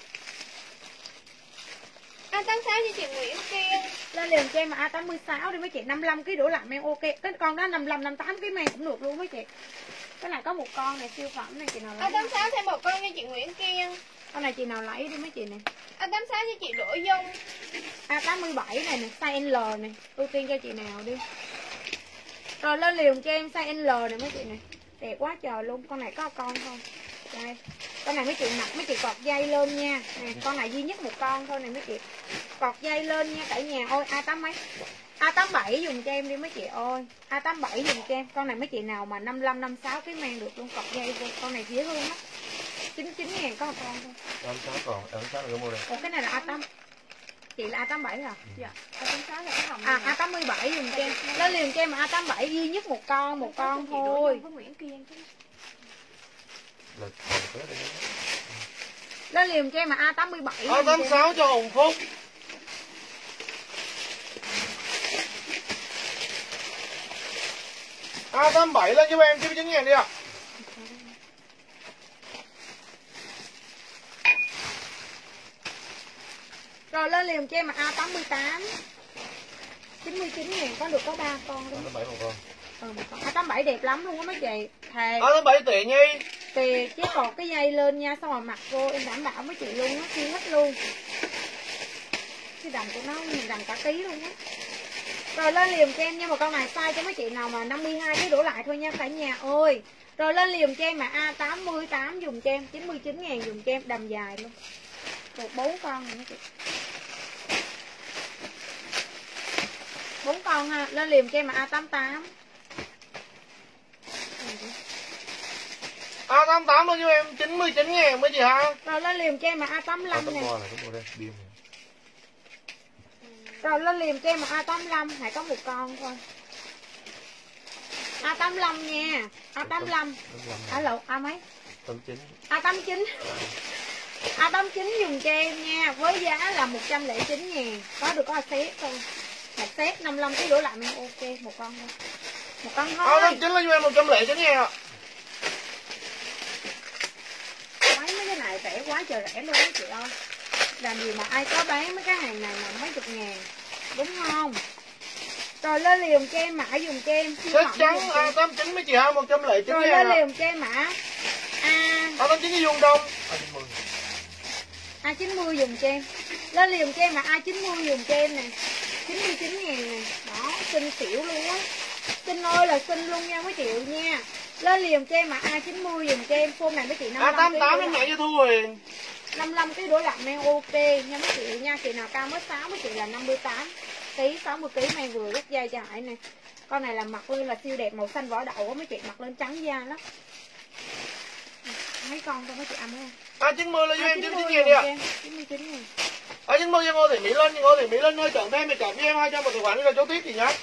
A tám mươi sáu cho chị Nguyễn Tiên. Lên liền cho em A tám mươi sáu đi mấy chị. Năm mươi lăm ký đổ lạnh em ok. Cái con đó năm mươi lăm năm mươi tám ký men cũng được luôn mấy chị. Cái này có một con này siêu phẩm này chị nào lấy. A tám mươi sáu thêm một con cho chị Nguyễn Tiên. Con này chị nào lấy đi mấy chị này. A tám mươi sáu cho chị Đỗ Dung. A tám mươi bảy này nè, size L này. Ưu tiên cho chị nào đi. Rồi lên liền cho em size L này mấy chị này. Đẹp quá trời luôn. Con này có con không? Đây. Con này mấy chị mặc mấy chị cọt dây lên nha. Nè, con này duy nhất một con thôi này mấy chị. Cọt dây lên nha cả nhà ơi. A tám mấy? A tám bảy dùng cho em đi mấy chị ơi. A tám bảy dùng cho em. Con này mấy chị nào mà năm mươi lăm năm mươi sáu cái mang được luôn, cọt dây luôn. Con này dễ thương lắm. chín mươi chín ngàn có một con thôi. tám mươi sáu còn, tám mươi sáu là cái mua đây. Ủa cái này là A tám. Chị là A tám bảy hả? Dạ. A tám mươi sáu là cái hồng. À A tám mươi bảy dùng cho em. Lên liền cho em A tám bảy duy nhất một con, một con thôi. Với Nguyễn Kiên chứ. Lên liền cho em mà A tám mươi bảy. A tám mươi sáu cho Hồng Phúc. A tám mươi bảy lên giúp em chín mươi chín ngàn đi ạ. Rồi lên liền cho em mà A tám mươi tám chín mươi chín ngàn có được có ba con đúng. A tám mươi bảy một con. Ừ, một con. A tám mươi bảy đẹp lắm luôn á mấy chị. Thề. A tám mươi bảy tiện nhi. Thì chứ còn cái dây lên nha, xong rồi mặc vô em đảm bảo mấy chị luôn á, siêu hết luôn. Cái đầm của nó nhìn đầm cả tí luôn á. Rồi lên liền cho em nha, một con này size cho mấy chị nào mà năm mươi hai cái đổ lại thôi nha cả nhà ơi. Rồi lên liền cho em mà A tám mươi tám dùng cho em chín mươi chín ngàn dùng cho em đầm dài luôn. Được bốn con này mấy chị. bốn con ha, lên liền cho em mà A tám mươi tám. A tám mươi tám luôn cho em chín mươi chín ngàn mấy chị ha. Rồi lên liền cho em mà A tám mươi lăm nè. Này, Rồi lên liền cho em mà A tám mươi lăm, hãy có một con thôi. A tám mươi lăm nha. A tám mươi lăm. À lộ A mấy? tám mươi chín. A tám mươi chín. A tám mươi chín dùng cho em nha, với giá là một trăm lẻ chín ngàn. Có được có set thôi. Một set năm mươi lăm ký đổ lại mình ok, một con thôi. Một con thôi. A tám mươi chín lên cho em một trăm lẻ chín ngàn ạ. Mấy mấy cái này rẻ quá trời rẻ luôn đó chị ơi. Làm gì mà ai có bán mấy cái hàng này mà mấy chục ngàn. Đúng không? Rồi lên liền cho em mã dùng cho em. Chắc chắn A tám mươi chín mấy chị ha, một trăm lẻ chín ngàn. Rồi lên liền cho em mã A A tám mươi chín dùng đông. A chín mươi dùng cho em. Lên liền cho em mà A chín mươi dùng cho em nè. chín mươi chín ngàn nè. Đó, xinh xỉu luôn á. Xinh ơi là xinh luôn nha mấy triệu nha. Lên liền cho em mà A chín mươi dùm cho em. Phone này mấy chị năm mươi lăm A tám tám em mẹ cho Thu Huyền. năm mươi lăm ký đổ lạnh men ok nha mấy chị nha. Chị nào cao mét sáu mấy chị là năm mươi tám ký, sáu mươi ký men vừa rất dai cho Hải nè. Con này là mặc lên là siêu đẹp, màu xanh vỏ đậu á mấy chị, mặc lên trắng da lắm. Mấy con thôi mấy chị ăn không? A chín mươi là cho em chín mươi chín ngàn đi ạ. chín mươi chín ngàn. A chín mươi cho Ngô Thị Mỹ Linh, Ngô Thị Mỹ Linh ơi chọn thêm thì chọn với em hai trăm một tài khoản đi là cháu tiếp gì nhá.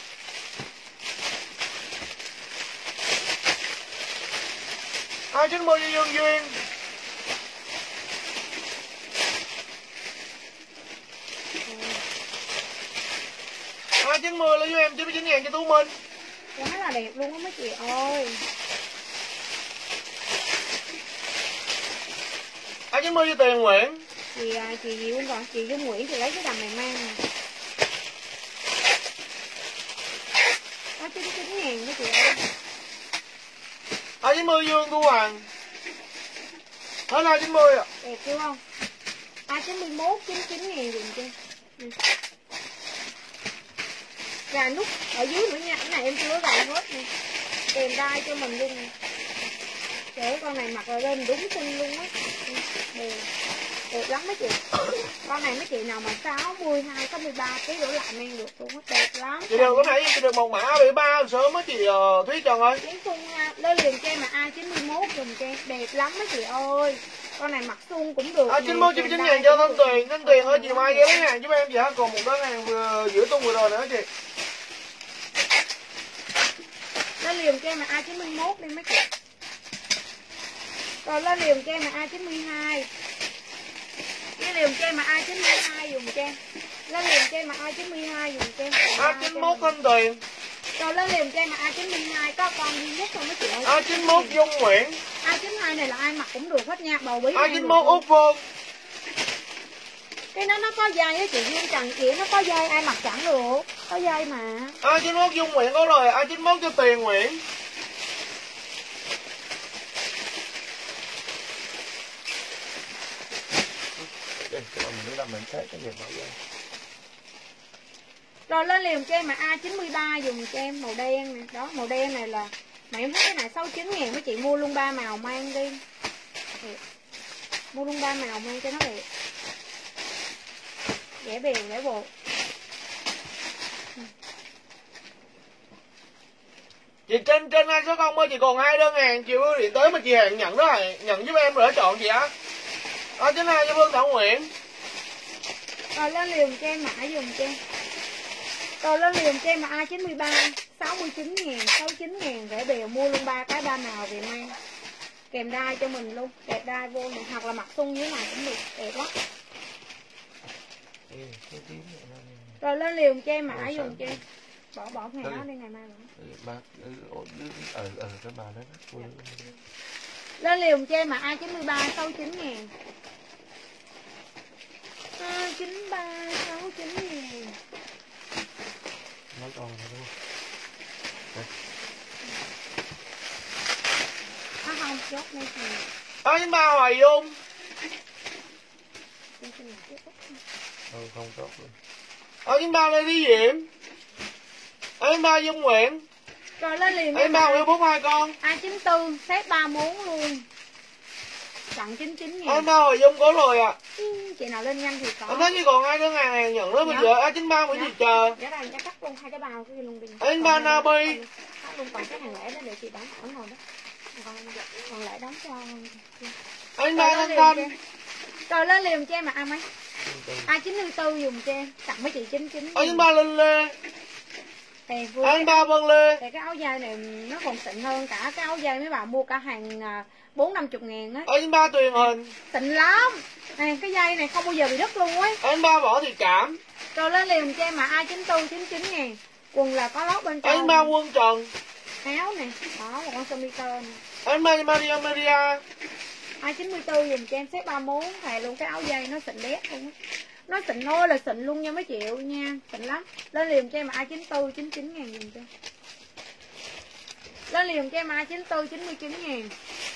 A chín mươi cho Dương Duyên. A chín mươi là cho em chín mươi chín ngàn cho Tú Minh. Quá là đẹp luôn á mấy chị ơi. A chín mươi cho Tiền Nguyễn. Chị chị gì luôn rồi, chị Dung Nguyễn thì lấy cái đầm này mang nè. Có chín mươi chín ngàn mấy chị ơi. A chín mươi Dương Thu Hoàng. Hết A chín mươi ạ. Đẹp chưa không? A chín mươi mốt chín mươi chín ngàn dùng cho. Ừ. Gà nút ở dưới nữa nha, cái này em chưa có gà hết nè. Kèm đai cho mình luôn nè. Trời, con này mặc lên đúng xinh luôn á. Đẹp. Đẹp lắm mấy chị. Con này mấy chị nào mà sáu mươi hai, sáu mươi ba ký đổ lại men được luôn á, đẹp lắm. Chị được cái này chị được một mã A bảy ba sớm á chị uh, Thúy Trần ơi. Tiếng Xuân nha, lên liền cho em mà A chín mươi mốt dùng cho em, đẹp lắm mấy chị ơi. Con này mặc Xuân cũng được. A chín mươi mốt chín mươi chín ngàn cho Thanh Tuyền, Thanh Tuyền ơi chị mai ghé lấy hàng giúp em chị ha, còn một đơn hàng vừa giữa tuần vừa rồi nữa chị. Lên liền cho em mà A chín mươi mốt đi mấy chị. Rồi lên liền cho em mà A chín mươi hai. Lên liền cho em mà A chín mươi hai dùng cho em. Lên liền cho em mà A chín mươi hai dùng cho em. A chín mươi mốt Thanh Tuyền. Rồi lên liền cho em mà A chín mươi hai có con duy nhất thôi mấy chị ơi. A chín mươi mốt Dung Nguyễn. A chín mươi hai này là ai mặc cũng được hết nha, bầu bí. A chín mươi mốt Út Phương. Cái nó nó có dây á chị Duyên Trần chị, nó có dây ai mặc chẳng được, có dây mà. A chín mươi mốt Dung Nguyễn có rồi, A chín mươi mốt cho Tiền Nguyễn. Đây, các bạn mình làm mình thấy cái gì bảo vậy. Rồi lên liền cho em mà A chín mươi ba dùng cho em màu đen nè, đó màu đen này là mà em thấy cái này sáu mươi chín ngàn mấy chị, mua luôn ba màu mang đi. Đẹp. Mua luôn ba màu mang cho nó đẹp. Rẻ bèo rẻ bột. Chị trên trên hai số không ơi, chị còn hai đơn hàng, chị ơi điện tới mà chị hàng nhận đó rồi, nhận giúp em rồi chọn chị á. A chín mươi hai cho Vương Thảo Nguyễn. Rồi lên liền cho em mã dùng cho em. Rồi lên liền cho em mà A chín mươi ba sáu mươi chín ngàn, sáu mươi chín ngàn rẻ bèo, mua luôn ba cái ba màu về mang. Kèm đai cho mình luôn, đẹp đai vô này, hoặc là mặc xuân dưới này cũng được, đẹp lắm. Rồi lên liền cho em mã dùng cho em. Bỏ bỏ ngày đó đi, ngày mai nữa. Lên liền cho em mà A chín mươi ba sáu mươi chín ngàn. A chín mươi ba sáu mươi chín ngàn. Nói con này đúng không? À không, chốt đây thì. A chín mươi ba Hoài Dung. Ừ, không chốt luôn. A chín mươi ba Lê Thí Diễm. A chín mươi ba Dung Nguyễn. Rồi lên liền A chín mươi ba Nguyễn Phúc hai con. A chín mươi tư set ba món luôn. Tặng chín mươi chín ngàn. A chín mươi ba Hoài Dung có rồi ạ. À. Ừ, chị nào lên nhanh thì có. Em thấy chỉ còn hai đơn hàng này nhận đó bây giờ. A chín mươi ba Nguyễn Thị chờ. Để đây, cắt luôn hai cái bao cái luôn đi. A chín mươi ba Nabi. Cắt luôn còn cái hàng lẻ đó để chị bán ở ngồi đó. Còn, còn lại đóng cho. A chín mươi ba Thanh Thanh. Rồi lên liền cho em mà ai mấy? A chín mươi tư dùng cho em, tặng mấy chị chín mươi chín. A chín mươi ba Linh Lê. Thì A chín mươi ba Vân Lê. thì cái áo dây này nó còn xịn hơn cả cái áo dây mấy bà mua cả hàng bốn năm chục ngàn á. A chín mươi ba Tuyền Hình. Xịn lắm. Này cái dây này không bao giờ bị đứt luôn ấy. A chín mươi ba Võ Thị Cảm. Rồi lên liền cho em mà A chín mươi tư chín mươi chín ngàn. Quần là có lót bên trong. A chín mươi ba Quân Trần. Áo này, đó một con sơ mi tơ này. A chín mươi ba Maria Maria. A chín mươi tư dùng cho em xếp ba món, thầy luôn cái áo dây nó xịn đét luôn á. Nó xịn ơi là xịn luôn nha mấy triệu nha, xịn lắm. Lên liền cho em A chín mươi tư chín mươi chín ngàn dùng cho em. Lên liền cho em A chín mươi tư chín mươi chín ngàn.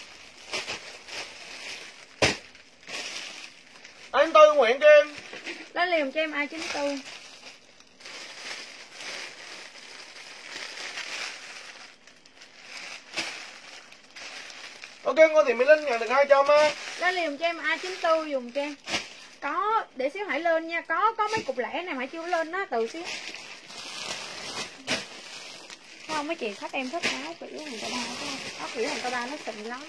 A chín mươi tư Nguyễn Kim. Lên liền cho em A chín mươi tư. Ok, Ngô Thị Mỹ Linh nhận được hai trăm á. Lên liền cho em A chín tư dùng cho em. Có, để xíu Hải lên nha. Có có mấy cục lẻ này mà chưa lên đó, từ xíu. Không, mấy chị khách em thích áo kiểu hàng ta ba, áo kiểu hàng ta ba nó xịn lắm.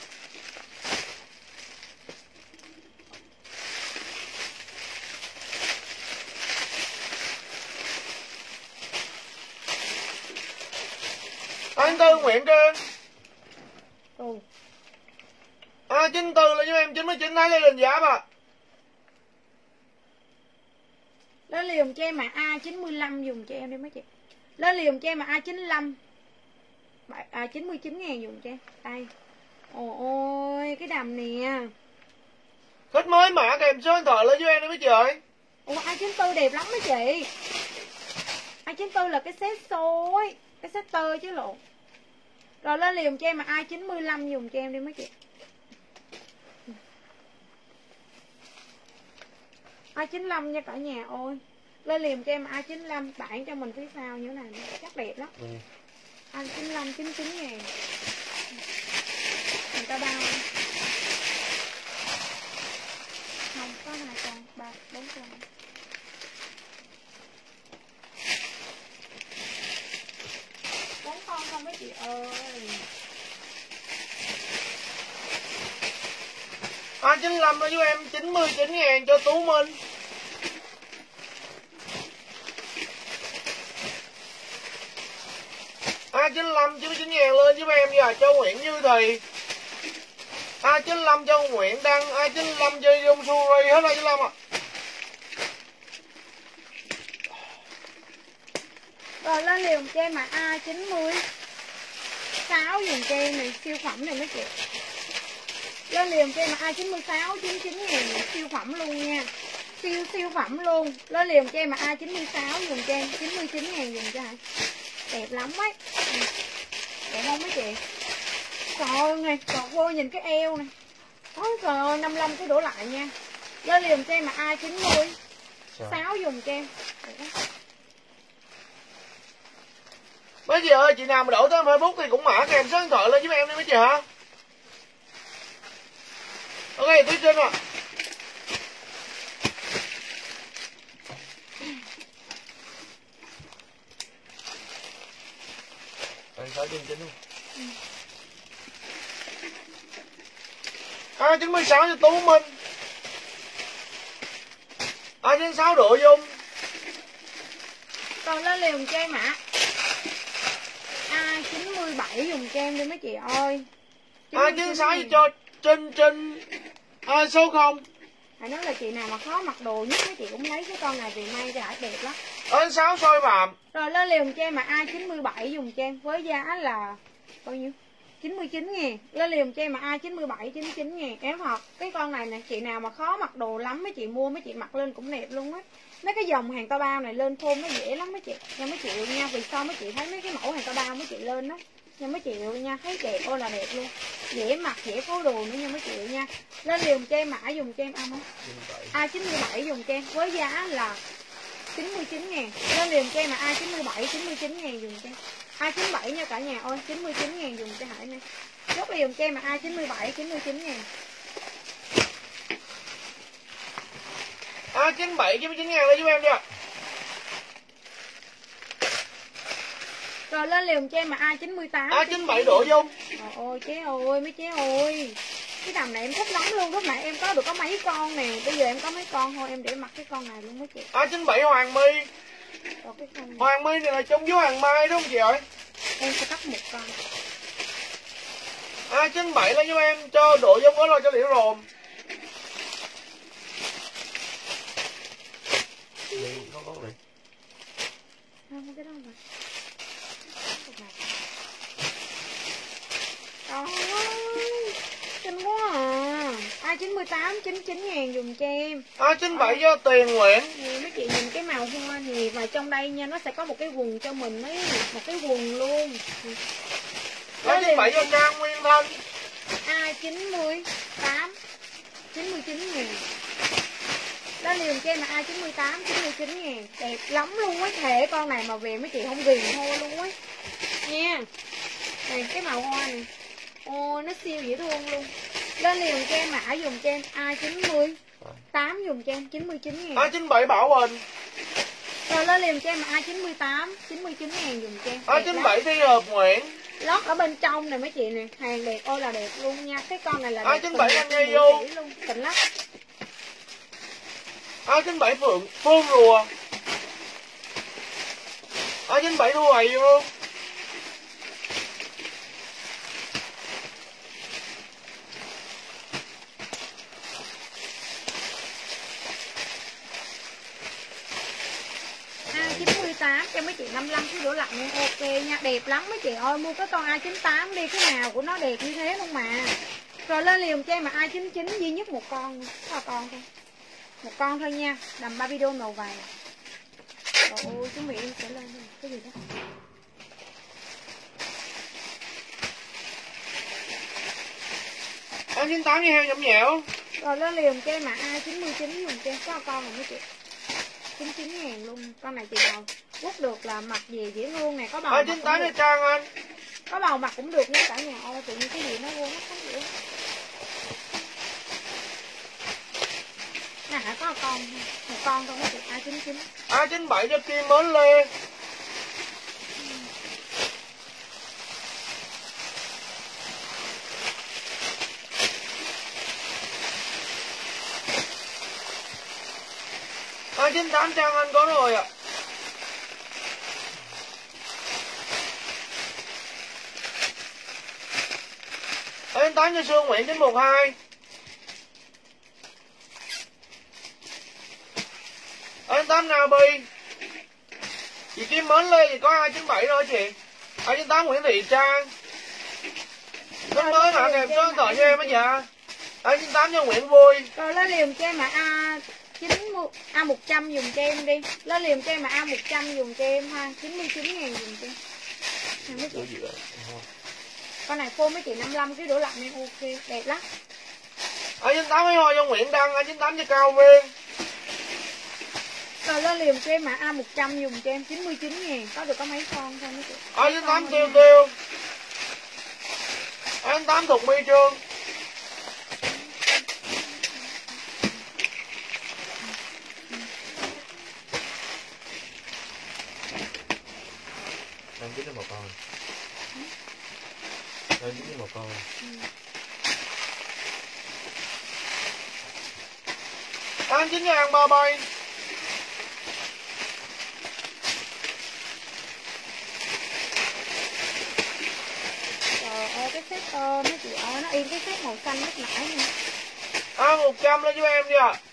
Anh Tư Nguyễn Trơn. Ừ. A chín tư là giúp em chín mươi chín Thái Lê Đình giá mà. Lên liền cho em mà A chín mươi lăm dùng cho em đi mấy chị. Lên liền cho em mà A chín mươi lăm. À, chín mươi chín ngàn dùng cho em. Đây. Ôi ôi, cái đầm nè. Khách mới mã kèm số điện thoại lên giúp em đi mấy chị ơi. Ủa A chín tư đẹp lắm mấy chị. A chín tư là cái set xôi, cái set tơ chứ lộ. Rồi lên liền cho em mà A chín mươi lăm dùng cho em đi mấy chị. A chín mươi lăm nha cả nhà ơi. Lên liền cho em A chín mươi lăm, bản cho mình phía sau như thế này chắc đẹp lắm. Ừ. A chín mươi lăm chín mươi chín ngàn. Người ta bao không có hai con, ba, bốn con. Bốn con không mấy chị ơi. A chín mươi lăm là giúp em chín mươi chín ngàn cho Tú Minh. A chín mươi lăm chín mươi chín ngàn lên giúp em và cho Nguyễn Như Thì. A chín mươi lăm cho Nguyễn Đăng, A chín mươi lăm cho Dung Suri hết A chín mươi lăm ạ. Rồi lên liền cho em mà A chín mươi sáu dùng cho em này, siêu phẩm này mấy chị. Lên liền cho em mà A chín mươi sáu chín mươi chín ngàn siêu phẩm luôn nha. Siêu siêu phẩm luôn. Lên liền cho em mà A chín mươi sáu dùng cho em chín mươi chín ngàn dùng cho hả? Đẹp lắm ấy. Đẹp không mấy chị? Trời ơi này, còn vô nhìn cái eo này. Ôi trời ơi, năm mươi lăm cái đổ lại nha. Lên liền cho em mà A chín mươi sáu dùng cho em. Mấy chị ơi, chị nào mà đổ tới Facebook thì cũng mã kèm số điện thoại lên giúp em đi mấy chị hả? Ok, tiếp trên ạ. Đây sáu chín chín luôn. Ừ. A chín mươi sáu cho Tú Minh. A chín mươi sáu Độ Dung. Còn lên liền cho em ạ. A chín mươi bảy dùng cho em đi mấy chị ơi. A chín mươi sáu cho Trinh Trinh. A số không. Phải nói là chị nào mà khó mặc đồ nhất mấy chị cũng lấy cái con này vì may cho hải đẹp lắm. A chín mươi sáu soi vàm. Rồi lên liền cho em mà A chín mươi bảy dùng cho em với giá là bao nhiêu? chín mươi chín ngàn. Lên liền cho em mà A chín mươi bảy chín mươi chín ngàn. Em học cái con này nè, chị nào mà khó mặc đồ lắm mấy chị mua mấy chị mặc lên cũng đẹp luôn á. Mấy cái dòng hàng tao bao này lên phôn nó dễ lắm mấy chị. Nha mấy chị nha, vì sao mấy chị thấy mấy cái mẫu hàng tao bao mấy chị lên đó. Nha mấy chị nha, thấy đẹp ôi là đẹp luôn. Dễ mặc, dễ phối đồ nữa nha mấy chị nha. Lên liền cho em mã dùng cho em âm A chín mươi bảy dùng cho em với giá là chín mươi chín ngàn. Lên liền cho em là A chín mươi bảy chín mươi chín ngàn dùng cho em. A chín mươi bảy nha cả nhà ơi, chín mươi chín ngàn dùng cho Hải nè. Chốt liền cho em là A chín mươi bảy chín mươi chín ngàn. A chín mươi bảy chín mươi chín ngàn lên giúp em chưa? Rồi lên liền cho em mà A chín mươi tám A chín mươi bảy Độ Dung. Trời ơi chế ơi, mấy chế ơi. Cái đầm này em thích lắm luôn, lúc nãy em có được có mấy con nè, bây giờ em có mấy con thôi, em để mặc cái con này luôn mấy chị. A chín mươi bảy Hoàng My. Rồi cái con này. Hoàng My này là chung với Hoàng Mai đúng không chị ơi? Em sẽ cắt một con. A chín mươi bảy là giúp em cho Độ Dung có rồi cho liễu rồm. Đi có có đi. Không cái đó mà. Trời ơi, xinh quá à. A chín mươi tám chín mươi chín ngàn dùng cho em. A chín mươi bảy cho Tiền Nguyễn. Nè mấy chị nhìn cái màu hoa nè, và trong đây nha nó sẽ có một cái quần cho mình ấy, một cái quần luôn. A chín mươi bảy cho Trang Nguyên Thanh. A chín mươi tám chín mươi chín ngàn. Đó liền cho em là A chín mươi tám chín mươi chín ngàn. Đẹp lắm luôn á, thể con này mà về mấy chị không ghiền thôi luôn á nha. Này cái màu hoa này Ôi nó siêu dễ thương luôn. Lên liền cho em mã dùng cho em A chín mươi tám dùng cho em chín mươi chín ngàn. A chín bảy Bảo Bình. Rồi lên liền cho em A chín mươi tám chín mươi chín ngàn dùng cho em. A chín bảy Thi Hợp Nguyễn. Lót ở bên trong này mấy chị nè, hàng đẹp ôi là đẹp luôn nha. Cái con này là A chín bảy anh Dây vô luôn, xịn lắm. A chín bảy Phượng Phương Rùa. A chín bảy Thu Hoài vô. A chín mươi tám cho mấy chị năm mươi lăm cái đũa lạnh luôn, ok nha, đẹp lắm mấy chị ơi, mua cái con A chín tám đi, cái nào của nó đẹp như thế luôn mà. Rồi lên liền cho em mà A chín chín duy nhất một con, có con thôi. Một con thôi nha, đầm Babydol màu vàng. Trời ơi, chú Mỹ em sẽ lên cái gì đó. A chín tám như heo nhõm nhẽo. Rồi lên liền cho em mà A chín mươi chín dùng cho em, có con rồi mấy chị. chín mươi chín ngàn luôn, con này chị nào quất được là mặt gì dễ thương nè, có bầu A chín tám cho Trang anh. có bầu mặt cũng được nha cả nhà ơi, tự nhiên cái gì nó vô nó không vậy. Nè hả, có một con một con thôi mấy chị. A chín chín A chín bảy cho Kim Mến Lê. A chín tám Trang anh có rồi ạ. A chín tám cho Sương Nguyễn chín một hai. A chín tám Nabi. Chị Kim Mến Lê thì có A chín bảy thôi chị. A chín tám Nguyễn Thị Trang. Nó mới hả, kèm số điện thoại cho em á dạ. A chín tám cho Nguyễn Vui. rồi lên liền cho em mà A chín A một trăm dùng cho em đi, lên liền cho em mà A một trăm dùng cho em ha, chín mươi chín ngàn dùng cho em. Nè, mấy chị. Con này phô mấy chị năm mươi lăm cái đũa lạnh nên ok, đẹp lắm. A chín tám Hoa cho Nguyễn Đăng. A chín tám cho Cao Viên. Rồi lên liền cho em mà A một trăm dùng cho em chín mươi chín ngàn, có được có mấy con thôi mấy chị. A chín tám Tiêu Tiêu. A chín tám Thục My Trương. Đang chín là một con. Đang chín là một con. A chín ngàn ba bay. Trời ơi cái set uh, mấy chị ơi, nó in cái set màu xanh lúc nãy nha. A một trăm lên cho em đi ạ.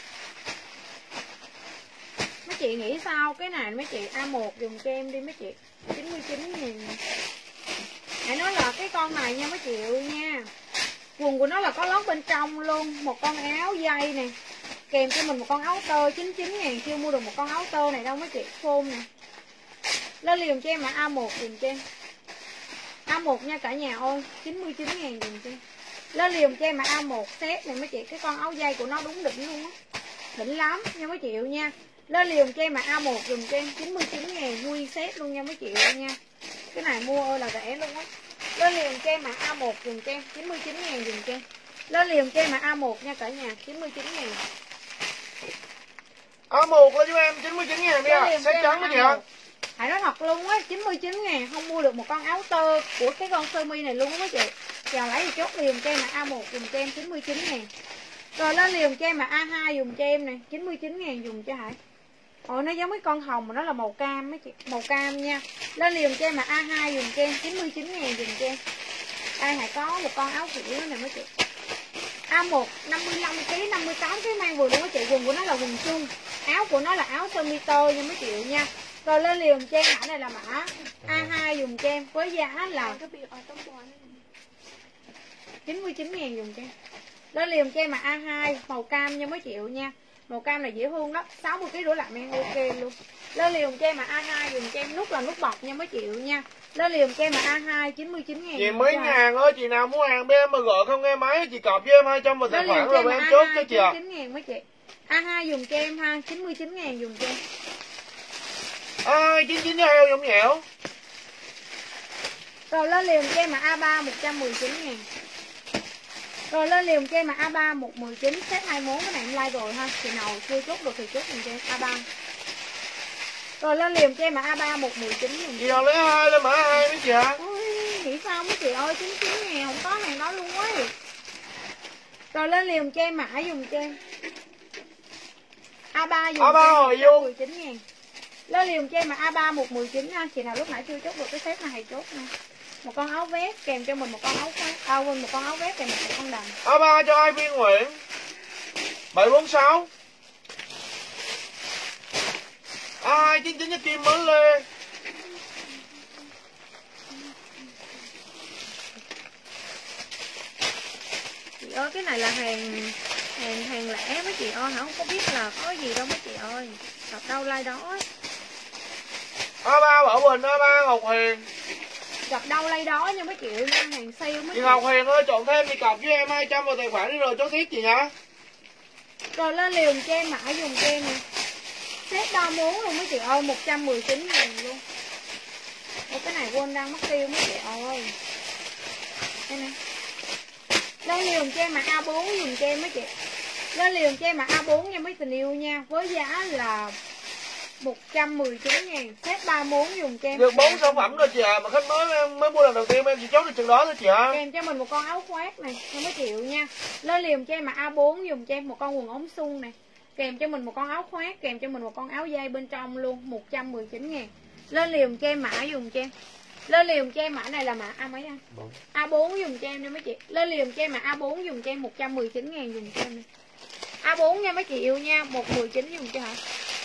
Mấy chị nghĩ sao cái này mấy chị A một dùng cho em đi mấy chị, chín mươi chín ngàn. Hãy nói là cái con này nha mấy chị ơi nha, quần của nó là có lót bên trong luôn, một con áo dây nè, kèm cho mình một con áo tơ chín mươi chín ngàn, chưa mua được một con áo tơ này đâu mấy chị, phôn nè. Lên liền cho em mà A một dùng cho em, A một nha cả nhà ơi, chín mươi chín ngàn dùng cho em. Lên liền cho em mà A một set này mấy chị, cái con áo dây của nó đúng đỉnh luôn á, đỉnh lắm nha mấy chị nha. Lên liền cho em mà A một dùng cho em chín mươi chín ngàn nguyên set luôn nha mấy chị nha. Cái này mua ơi là rẻ luôn á. Lên liền cho em mà A một dùng cho em chín mươi chín ngàn dùng cho em. Lên liền cho em mà A một nha cả nhà, chín mươi chín ngàn. A một lên cho em chín mươi chín ngàn đi ạ. Set trắng đó chị ạ. Hãy nói thật luôn á, chín mươi chín ngàn không mua được một con áo tơ của cái con sơ mi này luôn á mấy chị. Chào lấy thì chốt liền cho em mà A một dùng cho em chín mươi chín ngàn. Rồi lên liền cho em mà A hai dùng cho em này, chín mươi chín ngàn dùng cho Hải. Ôi nó giống cái con hồng mà nó là màu cam mấy chị, màu cam nha. Lên liền cho em mà A hai dùng cho em chín mươi chín ngàn dùng cho em. Đây Hải có một con áo kiểu nữa nè mấy chị. A một năm mươi lăm ký, năm mươi tám ký mang vừa luôn mấy chị, quần của nó là quần chung. Áo của nó là áo sơ mi tơ nha mấy chị nha. Rồi lên liền cho em mã này là mã A hai dùng cho em với giá là chín mươi chín ngàn dùng cho em. Lên liền cho em mà A hai màu cam nha mấy chị nha. Màu cam này dễ thương đó, sáu mươi ký đũa lạnh men ok luôn. Lên liền cho em mà A hai dùng cho em nút là nút bọc nha mấy chị nha. Lên liền cho em mà A hai chín mươi chín ngàn. Chị mấy ngàn ơi, chị nào mua hàng bên em mà gọi không nghe máy chị cọp cho em hai trăm vào tài khoản rồi em chốt cho chị ạ. chín mươi chín ngàn mấy chị. A hai dùng cho em ha, chín mươi chín ngàn dùng cho em. A hai chín mươi chín heo giống nhẽo. Rồi lên liền cho em mà a ba một trăm mười chín ngàn. Rồi lên liền cho em mà a ba một mười chín, set hai mươi mốt cái này em like rồi ha. Chị nào chưa chốt được thì chốt mình cho em a ba. Rồi lên liền cho em mà a ba một mười chín dùm. Chị nào lấy hai lên mã hai mấy chị hả? Ôi, nghĩ sao mấy chị ơi, chín mươi chín ngàn không có hàng đó luôn ấy. Rồi lên liền cho em mã dùm cho em. a ba dùm a ba hồi vô mười chín ngàn. Lên liền cho em mà a ba một mười chín ha. Chị nào lúc nãy chưa chốt được cái set này chốt nè. Một con áo vest kèm cho mình một con áo khoác, à quên, một con áo vest kèm một con đầm. a ba cho ai Viên Nguyễn bảy bốn sáu. a hai chín chín cho Kim Mến Lê. Chị ơi cái này là hàng hàng hàng lẻ mấy chị ơi hả, không có biết là có gì đâu mấy chị ơi. Gặp đâu like đó ấy. a ba Bảo Bình, a ba Ngọc Hiền. Gặp đâu like đó nha mấy chị ơi, hàng sale mấy Chị chị. Ngọc Hiền ơi, chọn thêm thì cọc với em hai trăm vào tài khoản đi rồi chốt tiếp chị nhá. Rồi lên liền cho em mã dùng cho em nè. Set ba muốn luôn mấy chị ơi, một trăm mười chín ngàn luôn. Ủa cái này quên đang mất tiêu mấy chị ơi. Đây nè. Lên liền cho em mã a bốn dùng cho em mấy chị. Lên liền cho em mã a bốn nha mấy tình yêu nha. Với giá là một trăm mười chín ngàn. Set ba muốn dùng cho em. Được bốn sản phẩm rồi chị ạ, à. Mà khách mới em mới mua lần đầu tiên em chỉ chốt được chừng đó thôi chị ạ. À. Kèm cho mình một con áo khoác này, năm mươi triệu nha. Lên liền cho em mà a bốn dùng cho em một con quần ống sung này. Kèm cho mình một con áo khoác, kèm cho mình một con áo dây bên trong luôn, một trăm mười chín ngàn. Lên liền cho em mã dùng cho em. Lên liền cho em mã này là mã A mấy anh? a bốn dùng cho em nha mấy chị. Lên liền cho em mã a bốn dùng cho em một trăm mười chín ngàn dùng cho em. a bốn nha mấy chị yêu nha, một trăm mười chín dùng cho hả?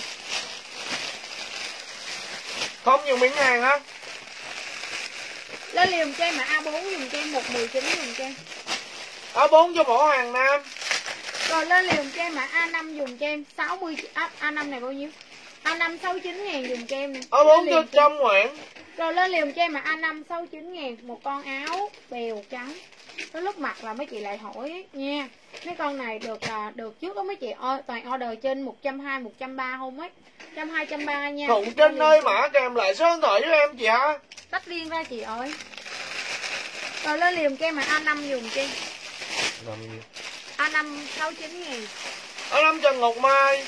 Không dùng miếng hàng hả? Lên liền cho em mã a bốn dùng cho em một trăm mười chín dùng cho em. a bốn cho mẫu hàng nam. Rồi lên liền cho em mã a năm dùng cho em sáu mươi. À, a năm này bao nhiêu? a năm sáu mươi chín ngàn dùng cho em nè. a bốn cho Trâm Nguyễn. Rồi lên liền cho em mà a năm sáu mươi chín ngàn. Một con áo bèo trắng. Tới lúc mặc là mấy chị lại hỏi ấy, nha. Mấy con này được à, được trước đó mấy chị ơi. Toàn order trên một trăm hai mươi, một trăm ba mươi không ấy. một trăm hai mươi, một trăm ba mươi nha. Thụng trên nơi mã kèm lại số điện thoại với em chị hả? Tách riêng ra chị ơi. Rồi lên liền cho em mà a năm dùng cho em. a năm sáu mươi chín ngàn. a năm Trần Ngọc Mai.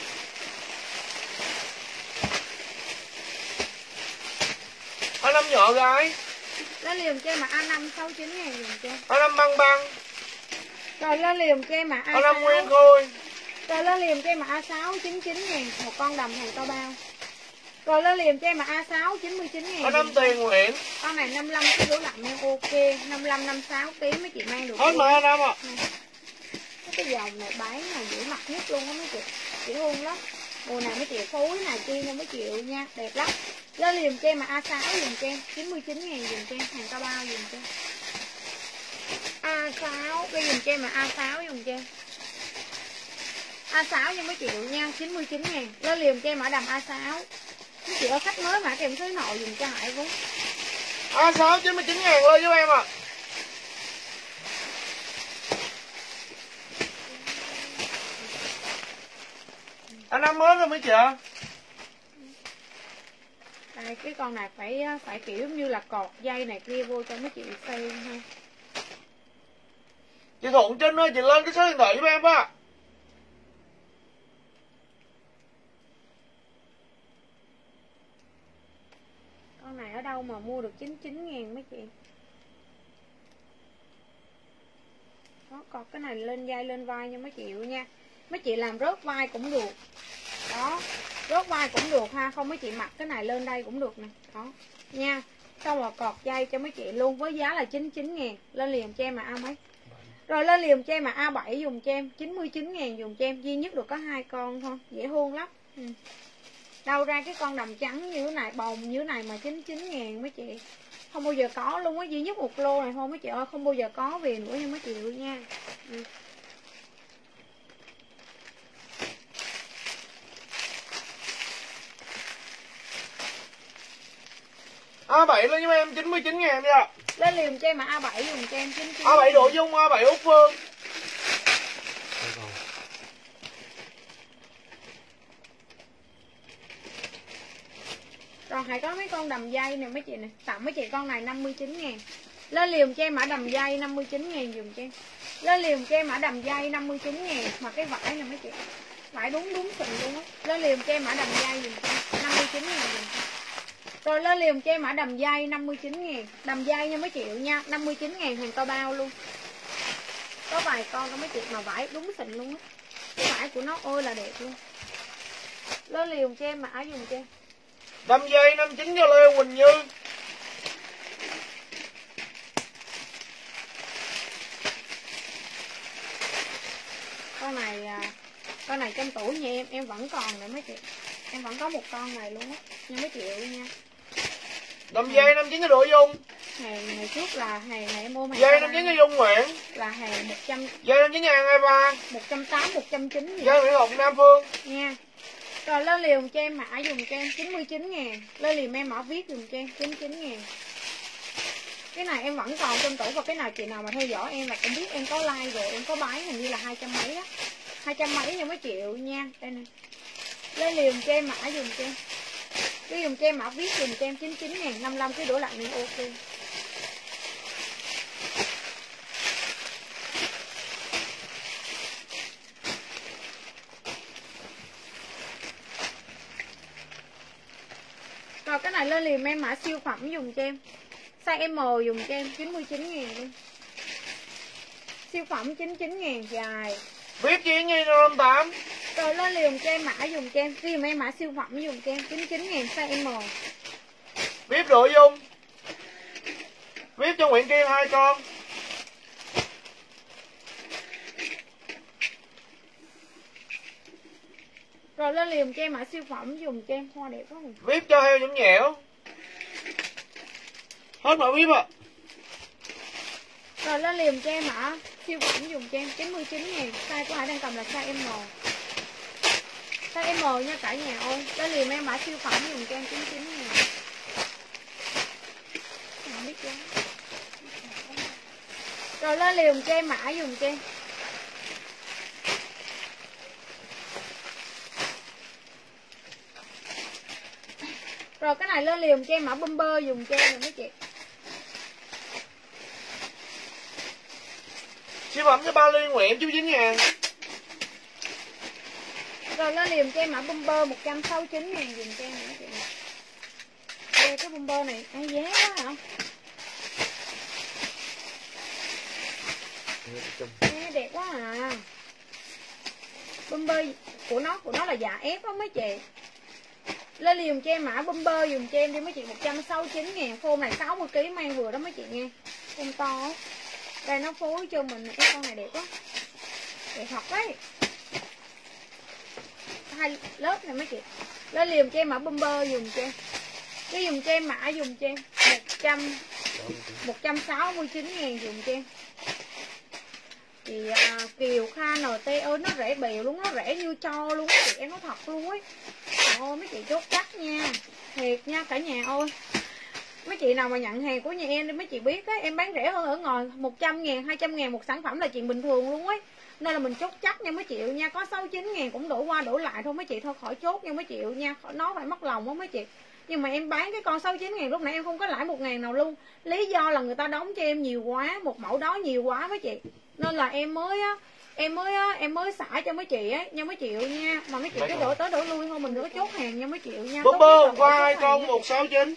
a năm nhỏ gái. Lên liền cho em mà a năm sáu mươi chín ngàn dùng cho em. a năm Băng Băng. Rồi lên liền cho em mà a sáu. a năm Nguyên Khôi. Rồi lên liền cho em mà a sáu chín mươi chín ngàn. Một con đầm hàng to bao. Rồi lên liền cho em mà a sáu chín mươi chín ngàn. a năm Tiền Nguyễn. Con này năm mươi lăm ký đổ lạnh em ok. năm mươi lăm, năm mươi sáu ký mấy chị mang được. Hết mà a năm ạ. Cái dòng này bán là dễ mặc nhất luôn á mấy chị. Dễ thương lắm. Mùa này mấy chị phối này kia nha mấy chị nha. Đẹp lắm. Lên liền cho em mà a sáu dùng cho em. chín mươi chín ngàn dùng cho em. Hàng to bao dùng cho em. a sáu. Cái dùng cho em mà a sáu dùng cho em. a sáu nha mấy chị nha. chín mươi chín ngàn. Lên liền cho em mã đầm a sáu. Mấy chị ơi khách mới mã kèm số nội dùng cho Hải vốn. a sáu chín mươi chín ngàn luôn giúp em ạ. À. a năm mới rồi mấy chị ạ. Đây, cái con này phải phải kiểu như là cột dây này kia vô cho mấy chị xem ha. Chị Thuận Trinh ơi, chị lên cái số điện thoại giúp em á. Con này ở đâu mà mua được chín mươi chín ngàn mấy chị. Đó, còn cái này lên dây lên vai nha mấy chị nha. Mấy chị làm rớt vai cũng được. Đó, rớt vai cũng được ha. Không mấy chị mặc cái này lên đây cũng được nè. Đó, nha. Xong rồi cọt dây cho mấy chị luôn với giá là chín mươi chín ngàn. Lên liền cho em mà A mấy. Rồi lên liền cho em mà a bảy dùng cho em chín mươi chín ngàn dùng cho em. Duy nhất được có hai con thôi. Dễ thương lắm. Ừ. Đâu ra cái con đầm trắng như thế này, bồng như thế này mà chín mươi chín ngàn mấy chị. Không bao giờ có luôn á, duy nhất một lô này thôi mấy chị ơi, không bao giờ có về nữa nha mấy chị ơi nha. Ừ. a bảy lên giúp em chín mươi chín ngàn đi ạ. À. Lên liền cho em mà a bảy dùng cho em chín mươi chín. a bảy Độ Dung, a bảy Úc Phương. Còn hãy có mấy con đầm dây nè mấy chị này. Tặng mấy chị con này năm mươi chín ngàn. Lên liều cho em mã đầm dây năm mươi chín ngàn dùm cho em. Lên liều cho em mã đầm dây năm mươi chín ngàn. Mà cái vải nè mấy chị. Vải đúng đúng xịn luôn á. Lên liều cho em mã đầm dây dùm cho em. năm mươi chín ngàn dùm cho em. Rồi lên liều cho em mã đầm dây năm mươi chín ngàn. Đầm dây nha mấy chị nha. năm mươi chín ngàn hàng to bao luôn. Có vài con đó mấy chị mà vải đúng xịn luôn á. Cái vải của nó ôi là đẹp luôn. Lên liều cho em mã dùng cho em. Đầm dây năm chín cho Lê Quỳnh Như. Con này con này trong tủ nhà em em vẫn còn nè mấy chị. Em vẫn có một con này luôn á nha mấy chị nha. Đầm dây năm chín cho Đỗ Dung. Hàng ngày trước là hàng này em mua hàng dây năm chín cho Dung Nguyễn. là hàng một trăm dây năm chín ngàn hai ba. một trăm tám mươi, một trăm chín mươi dây Nguyễn Ngọc Nam Phương nha. Rồi lên liều cho em mã dùng cho em chín mươi chín ngàn. Lên liều em mã viết dùng cho em chín mươi chín ngàn. Cái này em vẫn còn trong tủ. Và cái nào chị nào mà theo dõi em là cũng biết em có like rồi. Em có bán hình như là hai trăm mấy á. Hai trăm mấy nha mấy triệu nha. Đây nè. Lên liều cho em mã dùng cho em. Cái dùng cho em mã viết dùng cho em chín mươi chín ngàn. năm mươi lăm cái đổ lạnh nên ok. Rồi cái này lên liều em mã siêu phẩm dùng cho em. Size M dùng cho em chín mươi chín ngàn luôn. Siêu phẩm chín mươi chín ngàn dài. viết chi như năm tám. Rồi lên liều cho em mã dùng cho em. Riêng em mã siêu phẩm dùng cho em chín mươi chín ngàn size M. Viết Đỗ Dung. Viết cho Nguyễn Kim hai con. Rồi lên liều cho em mã siêu phẩm dùng cho em. Hoa đẹp quá rồi. Viết cho heo nhõng nhẽo. Hết mã viết ạ. Rồi lên liều cho em mã siêu phẩm dùng cho em chín mươi chín ngàn. Size của Hải đang cầm là size M. Size M nha cả nhà ơi. Lên liều em mã siêu phẩm dùng cho em chín mươi chín ngàn. Không biết chứ. Rồi lên liều cho em mã dùng cho em. Rồi cái này lên liều cho em mã bomber dùng cho em rồi mấy chị. Siêu phẩm cho ba Liên Nguyễn chín mươi chín ngàn. Rồi lên liều cho em mã bomber một trăm sáu mươi chín ngàn dùng cho em mấy chị. Ê, cái bomber này ăn giá quá hả? Ê, đẹp quá à. Bomber của nó của nó là dạ ép á mấy chị. Lên liều cho em mã bomber dùng cho em đi mấy chị một trăm sáu mươi chín ngàn. Phô này sáu mươi ký mang vừa đó mấy chị nghe. Phôn to á. Đây nó phối cho mình cái con này đẹp quá. Đẹp thật đấy. Hai lớp này mấy chị. Lên liều cho em mã bomber dùng cho em. Cái dùng cho em mã dùng cho em một trăm sáu mươi chín ngàn dùng cho em. Thì à, Kiều Kha en tê ơi nó rẻ bèo luôn, nó rẻ như cho luôn chị em nói thật luôn ấy. Trời ơi mấy chị chốt chắc nha. Thiệt nha cả nhà ơi. Mấy chị nào mà nhận hàng của nhà em đi mấy chị biết á, em bán rẻ hơn ở ngoài một trăm ngàn, hai trăm ngàn một sản phẩm là chuyện bình thường luôn ấy. Nên là mình chốt chắc nha mấy chị nha. Có sáu mươi chín ngàn cũng đổ qua đổ lại thôi mấy chị thôi, khỏi chốt nha mấy chị nha. Nó phải mất lòng á mấy chị. Nhưng mà em bán cái con sáu mươi chín ngàn lúc nãy em không có lãi một ngàn nào luôn. Lý do là người ta đóng cho em nhiều quá, một mẫu đó nhiều quá mấy chị. Nên là em mới á, em mới á, em mới xả cho mấy chị á, nha mấy triệu nha. Mà mấy chị cứ đổ tới đổ lui thôi, mình đừng có chốt hàng nha mấy triệu nha. Bomber qua hai con một sáu chín.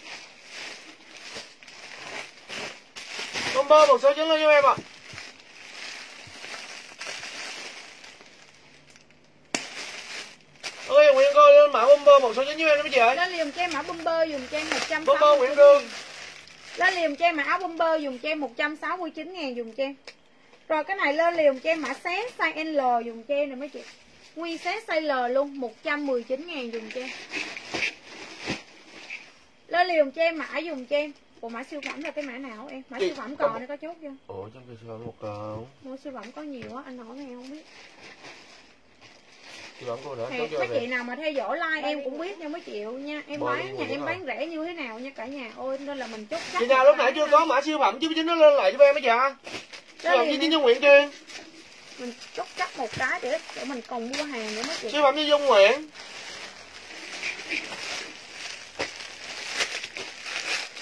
Bomber một sáu chín luôn cho em ạ. Ơi Nguyễn coi lên mã bomber một sáu chín với em đó mấy chị ơi. Lên liềm cho em mã bomber dùng cho em một trăm sáu mươi. Bomber Nguyễn Cương. Lên liềm cho em mã áo bomber dùng cho em một trăm sáu mươi chín ngàn dùng cho em. Rồi cái này lên liềm cho em mã set size L dùng cho em nè mấy chị. Nguyên set size L luôn, một trăm mười chín ngàn dùng cho em. Lên liềm cho em mã dùng cho em. Ủa mã siêu phẩm là cái mã nào em? Mã Chị, siêu phẩm còn đây có chốt chưa? Ủa trong cái siêu phẩm một còn. Mua siêu phẩm có nhiều á, anh hỏi nghe không biết. Siêu phẩm cô đã Thì chốt cho mấy về. chị nào mà theo dõi like em cũng biết nha mấy triệu nha. Em Bò bán đi nha, em hả? bán rẻ như thế nào nha cả nhà ơi. Nên là mình chốt chắc. Chị nào lúc nãy chưa có mã siêu phẩm chín mươi chín nó lên lại cho em mấy chị ạ. Siêu phẩm chín mươi chín cho Nguyễn Kiên. Mình chốt chắc một cái để để mình còn mua hàng nữa mấy chị. Siêu phẩm cho Dung Nguyễn.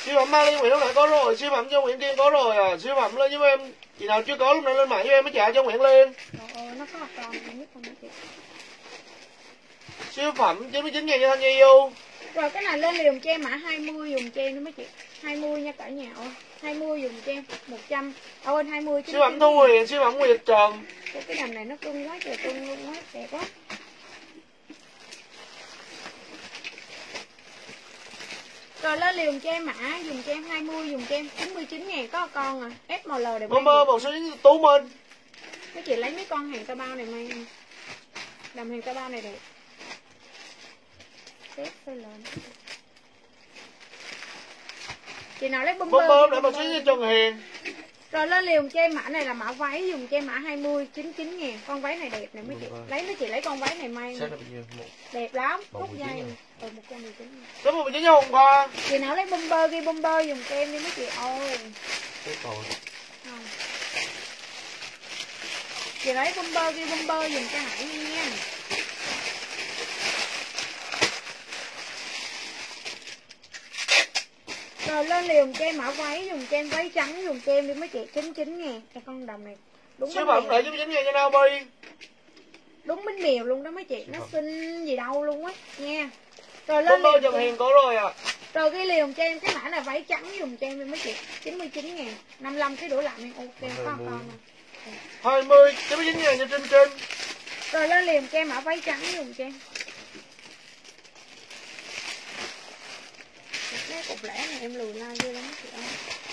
Siêu phẩm Mali Nguyễn lúc nãy có rồi, siêu phẩm cho Nguyễn Kiên có rồi à. Siêu phẩm lên giúp em, chị nào chưa có lúc nãy lên mạng giúp em mới trả cho Nguyễn Liên. Trời ơi, nó có một con không biết không biết chị. Siêu phẩm chín mươi chín ngàn cho Thanh Nhi Du. Rồi cái này lên liều cho em mã hai mươi dùng cho em nữa mấy chị. hai mươi nha cả nhà ơi. hai mươi dùng cho em một trăm. Ở bên hai mươi. Siêu phẩm Thu Huyền, siêu phẩm Nguyệt Trần. Cái, cái đầm này nó cưng quá trời cưng luôn quá, đẹp quá. Rồi lên liều cho em mã dùng cho em hai mươi, dùng cho em chín mươi chín ngàn có con à. ép em lờ đẹp. Bomber một số chín Tú Minh. Mấy chị lấy mấy con hàng tao bao này may. Đầm hàng tao bao này đẹp. Xếp xây lên. Chị nào lấy bomber. Bomber để một số chín Trần Hiền. Rồi lên liều cho em mã này là mã váy, dùng cho em mã hai mươi, chín mươi chín ngàn. Con váy này đẹp này mấy chị. Lấy mấy chị lấy con váy này may. Đẹp lắm, rút dây. Ừ, một trăm mười chín. Số một mươi chín cho Hồng Khoa. Chị nào lấy bomber ghi bomber dùng cho em đi mấy chị ơi. Không. Chị lấy bomber ghi bomber dùng cho Hải nha. Rồi lên liều cho em mã váy, dùng cho em váy trắng dùng cho em đi mấy chị, chín mươi chín ngàn. Cái con đầm này đúng siêu phẩm để chín mươi chín ngàn cho Naomi. Đúng bánh bèo luôn đó mấy chị, nó xinh gì đâu luôn á nha. Rồi lên liều cho Trần Hiền có rồi à. Rồi cái liều cho em cái mã là váy trắng dùng cho em đi mấy chị, chín mươi chín ngàn. năm mươi lăm cái đổ lại ok có con nè. hai mươi, chín mươi chín ngàn cho Trinh Trinh. Rồi lên liều cho em mã váy trắng dùng cho em. Cái cục lẻ này em lùi like ghê lắm chị ơi.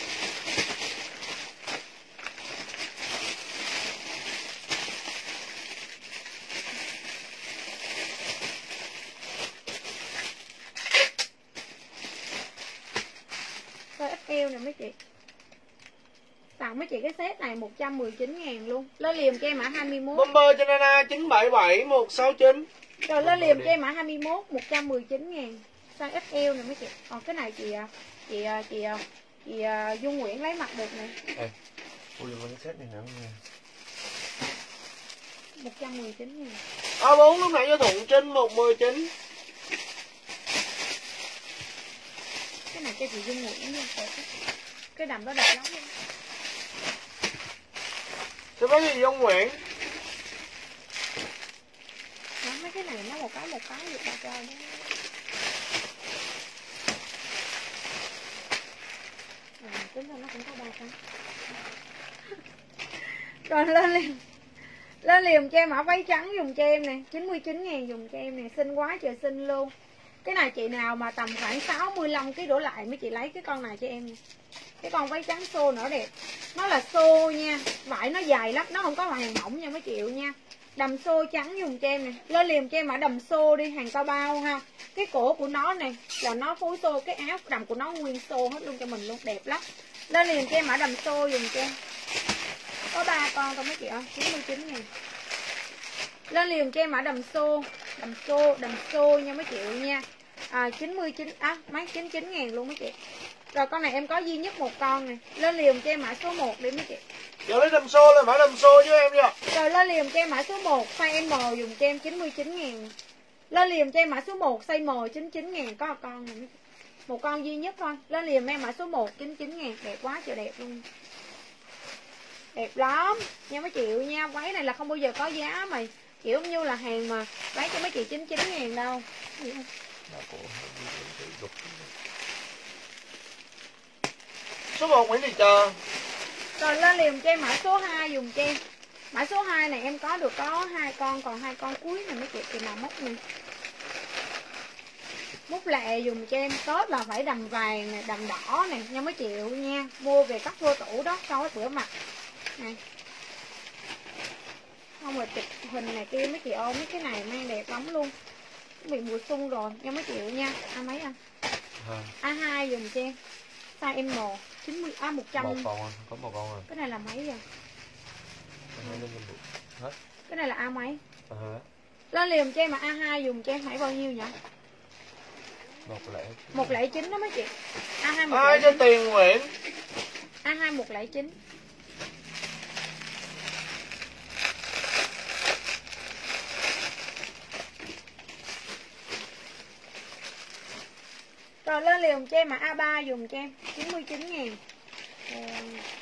Rồi ép eo nè mấy chị. Tặng mấy chị cái set này một trăm mười chín ngàn luôn. Lên liềm cho em mã hai mươi mốt. Bomber cho Nana chín bảy bảy một sáu chín. Rồi lên liềm cho em mã hai mươi mốt một trăm mười chín ngàn. Sang ép eo nè mấy chị. Còn cái này chị chị chị chị, chị Dung Nguyễn lấy mặt được nè. Ê, ui cái set này nè. một trăm mười chín ngàn. A bốn lúc nãy cho Thuận Trinh một mười chín. Cái này cho chị Dung Nguyễn nha. Cái đầm đó đẹp lắm luôn. Sẽ có gì Dung Nguyễn? Đó, mấy cái này nó một cái một cái được ba trời đó. À, tính ra nó cũng có ba con. Rồi lên liềm. Lên liềm cho em mã váy trắng dùng cho em nè, chín mươi chín ngàn dùng cho em nè, xinh quá trời xinh luôn. Cái này chị nào mà tầm khoảng sáu mươi lăm ký đổ lại mấy chị lấy cái con này cho em nè. Cái con váy trắng xô nữa đẹp. Nó là xô nha, vải nó dài lắm, nó không có hàng mỏng nha mấy triệu nha. Đầm xô trắng dùng cho em nè. Lên liềm cho em mã đầm xô đi, hàng cao bao ha. Cái cổ của nó này là nó phối xô, cái áo đầm của nó nguyên xô hết luôn cho mình luôn, đẹp lắm. Lên liềm cho em mã đầm xô dùng cho em. Có ba con thôi mấy chị ơi, chín mươi chín ngàn. Lên liềm cho em mã đầm xô, đầm xô, đầm xô nha mấy chị nha. À, chín mươi chín, á, mấy chín mươi chín ngàn luôn mấy chị. Rồi con này em có duy nhất một con này. Lên liềm cho em mã số một đi mấy chị. Giờ lấy đầm xô lên mã đầm xô với em nha. Rồi lên liềm cho em mã số một, size M dùng cho em chín mươi chín ngàn. Lên liềm cho em mã số một, size M chín mươi chín ngàn, có một con này mấy chị. Một con duy nhất thôi. Lên liềm em mã số một, chín mươi chín ngàn, đẹp quá trời đẹp luôn. Đẹp lắm nha mấy chị nha. Váy này là không bao giờ có giá mà kiểu như là hàng mà lấy cho mấy chị chín mươi chín ngàn đâu. Số một Nguyễn Thị Chờ. Rồi lên liềm cho em mã số hai dùng cho em. Mã số hai này em có được có hai con, còn hai con cuối này mấy chị thì nào móc nè. Mút lẹ dùng cho em, Tết là phải đầm vàng này, đầm đỏ này nha mấy triệu nha. Mua về cắt vô tủ đó, sau cái bữa mặc này. Không rồi chụp hình này kia mấy chị ơi, mấy cái này mang đẹp lắm luôn. Bị mùa xuân rồi nha mấy triệu nha. A mấy anh? A hai dùng cho em. Size M chín mươi, à một trăm. Một con, có một con rồi. Cái này là mấy giờ? Hết. Cái này là A mấy? À. Lên liềm cho em mà A hai dùng cho em phải bao nhiêu nhỉ? một lẻ chín đó mấy chị. A hai một Ai cho Tiền Nguyễn. A hai một lẻ chín. Rồi Rồi lên liền cho em mà a ba dùng cho em chín mươi chín ngàn. Rồi.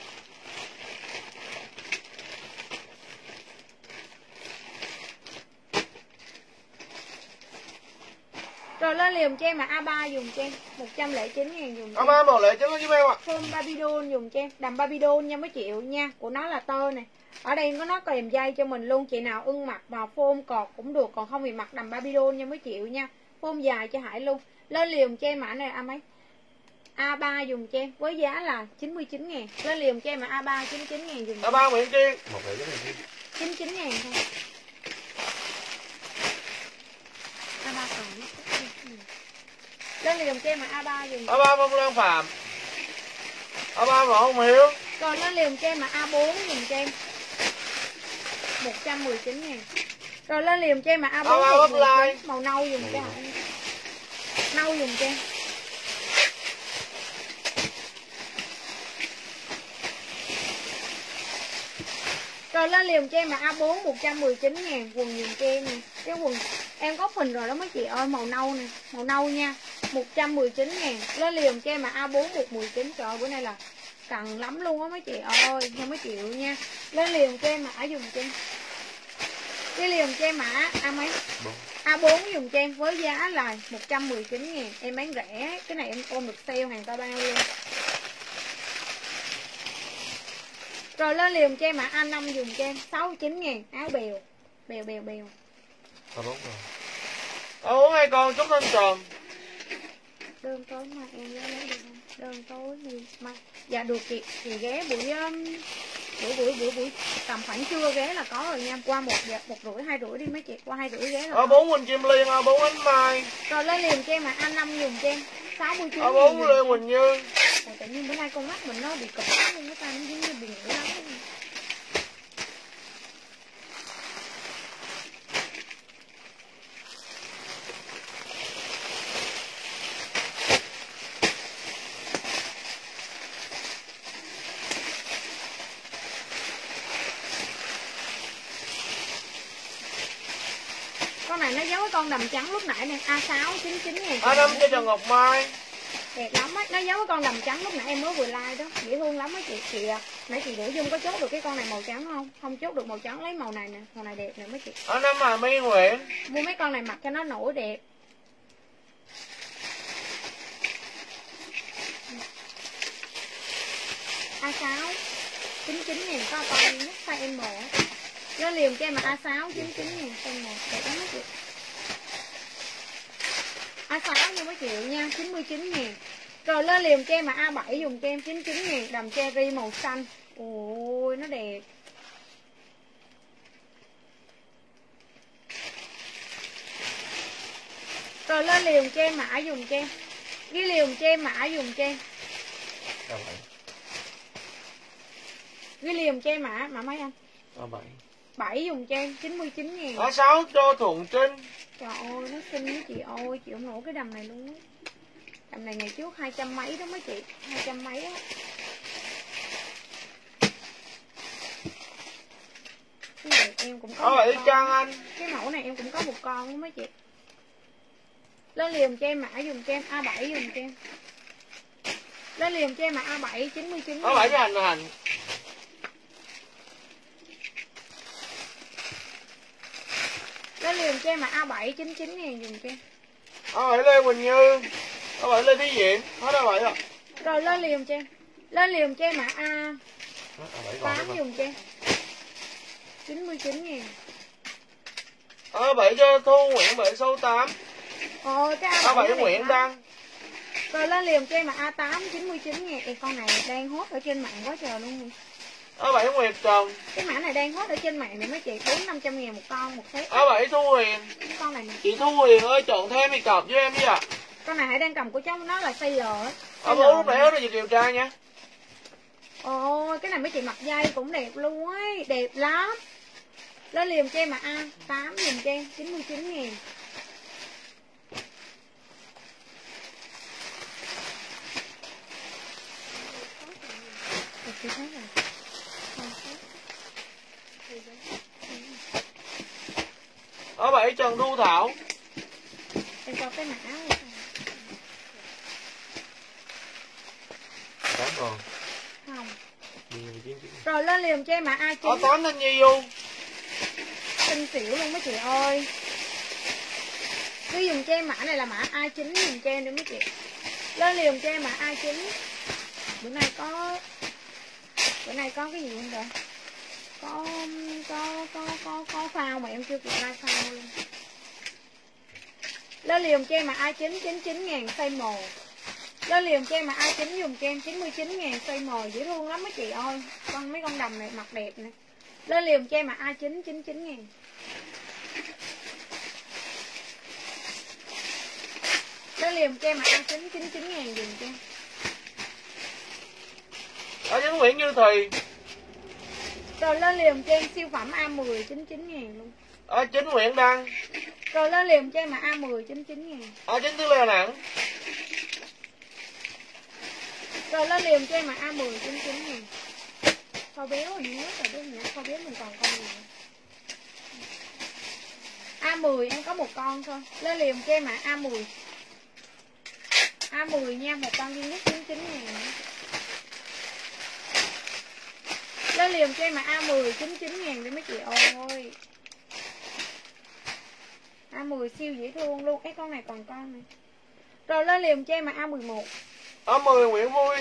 Rồi lên liềm cho em mà a ba dùng cho em một trăm lẻ chín ngàn dùng cho a ba một lẻ chín giúp em ạ. Phôm Babydon dùng cho em, đầm Babydon nha mấy triệu nha, của nó là tơ này. Ở đây có nó kèm dây cho mình luôn, chị nào ưng mặc mà phôm cọt cũng được, còn không thì mặc đầm Babydon nha mấy triệu nha. Phôm dài cho Hải luôn. Lên liềm cho em mã này a mấy? a ba dùng cho em với giá là chín mươi chín ngàn. Lên liềm cho em mà a ba chín mươi chín ngàn dùng. a ba Nguyễn Kiên một lẻ chín chín mươi chín ngàn thôi. a ba còn lên liềm cho em mà a ba dùng. a ba Phong Lan Phạm, a ba Võ Hồng Hiếu. Còn lên liềm cho em mà a bốn dùng cho em một trăm mười chín ngàn. Rồi lên liềm cho em mà a bốn a ba Upline màu nâu dùng cho em. Nâu dùng cho em. Rồi lên liềm cho em mà a bốn một trăm mười chín ngàn. Quần dùng cho em nè. Cái quần em có phình rồi đó mấy chị ơi, màu nâu nè, màu nâu nha, một trăm mười chín ngàn. Lên liềm cho em mà a bốn một mười chín. Trời ơi, bữa nay là cần lắm luôn á mấy chị ơi, nha mấy triệu nha. Lên liềm cho em mã dùng cho em. Cái liềm cho em mã a mấy? a bốn dùng cho em với giá là một trăm mười chín ngàn. Em bán rẻ, cái này em ôm được sale hàng ta bao luôn. Rồi lên liềm cho em mã a năm dùng cho em sáu mươi chín ngàn. Áo bèo, bèo bèo bèo. a bốn rồi. a bốn hai con chúc thanh tròn. Đơn tối mà em lấy được không? Đơn tối gì mà dạ được chị, chị ghé buổi um, buổi buổi buổi buổi tầm khoảng trưa ghé là có rồi nha. Qua một dạ, một rưỡi hai rưỡi đi mấy chị, qua hai rưỡi ghé rồi. a bốn Quỳnh Kim Liên, a bốn Ánh Mai. Rồi lên liềm cho em mà a năm dùng cho em sáu mươi chín. a bốn Lê Quỳnh Như. Rồi, tự nhiên bữa nay con mắt mình nó bị cỡ luôn, cái tay nó giống như bị ngủ lắm. Con này nó giống cái con đầm trắng lúc nãy nè, a sáu chín mươi chín ngàn. a năm cho Trần Ngọc Mai. Đẹp lắm á, nó giống cái con đầm trắng lúc nãy em mới vừa like đó, dễ thương lắm á chị. Chị à, nãy chị Nữ Dung có chốt được cái con này màu trắng không? Không chốt được màu trắng, lấy màu này nè, màu này đẹp nè mấy chị. a năm Hà My Nguyễn. Mua mấy con này mặc cho nó nổi đẹp. a sáu chín mươi chín ngàn có con nhất size M. Nó liềm cho em mà a sáu chín mươi chín ngàn size một, đẹp lắm mấy chị. a sáu nha mấy triệu nha, chín mươi chín ngàn. Rồi lên liềm cho em mà a bảy dùng cho em chín mươi chín ngàn, đầm cherry màu xanh. Ôi nó đẹp. Rồi lên liềm cho em mã dùng cho em. Ghi liềm cho em mã dùng cho em. Ghi liềm cho em mã, mã mấy anh? a bảy. bảy dùng cho em chín mươi chín ngàn. a sáu cho Thuận Trinh. Trời ơi nó xinh với chị ơi, chị không nổi cái đầm này luôn á. Đầm này ngày trước hai trăm mấy đó mấy chị, hai trăm mấy á. Cái này em cũng có a một bảy con. Trang Anh. Cái mẫu này em cũng có một con đó mấy chị. Lên liềm cho em mã dùng cho em a bảy dùng cho em. Lên liềm cho em mã a bảy chín mươi chín. a bảy cho Hành Hành. Lên liềm cho em mã a bảy chín mươi chín ngàn dùng cho em. a bảy Lê Quỳnh Như. a bảy Lê Thí Diện. Hết a bảy rồi. Rồi lên liềm cho em. Lên liềm cho em mã a a bảy còn tám dùng cho em chín mươi chín ngàn. a bảy cho Thu Nguyễn bảy sáu tám. Ôi cái a bảy Nguyễn Đăng. Rồi lên liềm cho em mà a tám chín mươi chín ngàn. Ê, con này đang hot ở trên mạng quá trời luôn. a bảy Nguyệt Trần. Cái mã này đang hot ở trên mạng này mấy chị, bốn năm trăm ngàn một con một set. a bảy Thu Huyền. Cái con này nè. Chị Thu Huyền ơi, chọn thêm thì cọp với em đi ạ. Con này Hải đang cầm của cháu, nó là size L á. a bốn lúc nãy hết rồi, chị điều tra nha. Ôi cái này mấy chị mặc dây cũng đẹp luôn ấy, đẹp lắm. Lên liềm cho em mà a tám dùng cho em chín mươi chín ngàn. Chị thấy rồi. a bảy Trần Thu Thảo. Em cho cái mã này. tám còn. Không. mười chín chín. Rồi lên liền cho em mã A chín. Có tám thanh nhi luôn. Xinh xỉu luôn mấy chị ơi. Cứ dùng cho em mã này là mã A chín dùng cho em đi mấy chị. Lên liền cho em mã A chín. Bữa nay có bữa nay có cái gì không vậy? Có có có có có phao mà em chưa kịp ra phao luôn. Lên liền cho em mã A chín chín mươi chín ngàn size M. Lên liền cho em mã A chín dùng cho em chín mươi chín ngàn size M, dễ thương lắm mấy chị ơi. Con mấy con đầm này mặt đẹp nè. Lên liền cho em mã A chín chín mươi chín ngàn. Lên liền cho em mã A chín chín mươi chín ngàn dùng cho em. Ở Trấn Nguyễn Như Thì. Rồi lên liền cho em siêu phẩm A mười chín mươi chín ngàn luôn. Ở Trấn Nguyễn Đăng. Rồi lên liền cho em mã A mười chín mươi chín ngàn. Ở Trấn Tư Lê Đà Nẵng. Rồi lên liền cho em mã A mười chín mươi chín ngàn. Kho béo rồi nhớ rồi đúng nhỉ? Kho béo mình còn con gì nữa. A mười em có một con thôi. Lên liền cho em mã A mười. A mười nha, một con duy nhất chín mươi chín ngàn nữa. Lên liền cho em mã A mười chín mươi chín ngàn đi mấy chị ơi. A mười siêu dễ thương luôn. Cái con này còn con này. Rồi lên liền cho em mã A mười một. A mười Nguyễn Vui.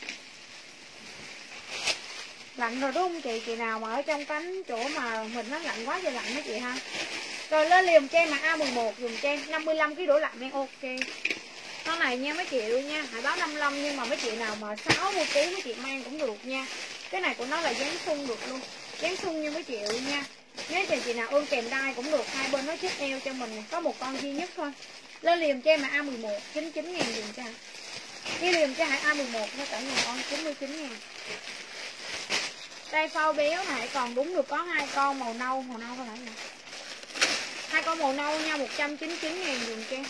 Lạnh rồi đúng không chị? Chị nào mà ở trong cánh chỗ mà mình nó lạnh quá thì lạnh mấy chị ha. Rồi lên liền cho em mã A mười một dùng cho em năm mươi lăm ki lô gam đổ lạnh em ok. Con này nha mấy chị ơi nha, hãy báo năm mươi lăm nhưng mà mấy chị nào mà sáu mươi ký mấy chị mang cũng được nha. Cái này của nó là dán sung được luôn. Dán sung như mấy chị ơi nha. Nếu chị chị nào ương kèm đai cũng được, hai bên nó chích eo cho mình, có một con duy nhất thôi. Lên liền cho em mã A mười một chín mươi chín ngàn dùng cho. Cái liền cho hãy A mười một nó cả nhà con chín mươi chín ngàn. Đây phao béo này còn đúng được có hai con màu nâu, màu nâu thôi phải nè. Hai con màu nâu nha, một trăm chín mươi chín ngàn dùng cho em.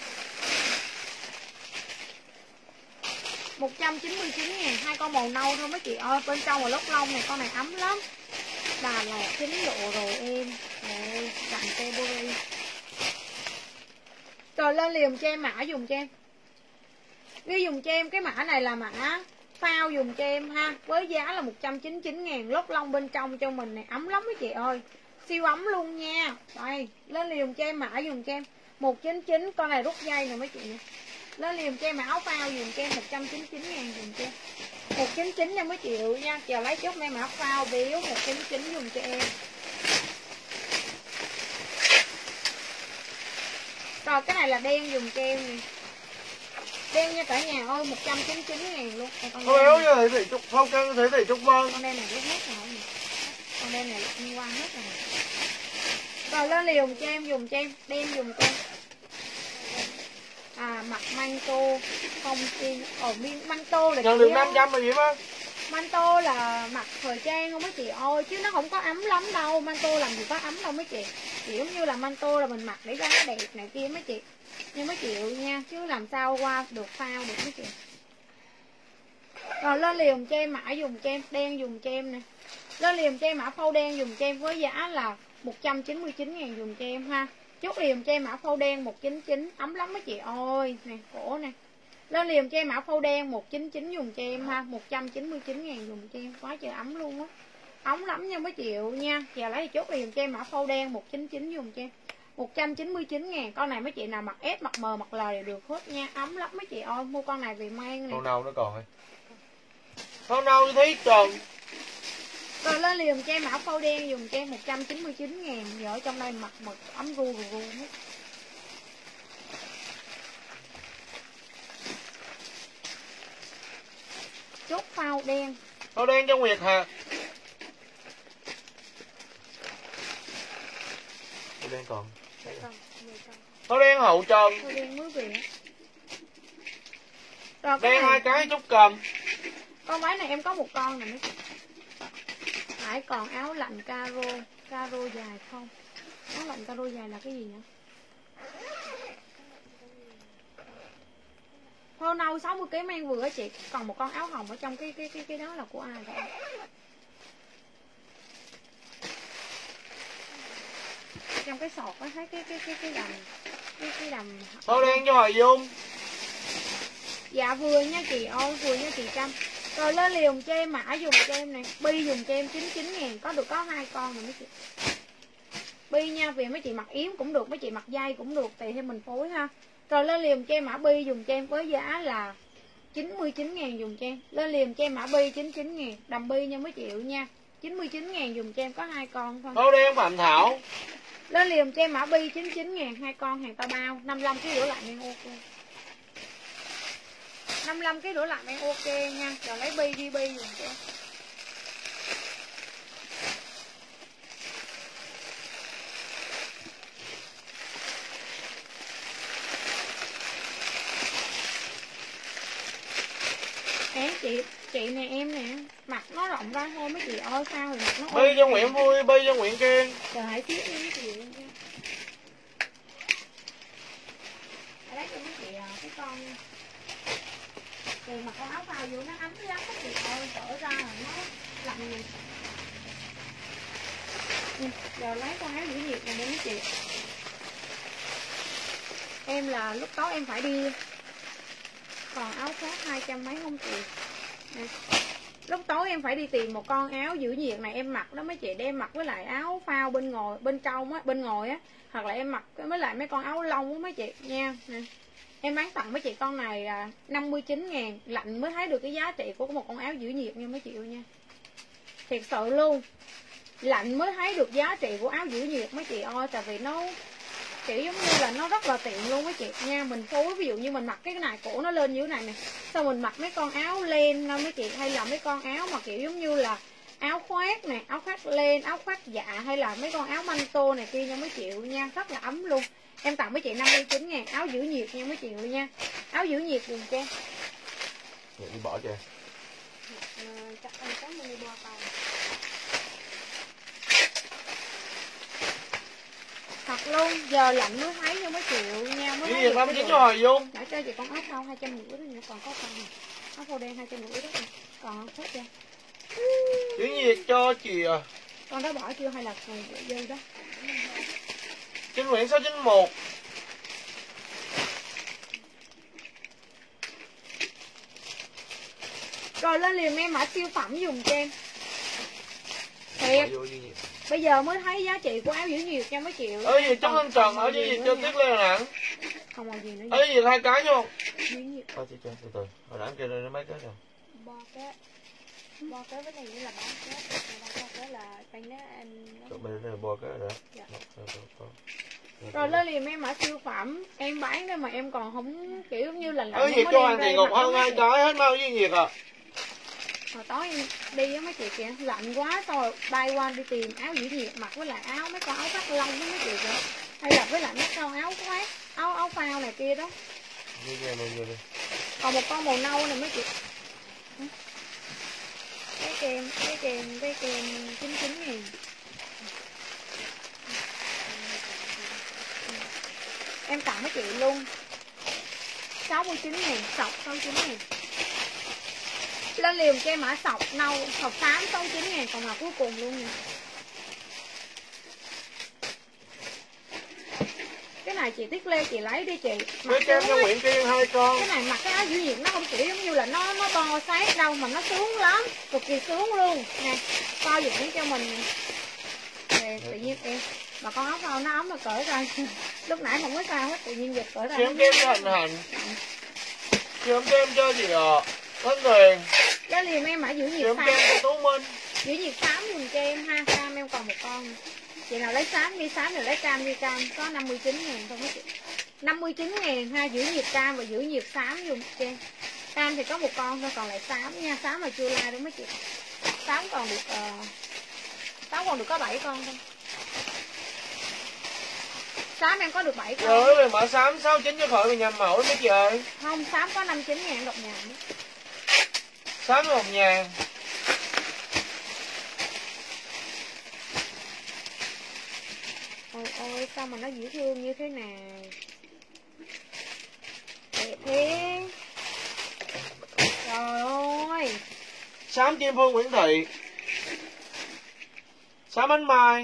một trăm chín mươi chín ngàn, hai con màu nâu thôi mấy chị ơi. Bên trong là lót lông này, con này ấm lắm. Đà Lạt chín độ rồi em. Đây, dặn tê bôi. Rồi lên liền cho em mã dùng cho em. Ghi dùng cho em cái mã này là mã phao dùng cho em ha. Với giá là một trăm chín mươi chín ngàn. Lót lông bên trong cho mình này ấm lắm mấy chị ơi. Siêu ấm luôn nha. Đây, lên liền cho em mã dùng cho em một trăm chín mươi chín. Con này rút dây nè mấy chị nè. Lên liền cho em mã áo phao dùng cho em một trăm chín mươi chín ngàn dùng cho em. một trăm chín mươi chín nha mấy triệu nha. Chờ lấy chốt em mã phao béo một trăm chín mươi chín dùng cho em. Rồi cái này là đen dùng cho em nè. Đen nha cả nhà ơi, một trăm chín mươi chín ngàn luôn. Con béo như thế thì Trúc Phong Cân thế thì Trúc Vân. Con đen này lúc hết rồi. Con đen này liên quan hết rồi. Rồi lên liền cho em dùng cho em, đen dùng cho em. À mặt manto không tin ở miếng manto là nhận được năm trăm là gì má? Manto là mặt thời trang không mấy chị ơi, chứ nó không có ấm lắm đâu. Manto làm gì có ấm đâu mấy chị. Chỉ giống như là manto là mình mặc để ra nó đẹp này kia mấy chị. Nhưng mấy chị nha, chứ làm sao qua được phao được mấy chị. Rồi lên liền cho em mã dùng cho em, đen dùng cho em nè. Lên liền cho em mã phâu đen dùng cho em với giá là một trăm chín mươi chín ngàn dùng cho em ha. Chốt liền cho em mã phâu đen một trăm chín mươi chín, ấm lắm mấy chị ơi. Nè, cổ nè. Lên liền cho em mã phâu đen một trăm chín mươi chín dùng cho em ha, một trăm chín mươi chín ngàn dùng cho em, quá trời ấm luôn á. Ấm lắm nha mấy triệu nha. Giờ lấy thì chốt liền cho em mã phâu đen một trăm chín mươi chín dùng cho em. một trăm chín mươi chín ngàn. Con này mấy chị nào mặc S, mặc M, mặc L đều được hết nha. Ấm lắm mấy chị ơi, mua con này về mang nè. Màu nâu nó còn rồi. Màu nâu như thấy tròn. Rồi lên liền cho em mã phâu đen dùng cho em một trăm chín mươi chín ngàn. Giờ ở trong đây mặc mực ấm gu gu gu hết. Chốt phao đen. Phao đen cho Nguyệt Hà. Màu đen còn. Phao đen hậu trần. Phao đen mới về. Rồi Đen này, hai cái Trúc cầm. con váy này em có một con nè mấy chị. Hải còn áo lạnh caro, caro dài không? Áo lạnh caro dài là cái gì nhỉ? Phô nâu sáu mươi ký mang vừa á chị. Còn một con áo hồng ở trong cái cái cái cái đó là của ai vậy? Trong cái sọt á, thấy cái cái cái cái đầm cái cái đầm. Phao đen cho Hoài Dung. Dạ vừa nha chị ơi, vừa nha chị Trâm. Rồi lên liền cho em mã dùng cho em này. Bi dùng cho em chín mươi chín ngàn. Có được có hai con rồi mấy chị. Bi nha, vì mấy chị mặc yếm cũng được, mấy chị mặc dây cũng được, tùy theo mình phối ha. Rồi lên liền cho em mã bi dùng cho em với giá là chín mươi chín ngàn dùng cho em. Lên liền cho em mã bi chín mươi chín ngàn. Đầm bi nha mấy chịu nha. chín mươi chín ngàn dùng cho em có hai con thôi. Áo đen Phạm Thảo. Lên liền cho em mã bi chín mươi chín ngàn, hai con hàng tao bao, năm mươi lăm ký rửa lạnh đang ok. năm mươi lăm ký rửa lạnh đang ok nha. Rồi lấy bi đi bi dùng cho em. Em chị chị nè em nè, mặt nó rộng ra thôi mấy chị ơi, sao thì mặt nó Bi cho Nguyễn Vui, bi cho Nguyễn Kiên. Trời hãy xíu đi mấy chị luôn nha. Ở đây cho mấy chị à, cái con thì mặc con áo phao vô nó ấm lắm mấy chị ơi, cởi ra là nó lạnh này. Ừ, giờ lấy con áo giữ nhiệt này để mấy chị. Em là lúc tối em phải đi, còn áo khác hai trăm mấy không chị. Nè. Lúc tối em phải đi tìm một con áo giữ nhiệt này em mặc đó mấy chị, đem mặc với lại áo phao bên ngồi bên trong á, bên ngồi á, hoặc là em mặc với lại mấy con áo lông á mấy chị nha. Nè. Em bán tặng mấy chị con này là năm mươi chín ngàn, lạnh mới thấy được cái giá trị của một con áo giữ nhiệt nha mấy chị ơi nha. Thiệt sự luôn. Lạnh mới thấy được giá trị của áo giữ nhiệt mấy chị ơi, tại vì nó kiểu giống như là nó rất là tiện luôn mấy chị nha. Mình phối ví dụ như mình mặc cái này cổ nó lên như thế này nè, xong mình mặc mấy con áo len mấy chị, hay là mấy con áo mà kiểu giống như là áo khoác nè, áo khoác len, áo khoác dạ, hay là mấy con áo manto này kia nha mấy chị nha, rất là ấm luôn. Em tặng mấy chị năm mươi chín ngàn, áo giữ nhiệt nha mấy chị nha. Áo giữ nhiệt dùng cho em. Đi bỏ cho em. À, chắc anh có mini bo tàu. Thật luôn, giờ lạnh mới thấy nha mấy triệu nha. Mới Cái gì ba mươi chín cho Hoài Dung. để cho chị con áo phao hai trăm rưỡi đó nữa, còn có con này. Áo phao đen hai trăm rưỡi đó. Còn không hết chưa? Cái gì cho chị à? Con đó bỏ chưa hay là còn dư đó? Trinh Nguyễn sáu chín một. Rồi lên liền em mã siêu phẩm dùng cho em. Thiệt. Vô đi. Bây giờ mới thấy giá trị của áo giữ nhiệt nha mấy triệu. Ở gì trong lên trần, ở gì cho Tiết Lê Đà Nẵng. Không còn gì nữa. Ở gì hai cái không? Giữ nhiệt. Thôi chị cho từ từ. Hồi nãy kia lên nó mấy cái rồi. Bo cái bo cái với này nữa là bán cái, bo cái là tay nó em. Tụi bên đây là bo cái rồi. Dạ. Rồi lên liền em mã siêu phẩm, em bán đó mà em còn không kiểu giống như là lạnh. Ở gì cho Hoàng Thị Ngọc hơn hai cái hết mau với nhiệt à. Hồi tối em đi với mấy chị kìa, lạnh quá rồi bay qua đi tìm áo giữ nhiệt mặc với lại áo mấy con áo cắt lông với mấy chị kìa, hay là với lại mấy con áo khoác, áo áo phao này kia đó. Đi nghe này đi. Còn một con màu nâu này mấy chị. Cái kèm, cái kèm, cái kèm chín mươi chín ngàn. Em tặng mấy chị luôn sáu mươi chín ngàn, sọc sáu mươi chín ngàn. Lên liền cho em mã sọc nâu, sọc xám sáu mươi chín ngàn, còn là cuối cùng luôn nè. Cái này chị Tiết Lê chị lấy đi chị. Cái kem cho Nguyễn Kiên hai con. Cái này mặc cái áo giữ nhiệt nó không kiểu giống như là nó nó to sát đâu, mà nó sướng lắm, cực kỳ sướng luôn nè. To giãn cho mình nè, tự nhiên em mà con áo phao nó ấm mà cởi ra lúc nãy không có sao hết, tự nhiên giật cởi ra. Xem kem cho Hành Hành. Xem kem cho gì à? Thanh Tuyền. Cái liềm em mã giữ nhiệt Xem xám, kem cho Tú Minh. giữ nhiệt xám dùng cho em ha. Cam em còn một con, chị nào lấy xám đi xám, rồi lấy cam đi cam, có năm mươi chín ngàn thôi mấy chị. Năm mươi chín ngàn ha, giữ nhiệt cam và giữ nhiệt xám dùng cho em. Cam thì có một con thôi, còn lại xám nha, xám là chưa la đúng mấy chị. Xám còn được uh, xám còn được có bảy con thôi. Xám em có được bảy con. Rồi về mã xám sáu chín cho khỏi mình nhầm mẫu mấy chị ơi. Không, xám có năm mươi chín ngàn độc nhà nữa. Xám một ngàn. Ôi ôi sao mà nó dễ thương như thế này. Đẹp thế. Trời ơi. Xám Kim Phương Nguyễn Thị. Xám Ánh Mai.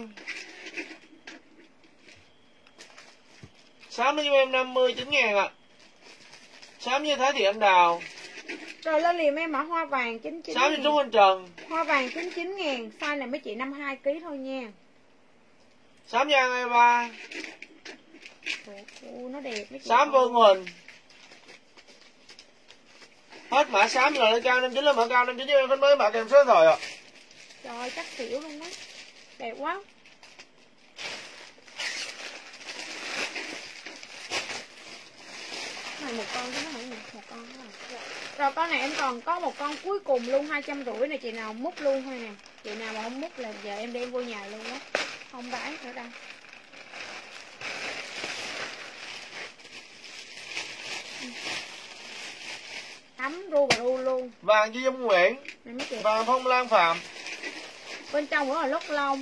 Xám cho em năm mươi chín ngàn ạ. À. Xám như Thái Thị Anh Đào. Rồi lên liền em mã hoa vàng chín mươi chín sáu cho chú Minh Trần. Hoa vàng chín mươi chín ngàn. Size này mấy chị năm mươi hai ki lô gam thôi nha. Xám Giang hai ba. Ồ, nó đẹp mấy chị. Xám Vân Huỳnh. Hết mã xám là lên cao năm chín, lên mã cao năm chín cho em phấn mới mã kèm số điện thoại ạ. Trời ơi, chắc xỉu luôn đó. Đẹp quá. Này một con chứ nó không một, một con thôi. Rồi con này em còn có một con cuối cùng luôn hai trăm rưỡi này, chị nào múc luôn thôi nè. Chị nào mà không múc là giờ em đem vô nhà luôn á. Không bán nữa đâu. Ấm ru và ru luôn. Vàng Duy Dung Nguyễn. Này mấy chị. Vàng Phong Lan Phạm. Bên trong nữa là lót lông.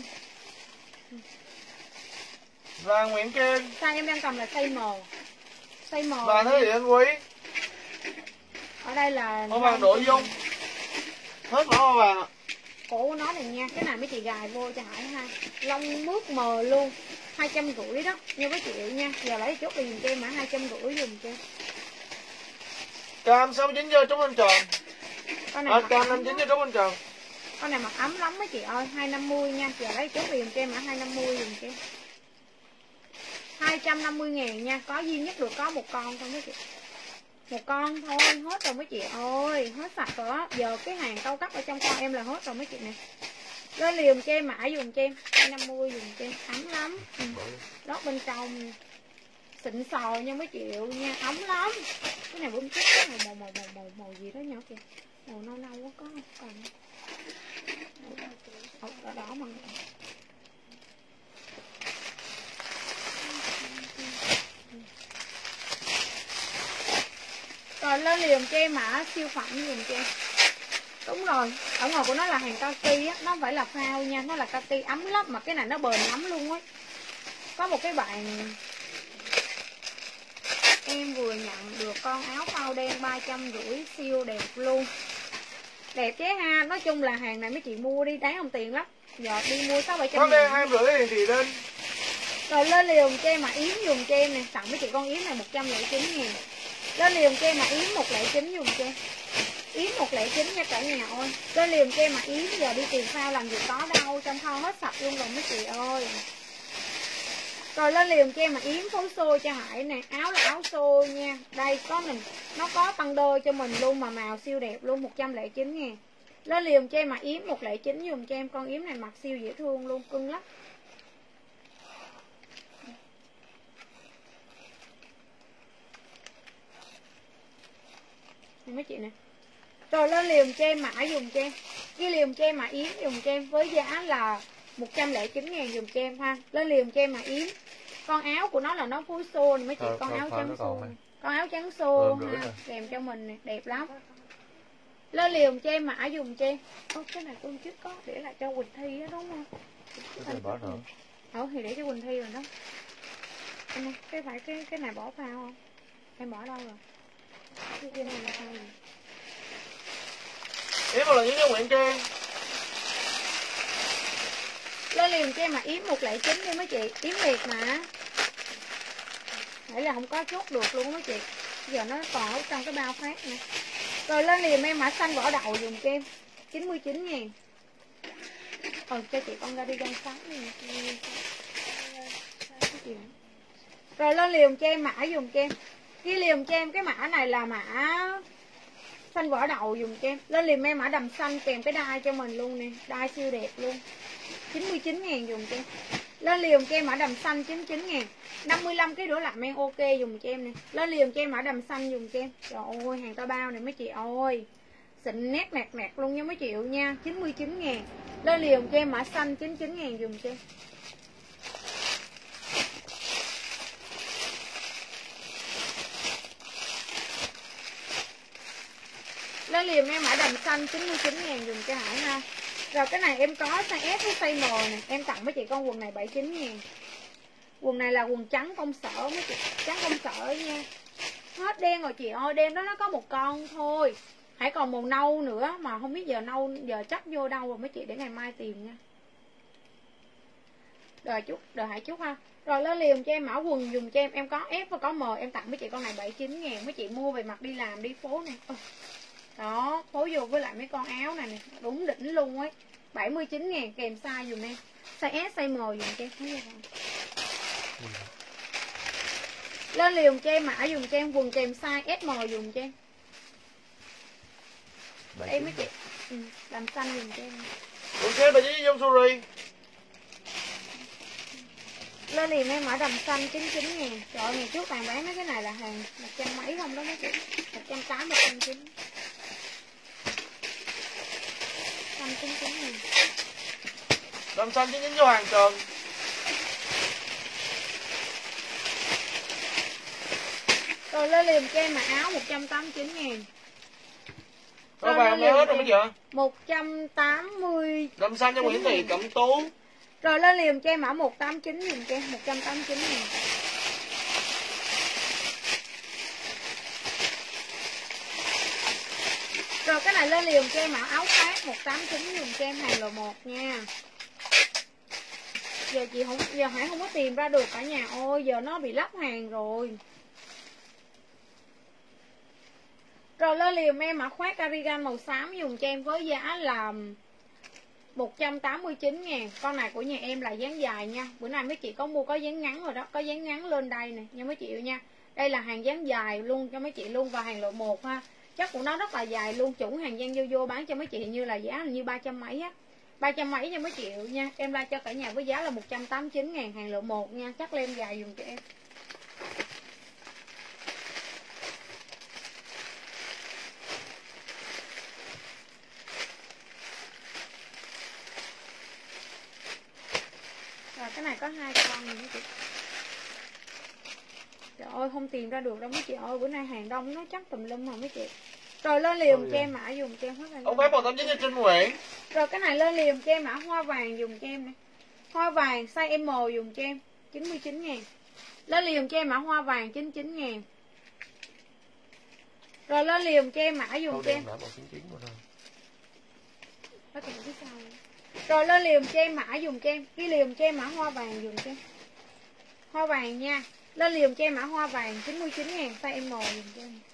Vàng Nguyễn Kiên. Size em đang cầm là size M. Size M. Vàng Thế Hiện Quý. Ở đây là Hoa vàng Đỗ Dung. Hết mã hoa vàng ạ. cổ của nó này nha, cái này mấy chị gài vô cho Hải ha. Lông mướt mờ luôn, hai trăm rưỡi đó nha mấy chị nha. Giờ lấy chốt đi dùm cho em mã hai trăm rưỡi dùm cho. Cam sáu mươi chín cho Trúc Anh Tròn. Con này À, mặc cam ấm năm mươi chín đó. cho Trúc Anh Tròn. Con này mặc ấm lắm mấy chị ơi, hai trăm năm mươi nha. Giờ lấy chốt đi dùm cho em mã hai trăm năm mươi dùm cho. hai trăm năm mươi ngàn nha, có duy nhất được có một con thôi mấy chị. Một con thôi, hết rồi mấy chị ơi, hết sạch rồi á. Giờ cái hàng cao cấp ở trong con em là hết rồi mấy chị nè. Lên liềm cho em mã dùng cho em hai trăm năm mươi dùng cho em, ấm lắm. Ừ. Lót bên trong xịn sò nha mấy triệu nha, ấm lắm. Cái này bơm chết cái màu màu màu màu màu gì đó nhỏ kìa, màu nâu nâu quá có không? Còn đỏ đỏ mà. Rồi lên liềm cho em mã siêu phẩm dùng cho em. Đúng rồi, ở ngoài của nó là hàng kaki á, nó không phải là phao nha, nó là kaki ấm lắm, mà cái này nó bền lắm luôn á. Có một cái bạn em vừa nhận được con áo phao đen ba trăm rưỡi siêu đẹp luôn. Đẹp chứ ha, nói chung là hàng này mấy chị mua đi đáng đồng tiền lắm. Giờ đi mua sáu bảy trăm. Con đen hai rưỡi thì thì lên. Rồi lên liềm cho em mà yếm dùng cho em nè, tặng mấy chị con yếm này một trăm lẻ chín ngàn. Lên liềm cho em mà yếm một trăm lẻ chín dùng cho em. Yếm một trăm lẻ chín nha cả nhà ơi. Lên liềm cho em mà yếm, giờ đi tìm phao làm gì có đâu, trong kho hết sạch luôn rồi mấy chị ơi. Rồi lên liềm cho em mà yếm phối xô cho Hải nè, áo là áo xô nha. Đây có mình, nó có tăng đôi cho mình luôn mà màu siêu đẹp luôn, một trăm lẻ chín ngàn. Lên liềm cho em mà yếm một trăm lẻ chín dùng cho em, con yếm này mặc siêu dễ thương luôn, cưng lắm. Này mấy chị nè. Rồi lên liềm cho em mã dùng cho em. Ghi liềm cho em mà yếm dùng cho em với giá là một trăm lẻ chín ngàn dùng cho em ha. Lên liềm cho em mà yếm. Con áo của nó là nó phối xô này mấy chị, Ờ, con ờ, áo ờ, trắng nó xô. còn Con áo trắng xô Ờ, gửi ha, nè. kèm cho mình nè, đẹp lắm. Lên liềm cho em mã dùng cho em. Ô, cái này con trước có để lại cho Quỳnh Thi á đúng không? Cái này bỏ nữa. Ờ thì để cho Quỳnh Thi rồi đó. Anh ơi, cái phải cái cái này bỏ phao không? Em bỏ đâu rồi? Cái kia này là phao gì? Yếm một lần với Nguyễn Kiên. Lên liềm cho em mà yếm một trăm lẻ chín đi mấy chị, yếm liệt mà. Nãy là không có chốt được luôn mấy chị. Giờ nó còn ở trong cái bao khác nè. Rồi lên liềm em mã xanh vỏ đậu dùng cho em chín mươi chín ngàn. Ờ cho chị con ra đi găng sáng đi. Rồi lên liềm cho em mã dùng cho em. Ghi liềm cho em cái mã này là mã xanh vỏ đậu dùng cho em. Lên liềm em mã đầm xanh kèm cái đai cho mình luôn nè, đai siêu đẹp luôn, chín mươi chín ngàn dùng cho em. Lên liềm cho em mã đầm xanh chín mươi chín ngàn. năm mươi lăm cái đũa lặn men ok dùng cho em nè. Lên liềm cho em mã đầm xanh dùng cho em. Trời ơi hàng tao bao này mấy chị ơi, xịn nét nẹt nẹt luôn nha mấy chị nha, chín mươi chín ngàn. Lên liềm cho em mã xanh chín mươi chín ngàn dùng cho em. Lên liềm em mã đầm xanh chín mươi chín ngàn dùng cho Hải ha. Rồi cái này em có size S với size M nè. Em tặng mấy chị con quần này bảy mươi chín ngàn. Quần này là quần trắng công sở mấy chị, trắng công sở nha. Hết đen rồi chị ơi, đen đó nó có một con thôi. Hãy còn màu nâu nữa mà không biết giờ nâu giờ chắc vô đâu rồi mấy chị, để ngày mai tìm nha. Rồi chút, đợi Hải chút ha. Rồi lên liềm cho em mã quần dùng cho em, em có S và có M, em tặng mấy chị con này bảy mươi chín ngàn. Mấy chị mua về mặc đi làm đi phố nè. Ôi, Đó, phối vô với lại mấy con áo này nè, đúng đỉnh luôn ấy. bảy mươi chín ngàn kèm size dùm em. Size S, size M dùm cho em. Thấy không? Ừ. Lên liều cho em mã dùm cho em, quần kèm size S M dùm cho em. Đây mấy chị. Ừ, làm xanh dùm cho em. Ok, bà chỉ trong Suri. Lên liều em mã đầm xanh chín mươi chín ngàn. Trời ơi, ngày trước bạn bán mấy cái này là hàng một trăm mấy không đó mấy chị. một trăm tám mươi, một trăm chín mươi. Xanh chín mươi chín ngàn. Đầm xanh chín chín cho hàng Trần. Rồi lên liều cho em mã áo một trăm tám mươi chín ngàn. Rồi vàng mới hết rồi mấy chị ạ. một trăm tám mươi. Đầm xanh cho Nguyễn Thị Cẩm Tú. Rồi lên liều cho em mã một trăm tám mươi chín nghìn cho em, một trăm tám mươi chín ngàn. Rồi cái này lên liều cho em mã áo khác một trăm tám mươi chín nghìn cho em, hàng L một nha. Giờ chị không, giờ Hải không có tìm ra được cả nhà ơi, giờ nó bị lắp hàng rồi. Rồi lên liều em mã khoác cardigan màu xám dùng cho em với giá là một trăm tám mươi chín ngàn. Con này của nhà em là dáng dài nha. Bữa nay mấy chị có mua có dáng ngắn rồi đó, có dáng ngắn lên đây nè nha mấy chị yêu nha. Đây là hàng dáng dài luôn cho mấy chị luôn, và hàng L một ha. Chắc của nó rất là dài luôn, chuẩn hàng Giang vô vô bán cho mấy chị như là giá là như ba trăm mấy á. ba trăm mấy cho mấy chị yêu nha. Em like cho cả nhà với giá là một trăm tám mươi chín ngàn, hàng L một nha, chắc len dài dùng cho em. Rồi cái này có hai con này mấy chị. Trời ơi không tìm ra được đâu mấy chị ơi, bữa nay hàng đông nó chắc tùm lum mà mấy chị. Rồi lên liềm cho em mã dùng cho em hết rồi. Ông bé một tám chín cho Trinh Nguyễn. Rồi cái này lên liềm cho em mã hoa vàng dùng cho em nè. Hoa vàng size M dùng cho em chín mươi chín ngàn. Lên liềm cho em mã hoa vàng chín mươi chín ngàn. Rồi lên liềm cho em mã dùng cho em. Có tiền phía sau. Rồi lên liềm cho em mã dùng cho em. Cái liềm cho em mã hoa vàng dùng cho em. Hoa vàng nha. Lên liềm cho em mã hoa vàng chín mươi chín ngàn, size M dùng cho em.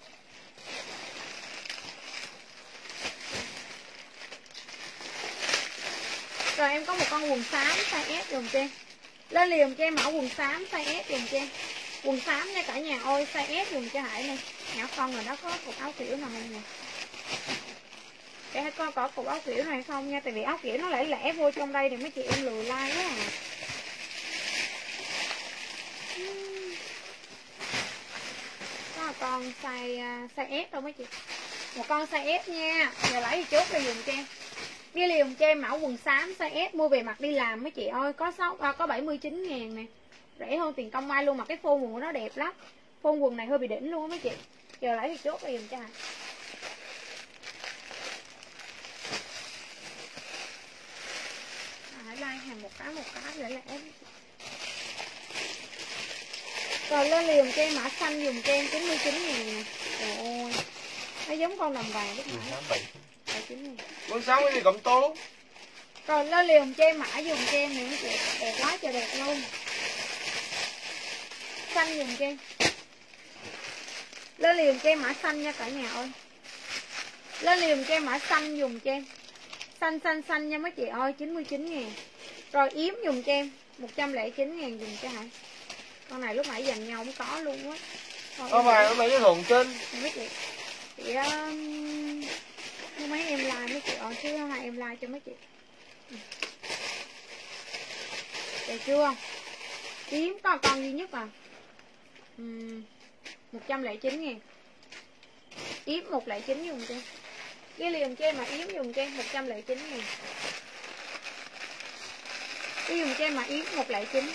Rồi em có một con quần xám size S dùng cho em. Lên liềm cho em mã quần xám size S dùng cho em. Quần xám nha cả nhà ơi, size S dùng cho Hải nè. Nhỏ con rồi đó, có cục áo kiểu nào không nè. Để hai con có cục áo kiểu này không nha, tại vì áo kiểu nó lẻ lẻ vô trong đây thì mấy chị em lười like quá à. Có một con size size S đâu mấy chị. Một con size S nha. Giờ lấy thì chốt rồi dùng cho em. Ghi liềm cho em mẫu quần xám size S, mua về mặc đi làm mấy chị ơi, có sáu à, có bảy mươi chín ngàn nè. Rẻ hơn tiền công mai luôn, mà cái phông quần của nó đẹp lắm. Phông quần này hơi bị đỉnh luôn á mấy chị. Giờ lấy thì chốt rồi dùng cho Hải. Hải like hàng một cái một cái để lẻ. Rồi lên liềm cho em mã xanh dùng cho em chín mươi chín ngàn nè. Trời ơi, nó giống con đầm vàng lúc nãy. Quần sáu cái gì Cẩm Tú. Rồi lên liềm cho em mã dùng cho em nè mấy chị. Đẹp quá trời đẹp luôn. Xanh dùng cho em. Lên liềm cho em mã xanh nha cả nhà ơi. Lên liềm cho em mã xanh dùng cho em. Xanh xanh xanh nha mấy chị ơi, chín mươi chín ngàn. Rồi yếm dùng cho em một trăm lẻ chín ngàn dùng cho Hải. Con này lúc nãy dành nhau không có luôn á. Có vài nó lấy cái Thuận Trinh. Mấy chị. Chị um, mấy em like mấy chị ơi, chứ hai em like cho mấy chị. Đẹp chưa? Yếm có con duy nhất à. uhm, một trăm lẻ chín ngàn. Yếm một trăm lẻ chín dùng cho em. Cái liềm cho em mà yếm dùng cho em một trăm lẻ chín ngàn. Cái dùng cho em mà yếm một trăm lẻ chín.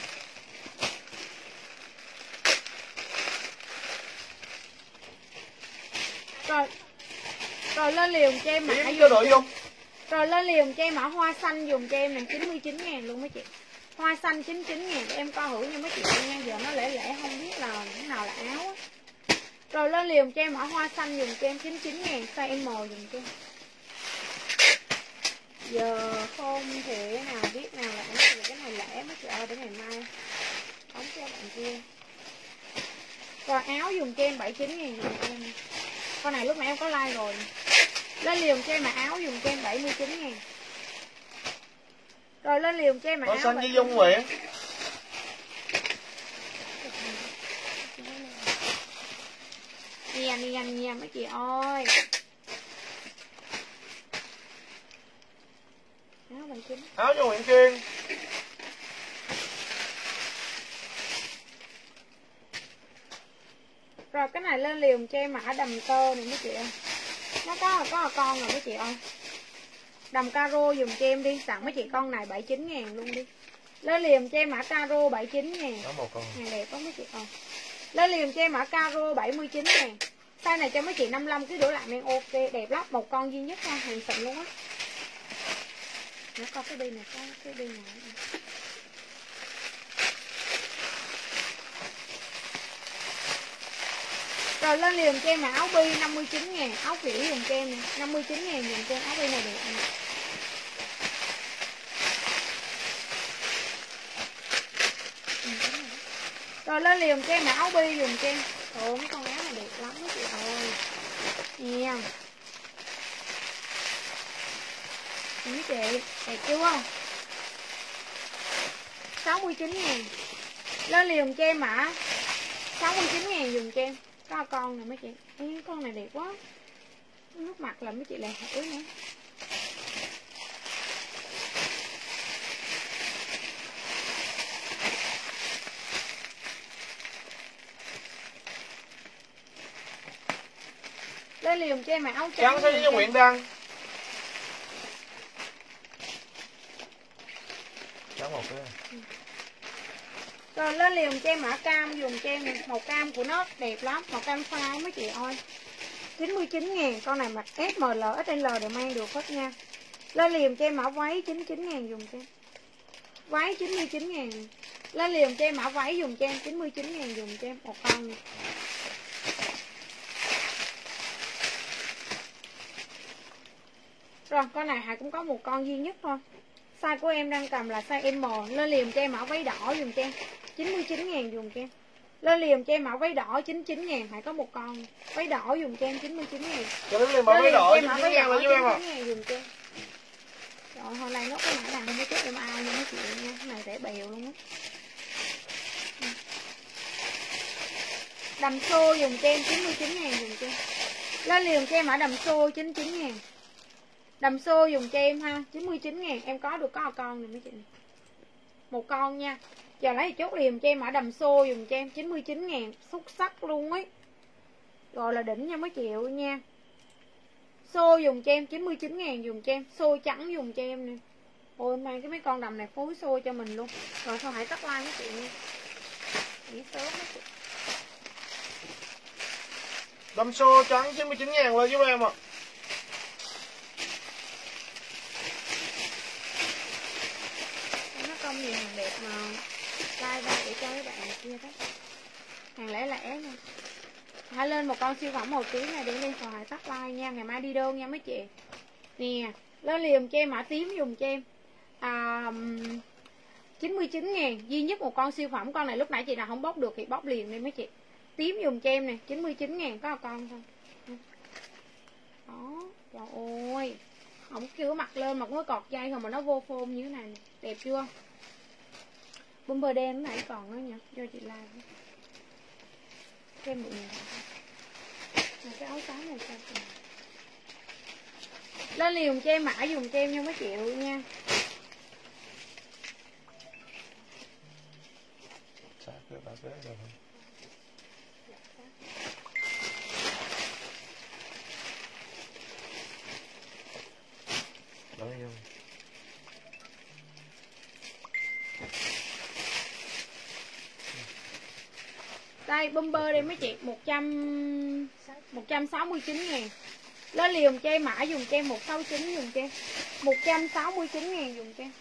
Rồi. Rồi lên liềm cho em mã cho nội dung. Rồi lên liềm cho em mã hoa xanh dùng cho em này chín mươi chín ngàn luôn mấy chị. Hoa xanh chín mươi chín ngàn để em coi thử nha mấy chị nha, giờ nó lẻ lẻ không biết là cái nào là áo á. Rồi lên liềm cho em mã hoa xanh dùng cho em chín mươi chín ngàn, size M dùng cho em. Giờ không thể nào biết nào là áo, cái này lẻ mấy chị ơi, để ngày mai đóng cho bạn kia. Rồi áo dùng cho em bảy mươi chín ngàn dùng cho em. Con này lúc nãy em có like rồi. Lên liềm cho em mặc áo dùng cho em bảy mươi chín ngàn. Rồi lên liềm cho em mặc Có áo xanh với Dung Nguyễn. Nha nha nha mấy chị ơi. Áo bảy chín. Áo cho Nguyễn Kiên. Rồi cái này lên liềm cho em mã đầm tơ này mấy chị ơi. Nó có có con rồi mấy chị ơi. Đầm caro dùm cho em đi. Tặng mấy chị con này bảy mươi chín ngàn luôn đi. Lên liềm cho em mã caro bảy mươi chín ngàn. Có một con. Hàng đẹp có mấy chị ơi. Lên liềm cho em mã caro bảy mươi chín ngàn. Size này cho mấy chị năm mươi lăm ký đổ lại men ok. Đẹp lắm. Một con duy nhất thôi. Hàng xịn luôn á. Nó có cái bi này. Có cái bi này. Rồi lên liềm cho em áo bi năm mươi chín ngàn. Áo kiểu dùng cho em này năm mươi chín ngàn dùng cho em. Áo bi này đẹp này. Rồi lên liềm cho em áo bi dùng cho em. Ồ mấy con áo này đẹp lắm mấy chị ơi. Nè mấy chị đẹp chưa? sáu mươi chín ngàn. Lên liềm cho em mã sáu mươi chín ngàn dùng cho em. Có con này mấy chị. Ê, con này đẹp quá. Nước mặt là mấy chị lại hỏi nữa. Lên liềm cho em mặc áo trắng. Trắng xanh với Nguyễn Đăng. Trắng một cái. Rồi lên liềm cho em mã cam dùng cho em này. Màu cam của nó đẹp lắm. Màu cam pha mấy chị ơi. chín mươi chín ngàn. Con này mặc ét em lờ, ích en lờ đều mang được hết nha. Lên liềm cho em mã váy chín mươi chín ngàn dùng cho em. Váy chín mươi chín ngàn. Lên liềm cho em mã váy dùng cho em chín mươi chín ngàn dùng cho em. Một con này. Rồi con này Hà cũng có một con duy nhất thôi. Size của em đang cầm là size em. Lên liềm cho em mã váy đỏ dùng cho em chín mươi chín ngàn dùng cho em. Lên liềm cho em mã váy đỏ chín mươi chín ngàn. Hãy có một con váy đỏ dùng cho em chín mươi chín ngàn. Cho đến liềm váy đỏ chín mươi chín ngàn là giúp em ạ. chín mươi chín ngàn dùng cho em. Rồi hôm nay nó cái mã này không có chết em ai nha mấy chị nha. Cái này rẻ bèo luôn á. Đầm xô dùng cho em chín mươi chín ngàn dùng cho em. Lên liềm cho em mã đầm xô chín mươi chín ngàn. Đầm xô dùng cho em ha chín mươi chín ngàn. Em có được có một con này mấy chị. Một con nha. Giờ lấy chốt liềm cho em mã đầm xô dùng cho em chín mươi chín ngàn. Xuất sắc luôn ấy. Rồi là đỉnh nha mấy triệu nha. Xô dùng cho em chín mươi chín ngàn dùng cho em. Xô trắng dùng cho em nè. Ôi mang cái mấy con đầm này phối xô cho mình luôn. Rồi thôi hãy tắt like mấy chị nha. Nghỉ sớm mấy chị. Đầm xô trắng chín mươi chín ngàn lên giúp em ạ. Nó công nhiều hàng đẹp mà. Like ra để cho mấy bạn kia đó. Hàng lẻ lẻ nha. Hãy lên một con siêu phẩm màu tím này để lên rồi hãy tắt like nha. Ngày mai đi đơn nha mấy chị. Nè. Lên liềm cho em mã tím dùng cho em à, chín mươi chín ngàn. Duy nhất một con siêu phẩm. Con này lúc nãy chị nào không bóc được thì bóc liền đi mấy chị. Tím dùng cho em nè chín mươi chín ngàn. Có một con thôi. Đó. Trời ơi. Không kêu mặt lên một cái cọt dây thôi mà nó vô phôm như thế này. Đẹp chưa? Bomber đen cái này còn nữa nha. Cho chị làm. Thêm một nghìn. Cái áo xám này sao? Lên liềm cho em mã dùng cho em nha mấy triệu nha. Sát cái ba cái rồi. Đó nha. Đây bomber đây mấy chị một trăm sáu mươi chín ngàn. Lên liềm cho em mã dùng cho em một trăm sáu mươi chín dùng cho em một trăm sáu mươi chín ngàn dùng cho em.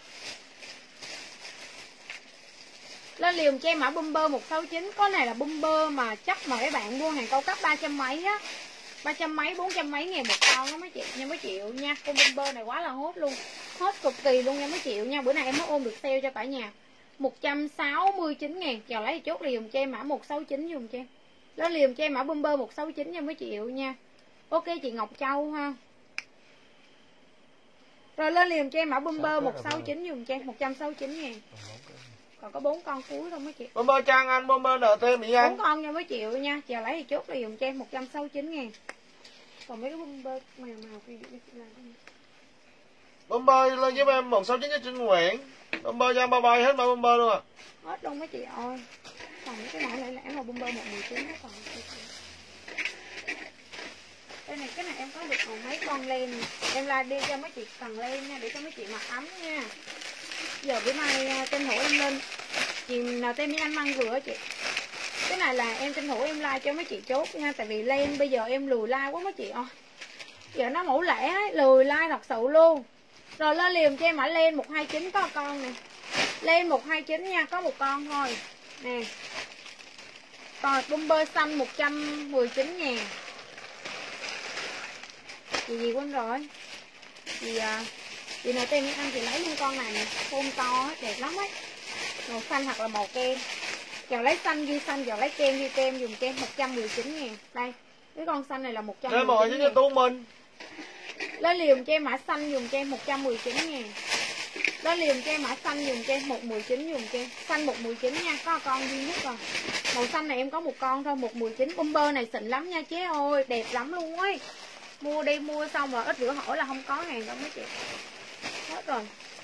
Lên liềm cho em mã bomber một trăm sáu mươi chín. Có này là bomber mà chắc mà các bạn mua hàng cao cấp ba trăm mấy á, ba trăm mấy bốn trăm mấy ngàn một con đó mấy chị nha mấy triệu nha. Con bomber này quá là hot luôn. Hot cực kỳ luôn nha mấy triệu nha. Bữa nay em mới ôm được sale cho cả nhà một trăm sáu mươi chín ngàn. Chờ lấy chốt liềm cho em mã một trăm sáu mươi chín dùng cho em. Lên liềm cho em mã bomber một trăm sáu mươi chín nha mấy triệu nha. Ok chị Ngọc Châu ha. Rồi lên liền cho em mã Bomber một sáu chín dùng cho em một trăm sáu mươi chín ngàn. Còn có bốn con cuối thôi mấy chị. Bomber Trang Anh, Bomber en tê Mỹ Anh. bốn con nha mấy triệu nha. Chờ lấy thì chốt là dùng cho em một trăm sáu mươi chín ngàn. Còn mấy cái Bomber màu màu kia làm Bomber lên giúp em một sáu chín cho Trinh Nguyễn. Bomber Trang ba bay hết mã Bomber luôn à. hết luôn mấy chị ơi. Còn mấy cái mã lẻ lẻ mà Bomber một mười chín nó còn. Đây này, cái này em có được còn mấy con len. Em la đi cho mấy chị cần len nha, để cho mấy chị mặc ấm nha. Giờ bữa nay tranh thủ em lên chị nào tên anh Măng vừa chị. Cái này là em tranh thủ em like cho mấy chị chốt nha. Tại vì len bây giờ em lùi like quá mấy chị ơi. Giờ nó mẫu lẻ ấy, lùi like thật sự luôn. Rồi lên liềm cho em mã len một hai chín có con nè. Len một hai chín nha, có một con thôi. Nè. Còn Bomber xanh một trăm mười chín ngàn. Chị gì quên rồi. Chị à, chị nào tên ăn thì lấy luôn con này nè, phôn to đẹp lắm ấy. Màu xanh hoặc là màu kem. Giờ lấy xanh ghi xanh, giờ lấy kem ghi kem, dùng kem một trăm mười chín ngàn. Đây, cái con xanh này là một trăm mười chín ngàn. Cho Tú Minh. Lấy liềm cho em mã xanh dùng cho em một trăm mười chín ngàn. Đó liềm cho em mã xanh dùng cho em một mười chín dùng cho em. Xanh một mười chín nha, có con duy nhất rồi. Màu xanh này em có một con thôi, một mười chín. Bomber này xịn lắm nha chế ơi, đẹp lắm luôn ấy. Mua đi mua xong rồi ít bữa hỏi là không có hàng đâu mấy chị. Hết rồi.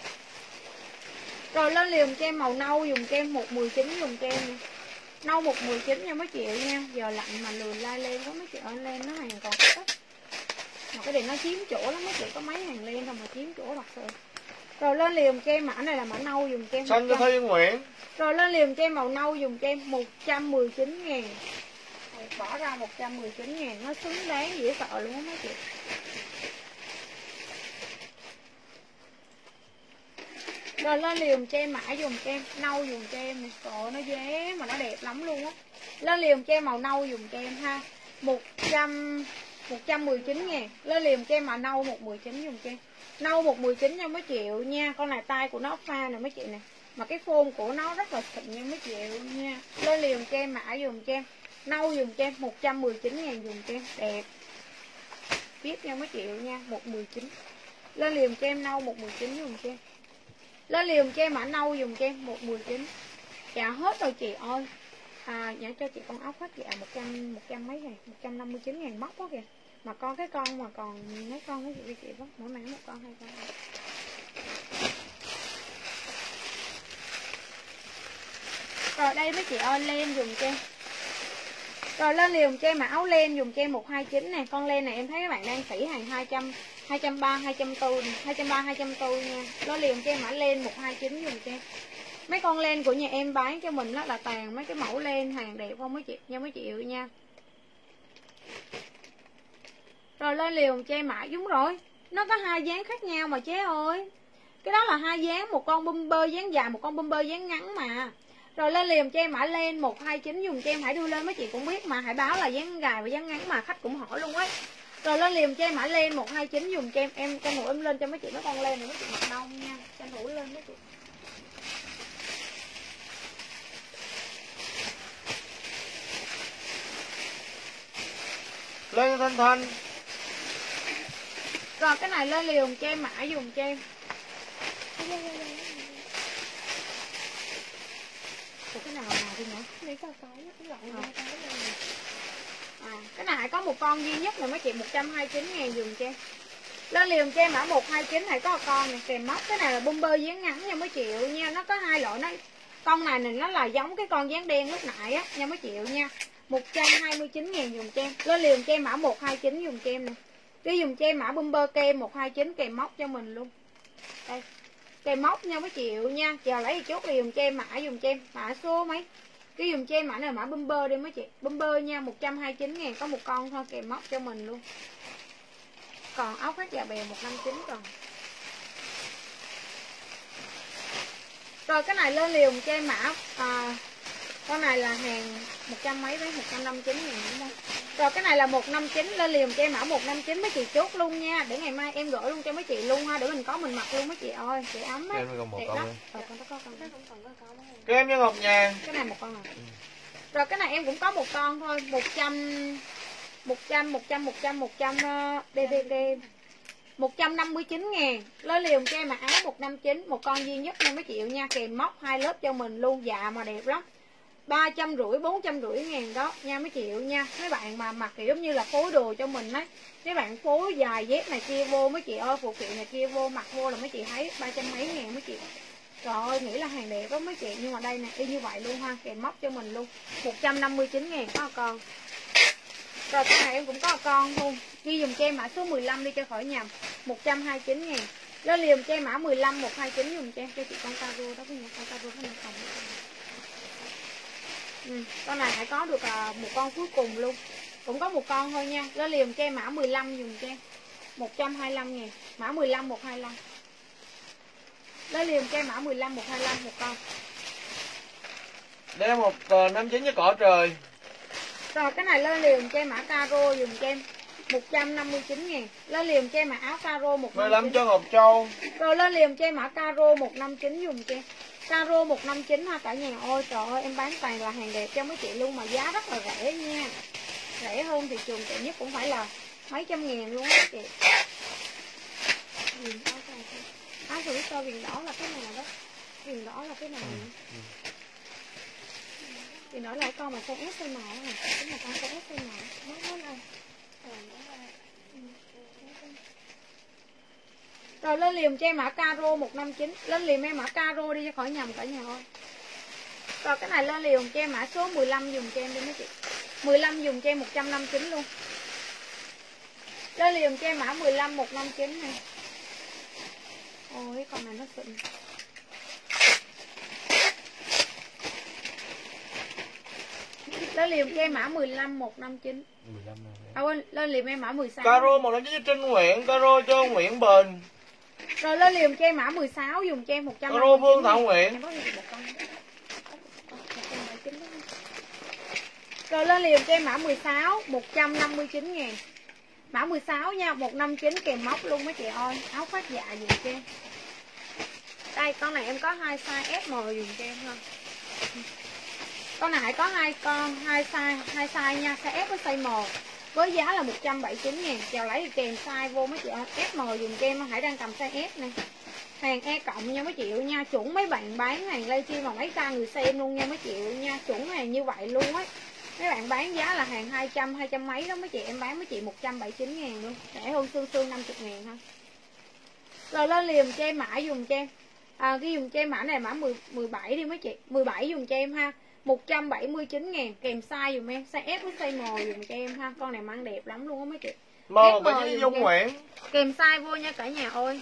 Rồi lên liềm cho em màu nâu dùng cho em một mười chín dùng cho em nha. Nâu một mười chín nha mấy chị nha. Giờ lạnh mà lười lai lên quá mấy chị ơi, lên nó hàng còn ít. Mà cái điện nó chiếm chỗ lắm mấy chị, có mấy hàng lên thôi mà chiếm chỗ thật sự. Rồi lên liềm cho em mã này là mã nâu dùng cho em. Xanh cho Thiên Nguyễn. Rồi lên liềm cho em màu nâu dùng cho em một trăm mười chín ngàn. Bỏ ra một trăm mười chín ngàn, nó xứng đáng dễ sợ luôn á mấy chị. Rồi lên liềm cho em mã dùng cho em, nâu dùng cho em nè. Trời nó dễ mà nó đẹp lắm luôn á. Lên liềm cho em màu nâu dùng cho em ha. một trăm một trăm mười chín ngàn. Lên liềm cho em màu nâu một mười chín dùng cho em. Nâu một mười chín nha mấy triệu nha. Con này tay của nó pha nè mấy chị nè. Mà cái phôn của nó rất là xịn nha mấy triệu nha. Lên liềm cho em mã dùng cho em. Nâu dùng cho em một trăm mười chín ngàn dùng cho em. Đẹp. Viết nha mấy triệu nha, một mười chín. Lên liềm cho em nâu một mười chín dùng cho em. Lên liềm cho em mã nâu dùng cho em một mười chín. Dạ hết rồi chị ơi. À nhớ cho chị con ốc hết dạ một trăm một trăm mấy ngàn, một trăm năm mươi chín ngàn móc quá kìa. Mà con cái con mà còn mấy con mấy chị chị đó, mỗi mã một con hai con. Rồi đây mấy chị ơi, len dùng cho em. Rồi lên liềm cho em mà áo len dùng cho em một hai chín nè. Con len này em thấy các bạn đang sỉ hàng hai trăm, hai trăm ba mươi, hai trăm bốn mươi, hai trăm ba mươi, hai trăm bốn mươi nha. Lên liềm cho em mã len một hai chín dùng cho em. Mấy con len của nhà em bán cho mình đó là toàn mấy cái mẫu len hàng đẹp không mấy chị nha mấy chị yêu nha. Rồi lên liềm cho em mã đúng rồi. Nó có hai dáng khác nhau mà chế ơi. Cái đó là hai dáng, một con Bomber dáng dài, một con Bomber dáng ngắn mà. Rồi lên liềm cho em mã len một hai chín dùng cho em, hãy đưa lên mấy chị cũng biết mà, hãy báo là dáng dài và dáng ngắn mà khách cũng hỏi luôn ấy. Rồi lên liềm cho em mã len một hai chín dùng cho em, em tranh thủ em lên cho mấy chị mấy con len này mấy chị mặc đông nha, tranh thủ lên mấy chị. Lên Thanh Thanh. Rồi cái này lên liềm cho em mã dùng cho em. Ủa, cái nào nào đi nữa? Lấy cái cái cái lọn này. À, cái này có một con duy nhất là mấy chị một trăm hai mươi chín ngàn dùng cho em. Lên liềm cho em mã một hai chín này có một con này kèm móc. Cái này là Bomber dáng ngắn nha mấy triệu nha, nó có hai loại nó. Con này này nó là giống cái con dáng đen lúc nãy á nha mấy triệu nha. một trăm hai mươi chín ngàn dùng cho em. Lên liềm cho em mã một hai chín dùng cho em nè. Cái dùng cho em mã Bomber kem một hai chín kèm móc cho mình luôn. Đây. Kèm móc nha mấy triệu nha. Chờ lấy chốt liềm cho em mã dùng cho em. Mã số mấy. Cái dùng cho em mã này mã Bomber đi mấy chị. Bomber nha, một trăm hai mươi chín ngàn có một con thôi kèm móc cho mình luôn. Còn áo khoác dạ bè một năm chín còn. Rồi cái này lên liềm cho em mã à, con này là hàng một trăm mấy với một trăm năm mươi chín ngàn đúng không? Rồi cái này là một năm chín, lên liềm cho em mã một năm chín mấy chị chốt luôn nha. Để ngày mai em gửi luôn cho mấy chị luôn ha, để mình có mình mặc luôn mấy chị ơi, chị ấm á. Em còn một đẹp con lắm. nữa. Ờ, con đó có con đó không còn có con đó. Cái em cho Ngọc Nhàn. Cái này một con à. Ừ. Rồi cái này em cũng có một con thôi, một trăm một trăm, một trăm, một trăm, một trăm đê đê đê một trăm năm mươi chín ngàn. Lên liền cho em mặc áo một năm chín, một con duy nhất nha mấy triệu nha, kèm móc hai lớp cho mình luôn, dạ mà đẹp lắm. ba trăm rưỡi, bốn trăm rưỡi ngàn đó nha mấy triệu nha. Mấy bạn mà mặc kiểu giống như là phối đồ cho mình đấy, mấy bạn phối dài dép này kia vô mấy chị ơi, phụ kiện này kia vô mặc vô là mấy chị thấy ba trăm mấy ngàn mấy chị. Trời ơi, nghĩ là hàng đẹp đó mấy chị, nhưng mà đây nè y như vậy luôn ha, kèm móc cho mình luôn. một trăm năm mươi chín ngàn có một con. Rồi cái này em cũng có một con luôn. Ghi dùm cho em mã số mười lăm đi cho khỏi nhầm. một trăm hai mươi chín ngàn. Lên liền cho em mã mười lăm một hai chín dùm cho em, cho chị con caro đó với nhau, con caro nó còn. Ừ, con này phải có được uh, một con cuối cùng luôn. Cũng có một con thôi nha. Lên liền cho em mã mười lăm dùm cho em. một trăm hai mươi lăm ngàn. Mã mười lăm một hai lăm. Lên liền cho em mã mười lăm một hai lăm một con. Đây một uh, năm chín cho cỏ trời. Rồi cái này lên liền cho em mã caro dùm cho em một trăm năm mươi chín ngàn. Lên liền cho em mã áo caro một trăm năm mươi chín. mười lăm cho Ngọc Châu. Rồi lên liền cho em mã caro một trăm năm mươi chín dùm cho em. Caro một trăm năm mươi chín ha cả nhà. Ôi trời ơi, em bán toàn là hàng đẹp cho mấy chị luôn, mà giá rất là rẻ nha. Rẻ hơn thị trường rẻ nhất cũng phải là mấy trăm ngàn luôn á chị. Áo thử sơ viền đỏ là cái nào đó. Viền đỏ là cái nào nữa? Viền đỏ lại con mà con ép size màu này. Cái mà con con ép size màu. Nó nó đâu. Rồi lên liềm cho em mã caro một trăm năm mươi chín. Lên liềm em mã caro đi cho khỏi nhầm cả nhà ơi. Rồi cái này lên liềm cho em mã số mười lăm dùng cho em đi mấy chị. mười lăm dùng cho em một trăm năm mươi chín luôn. Lên liềm cho em mã mười lăm một trăm năm mươi chín này. Ôi con này nó xịn. Lên liềm cho em mã mười lăm một trăm năm mươi chín. mười lăm này. À quên, lên liềm em mã mười sáu. Caro một trăm năm mươi chín cho Trinh Nguyễn, caro cho Nguyễn Bền. Rồi lên liềm cho em mã mười sáu dùng cho em một trăm năm mươi chín. Caro Phương Thảo Nguyễn. Rồi lên liềm cho em mã mười sáu một trăm năm mươi chín ngàn. Mã mười sáu nha, một trăm năm mươi chín kèm móc luôn mấy chị ơi. Áo khoác dạ dùng cho em. Đây con này em có hai size ét em dùng cho em hơn. Con này có hai con, hai size, hai size nha, size ét với size M. Với giá là một trăm bảy mươi chín ngàn. Chào lấy kèm size vô mấy chị ơi. ét em dùng cho em, Hải đang cầm size S này. Hàng E cộng nha mấy chị nha, chuẩn mấy bạn bán hàng livestream mà mấy ca người xem luôn nha mấy chị nha, chuẩn hàng như vậy luôn á. Mấy bạn bán giá là hàng hai trăm, hai trăm mấy đó mấy chị, em bán mấy chị một trăm bảy mươi chín ngàn luôn, rẻ hơn xương xương năm mươi ngàn ha. Rồi lên liềm cho em mã dùng cho em. À, cái dùng cho em mã này mã mười, mười bảy đi mấy chị, mười bảy dùng cho em ha. một trăm bảy mươi chín ngàn kèm size dùm em, size S với size M dùm cho em ha. Con này mang đẹp lắm luôn á mấy chị. M với với Dung Nguyễn. Kèm size vô nha cả nhà ơi.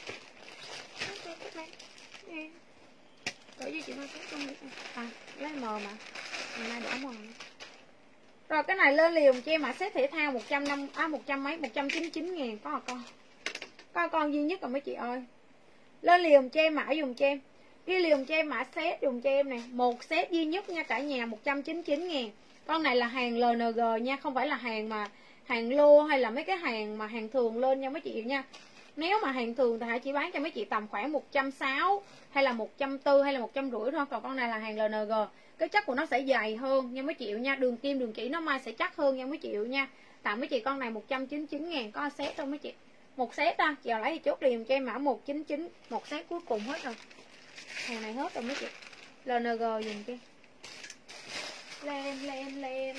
Cỡ với chị Mai không được. À, lấy M mà. Hôm nay đỏ M. Rồi cái này lên liềm cho em mã set thể thao một trăm năm à một trăm mấy một trăm chín mươi chín ngàn có một con. Có con duy nhất rồi mấy chị ơi. Lên liềm cho em mã dùng cho em. Cái liềm cho em mã set dùng cho em nè, một set duy nhất nha cả nhà một trăm chín mươi chín ngàn. Con này là hàng lờ en giê nha, không phải là hàng mà hàng lô hay là mấy cái hàng mà hàng thường lên nha mấy chị nha. Nếu mà hàng thường thì Hải chỉ bán cho mấy chị tầm khoảng một trăm sáu mươi hay là một trăm bốn mươi hay là một trăm rưỡi thôi. Còn con này là hàng lờ en giê, cái chất của nó sẽ dày hơn nha mấy chị nha, đường kim đường chỉ nó mai sẽ chắc hơn nha mấy chị nha. Tặng mấy chị con này một trăm chín mươi chín ngàn có set đâu mấy chị. Một set á, giờ lấy thì chốt liền cho em mã một trăm chín mươi chín, một set cuối cùng hết rồi. Hàng này hết rồi mấy chị. lờ en giê dùng kia. Lên lên lên.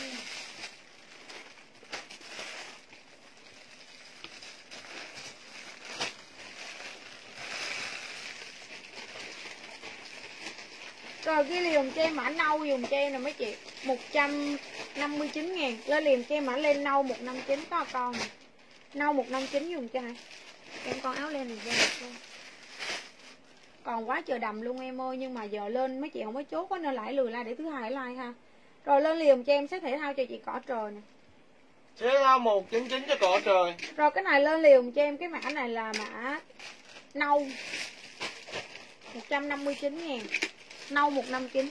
Rồi ghi liềm cho em mã nâu dùng cho em nè mấy chị, một trăm năm mươi chín ngàn. Lên liềm cho em mã lên nâu một trăm năm mươi chín có con này. Nâu một trăm năm mươi chín dùng cho hai. Em con áo len này ra được luôn. Còn quá trời đầm luôn em ơi, nhưng mà giờ lên mấy chị không có chốt quá nên lại lười like để thứ hai like ha. Rồi lên liềm cho em set thể thao cho chị cỏ trời nè. Set thể thao một trăm chín mươi chín cho cỏ trời. Rồi cái này lên liềm cho em cái mã này là mã nâu một trăm năm mươi chín ngàn. Nâu một trăm năm mươi chín.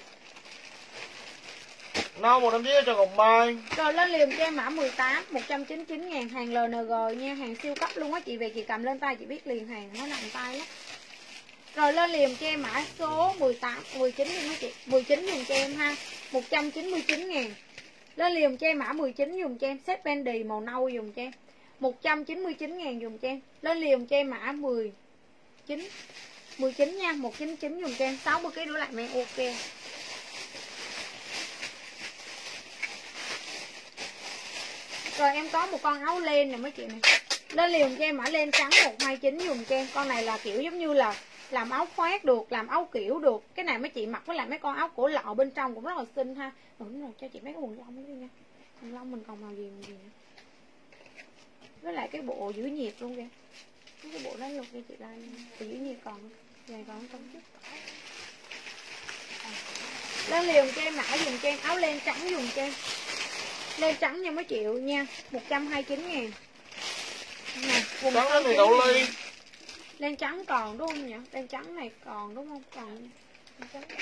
Nâu một trăm chín mươi cho Ngọc Mai. Rồi lên liềm cho em mã mười tám một trăm chín mươi chín ngàn, hàng lờ en giê nha, hàng siêu cấp luôn á chị, về chị cầm lên tay chị biết liền, hàng nó nặng tay lắm. Rồi lên liềm cho em mã số mười tám, mười chín đi mấy chị, mười chín dùng cho em ha, một trăm chín mươi chín ngàn. Lên liền cho em mã mười chín dùng cho em, set bendy màu nâu dùng cho em một trăm chín mươi chín ngàn dùng cho em. Lên liền cho em mã mười chín mười chín nha, một trăm chín mươi chín dùng cho em, sáu mươi kg đổ lại men ok. Rồi em có một con áo len nè mấy chị này. Lên liền cho em mã len trắng một hai chín dùng cho em. Con này là kiểu giống như là làm áo khoác được, làm áo kiểu được. Cái này mấy chị mặc với lại mấy con áo cổ lọ bên trong cũng rất là xinh ha. Rồi, đúng rồi, cho chị mấy cái quần lông đi nha. Quần lông mình còn màu gì màu gì nữa. Với lại cái bộ giữ nhiệt luôn kìa. Cái bộ đó luôn cho chị đây. Bộ giữ nhiệt còn không? Này còn không chút. Lên liền cho em mã dùng cho em áo len trắng dùng cho em. Len trắng nha mấy triệu nha, một trăm hai mươi chín ngàn. Nè, trắng đó thì đậu ly. Len trắng còn đúng không nhỉ? Len trắng này còn đúng không? Còn trắng trắng.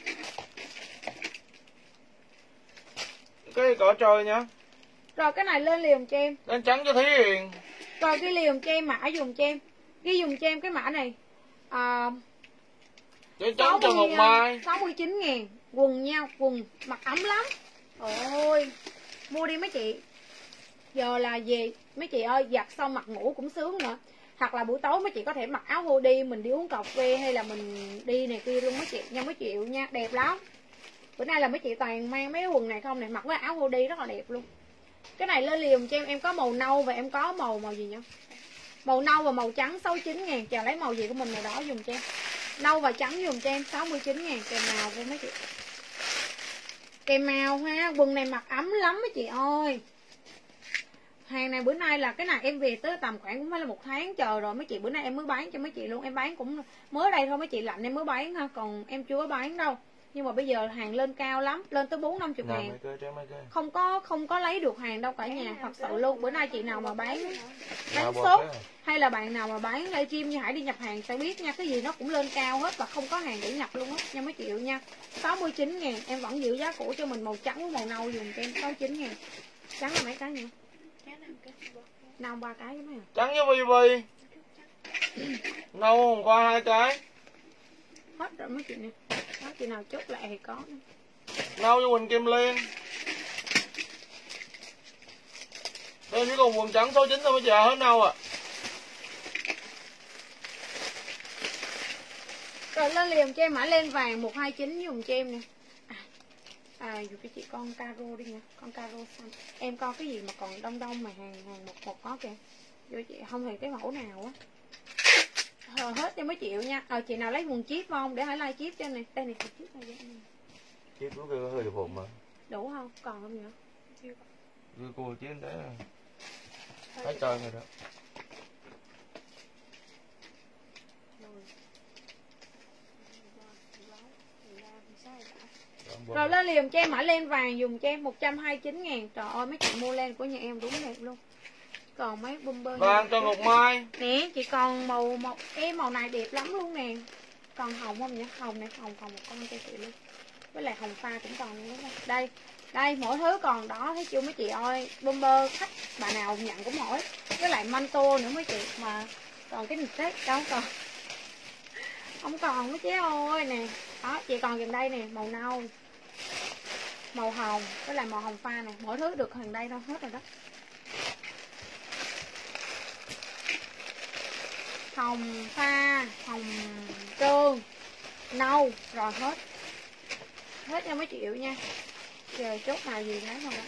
Cái cỏ trời nha. Rồi cái này lên liền cho em. Len trắng cho Thúy Hiền. Rồi cái liền cho em mã dùng cho em. Ghi dùng cho em cái mã này. À, Len trắng cho Hồng Mai. sáu mươi chín ngàn. Quần nha, quần mặc ấm lắm. Trời ơi, mua đi mấy chị. Giờ là về mấy chị ơi, giặt xong mặc ngủ cũng sướng nữa. Hoặc là buổi tối mấy chị có thể mặc áo hoodie mình đi uống cà phê hay là mình đi này kia luôn mấy chị nha mấy chị nha, đẹp lắm. Bữa nay là mấy chị toàn mang mấy cái quần này không này, mặc với áo hoodie rất là đẹp luôn. Cái này lên liền cho em, em có màu nâu và em có màu màu gì nhá. Màu nâu và màu trắng sáu mươi chín ngàn, chờ lấy màu gì của mình màu đó dùng cho em. Nâu và trắng dùng cho em sáu mươi chín ngàn kèm màu với mấy chị. Kèm màu ha, quần này mặc ấm lắm mấy chị ơi. Hàng này bữa nay là cái này em về tới tầm khoảng cũng phải là một tháng chờ rồi mấy chị. Bữa nay em mới bán cho mấy chị luôn. Em bán cũng mới đây thôi mấy chị, lạnh em mới bán ha. Còn em chưa có bán đâu. Nhưng mà bây giờ hàng lên cao lắm, lên tới bốn năm mươi ngàn. Không có không có lấy được hàng đâu cả nhà, thật sự luôn. Bữa nay chị nào mà bán bán sốt hay là bạn nào mà bán livestream như Hải đi nhập hàng sẽ biết nha. Cái gì nó cũng lên cao hết và không có hàng để nhập luôn hết nha mấy chị nha. sáu mươi chín ngàn, em vẫn giữ giá cũ cho mình màu trắng với màu nâu dùng cho em sáu mươi chín ngàn. Trắng là mấy cái nhỉ? Nâu ba cái với mấy à? Trắng với vi vi. Nâu hôm qua hai cái. Hết rồi mấy chị nè. Đó, chị nào chốt lại thì có nữa. Nâu với Quỳnh Kim Liên. Đây chỉ còn quần trắng số chín thôi mấy chị à, hết nâu à. Rồi lên liền cho em mã len vàng một hai chín dùng cho em nè. À, à dù cái chị con caro đi nha, con caro xanh. Em coi cái gì mà còn đông đông mà hàng hàng một một có kìa. Vô chị không hề cái mẫu nào á. Ờ, hết cho mấy triệu nha. Ờ chị nào lấy quần chip không để Hải like chip cho này. Đây này chị chip này. Chip nó kêu hơi được hồn mà. Đủ không? Còn không nữa? Chưa có. Đưa cô chứ đấy. Thấy trơn rồi đó. Rồi lên liền cho em mã len vàng dùng cho em một trăm hai mươi chín ngàn. Trời ơi mấy chị mua len của nhà em đúng đẹp luôn. Còn mấy bomber vàng cho Ngọc Mai. Nè chị còn màu màu em màu này đẹp lắm luôn nè. Còn hồng không nhỉ? Hồng này hồng còn một con cho chị luôn. Với lại hồng pha cũng còn luôn đúng không? Đây, đây mỗi thứ còn đó thấy chưa mấy chị ơi. Bomber khách bà nào nhận cũng hỏi. Với lại manto nữa mấy chị mà còn cái tết đâu còn. Không còn mấy chế ơi nè. Đó chị còn gần đây nè, màu nâu, màu hồng với lại màu hồng pha này, mỗi thứ được gần đây đâu hết rồi đó. Hồng pha, hồng trơn, nâu rồi hết. Hết cho mấy triệu nha. Giờ chốt nào gì lấy không đó.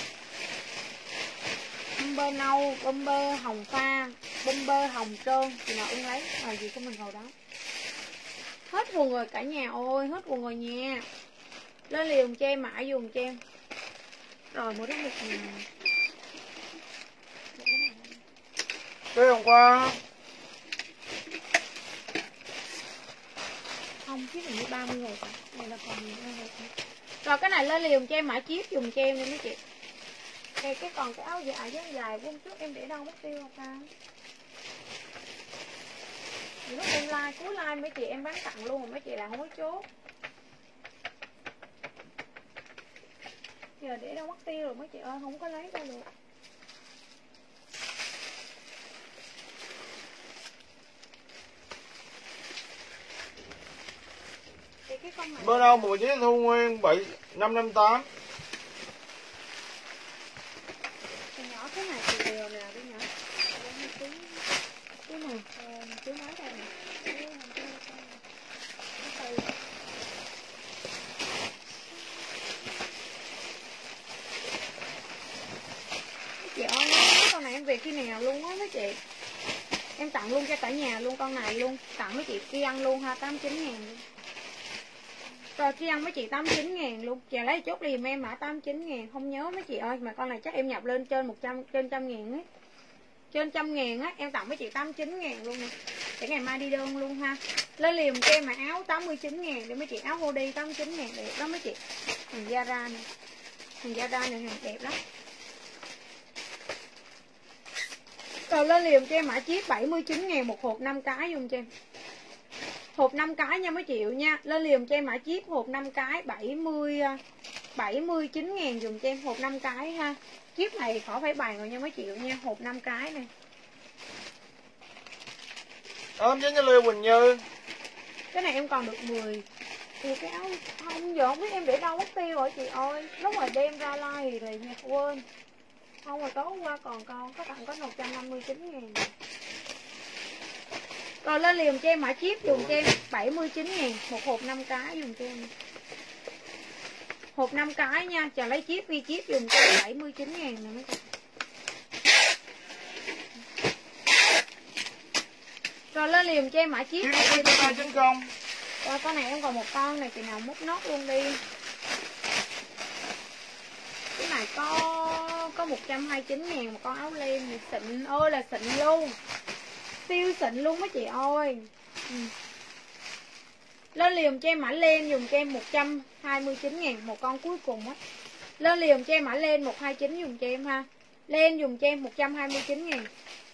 Bomber nâu, bomber hồng pha, bomber hồng trơn, chị nào ưng lấy rồi gì của mình hồi đó. Hết quần rồi cả nhà ơi, hết quần rồi nha. Lên liền cho em mã dùng cho em. Rồi mua đến một ngàn. Cái hôm qua Không, chiếc hình như ba mươi rồi. Này là còn nhiều hơn rồi. Rồi cái này lên liền cho em mã chiếc dùng cho em nha mấy chị. Cái, cái còn cái áo dài với dài của hôm trước em để đâu mất tiêu không ta? Lúc em like, cuối like mấy chị em bán tặng luôn mà mấy chị là không có chốt. Giờ để đâu mất tiêu rồi mấy chị ơi, không có lấy đâu được. bên đâu mùa chế Thu Nguyên bảy năm năm tám. cái này thì đều nè đi nhỏ. Cái cái này chú nói đây nè. Chị ơi, con này em về khi nào luôn á mấy chị. Em tặng luôn cho cả nhà luôn con này luôn. Tặng mấy chị kia ăn luôn ha, tám mươi chín ngàn luôn. Rồi kia ăn mấy chị tám mươi chín ngàn luôn. Chị lấy chốt liền em mã tám mươi chín ngàn. Không nhớ mấy chị ơi, mà con này chắc em nhập lên trên một trăm, trên trăm ngàn ấy. Trên trăm ngàn á, em tặng mấy chị tám mươi chín ngàn luôn nè. Để ngày mai đi đơn luôn ha. Lên liền cho em mà áo tám mươi chín ngàn để mấy chị áo hoodie tám mươi chín ngàn đẹp đó mấy chị. Hàng Zara nè. Hàng Zara này hàng đẹp lắm. Rồi lên liền cho em mã chip bảy mươi chín ngàn một hộp năm cái dùng cho em. Hộp năm cái nha mấy triệu nha. Lên liền cho em mã chip hộp năm cái bảy mươi bảy mươi chín ngàn dùng cho em hộp năm cái ha. Chip này khỏi phải bàn rồi nha mấy triệu nha, hộp năm cái này. Ôm chứ Lê Quỳnh Như. Cái này em còn được mười. Thì cái áo không giờ không biết em để đâu mất tiêu rồi chị ơi. Lúc mà đem ra like thì nha quên. Không rồi tối hôm qua còn con có tặng có một trăm năm mươi chín ngàn. Rồi lên liền cho em mã chip dùng cho em bảy mươi chín ngàn một hộp năm cái dùng cho em. Hộp năm cái nha, chờ lấy chip ghi chip dùng cho em bảy mươi chín ngàn nè mấy con. Rồi lên liền cho em mã chip ba chấm không. Rồi con này em còn một con này, chị nào múc nốt luôn đi. Cái này có có một trăm hai mươi chín ngàn một con áo len này, xịn ơi là xịn luôn. Siêu xịn luôn mấy chị ơi. Ừ. Lên liền cho em mã len dùng cho em một trăm hai mươi chín ngàn một con cuối cùng á. Lên liền cho em mã len một trăm hai mươi chín dùng cho em ha. Len dùng cho em một trăm hai mươi chín ngàn.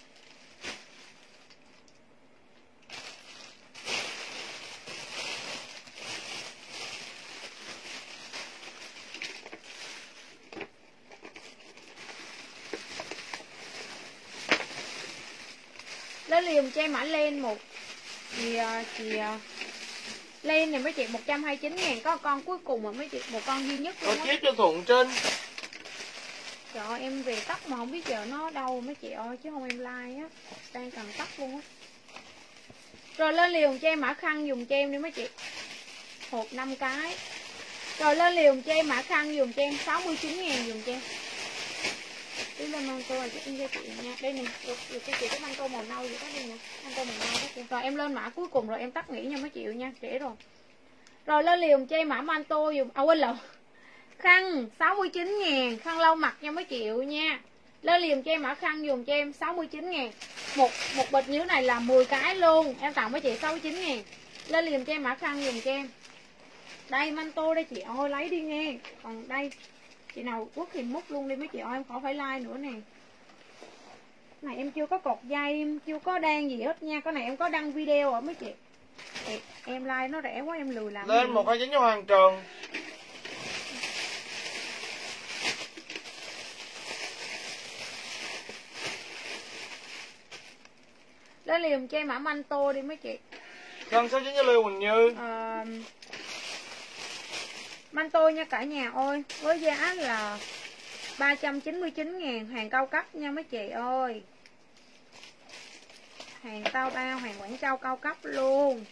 Lên liền cho em mã len một thì thì len này mấy chị một trăm hai mươi chín ngàn, có con cuối cùng mà mấy chị, một con duy nhất luôn á. Có chiếc cho Thuận Trinh. Trời ơi, em về tóc mà không biết giờ nó đâu mấy chị ơi, chứ không em like á, đang cần tóc luôn á. Rồi lên liền cho em mã khăn dùng cho em đi mấy chị, hộp năm cái. Rồi lên liền cho em mã khăn dùng cho em sáu mươi chín ngàn dùng cho em. Đi lên măng tô rồi em cho chị nha. Đây nè, được, được cho chị cái măng tô màu nâu vậy đó đi nè. Măng tô màu nâu đó chị. Rồi em lên mã cuối cùng rồi em tắt nghỉ nha mấy chị nha, trễ rồi. Rồi lên liền cho em mã măng tô dùng, à quên lộn. Khăn sáu mươi chín ngàn, khăn lau mặt nha mấy triệu nha. Lên liền cho em mã khăn dùng cho em sáu mươi chín ngàn. Một một bịch như thế này là mười cái luôn. Em tặng mấy chị sáu mươi chín ngàn. Lên liền cho em mã khăn dùng cho em. Đây măng tô đây chị ơi, lấy đi nghe. Còn đây chị nào quất thì múc luôn đi mấy chị ơi, em khỏi phải like nữa nè. Này em chưa có cột dây, em chưa có đăng gì hết nha. Cái này em có đăng video ở mấy chị. Thì em like nó rẻ quá em lười làm. Lên một hai chín cho Hoàng Trường. Lên liền cho em mã manh tô đi mấy chị. Khăn sáu chín cho Lê Quỳnh Như. À, manh tô nha cả nhà ơi, với giá là ba trăm chín mươi chín ngàn, hàng cao cấp nha mấy chị ơi. Hàng tao bao, hàng Quảng Châu cao cấp luôn.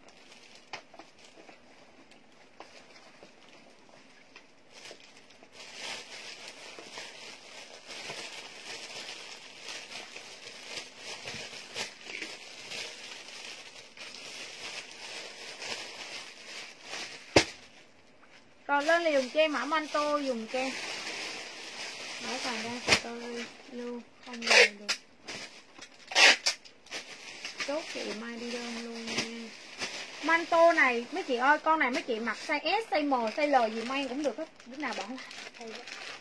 Rồi lên liền cho em mã manh tô dùng cho em. Mở toàn ra thì tôi lưu không dùng được. Chốt chị mai đi đơn luôn nha. Manh tô này mấy chị ơi, con này mấy chị mặc size S, size M, size L gì may cũng được hết. Lúc nào bỏ lại.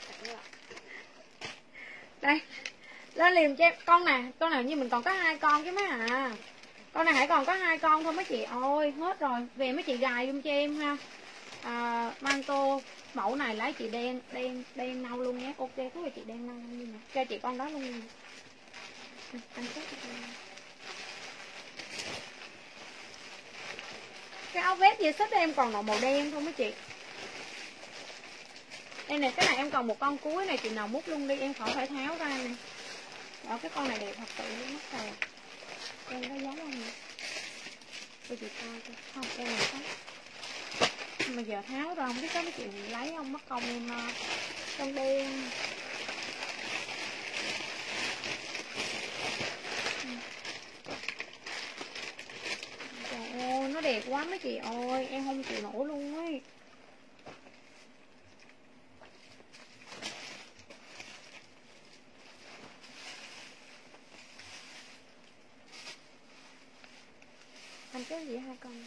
Đây. Lên liền cho em con này, con này như mình còn có hai con chứ mấy à. Con này hãy còn có hai con thôi mấy chị ơi, hết rồi. Về mấy chị gài giùm cho em ha. À, manto mẫu này lấy chị đen đen đen nâu luôn nhé. Ok có chị đen nâu như nè, cho chị con đó luôn nha. Anh chết cái áo vest dây xích em còn là màu đen thôi mấy chị. Đây này, cái này em còn một con cuối này, chị nào múc luôn đi, em khỏi phải tháo ra nè. Đó, cái con này đẹp thật sự luôn, mất rồi. Em có giống không vậy? Tôi chị coi coi. Không, em này có. Mà giờ tháo ra không biết có mấy chị lấy không, mất công em uh, trong đen. Trời ơi, nó đẹp quá mấy chị ơi, em không chịu nổi luôn ấy. Anh cái gì hai con?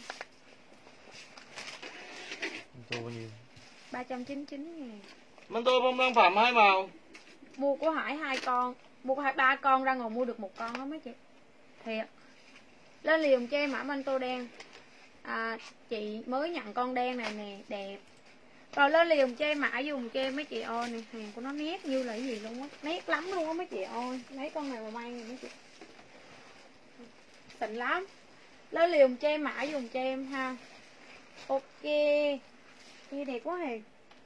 Tô bao nhiêu? ba trăm chín mươi chín ngàn. Măng tô bông lan phạm hai màu. Mua của Hải hai con, mua của Hải ba con, ra ngồi mua được một con đó mấy chị. Thiệt. Lên liền cho em mã măng tô đen. À, chị mới nhận con đen này nè, đẹp. Rồi lên liền cho em mã dùng cho em mấy chị ơi nè, hàng của nó nét như là cái gì luôn á, nét lắm luôn á mấy chị ơi. Lấy con này mà may nè mấy chị. Xịn lắm. Lên liền cho em mã dùng cho em ha. Ok. Nghe đẹp quá hề.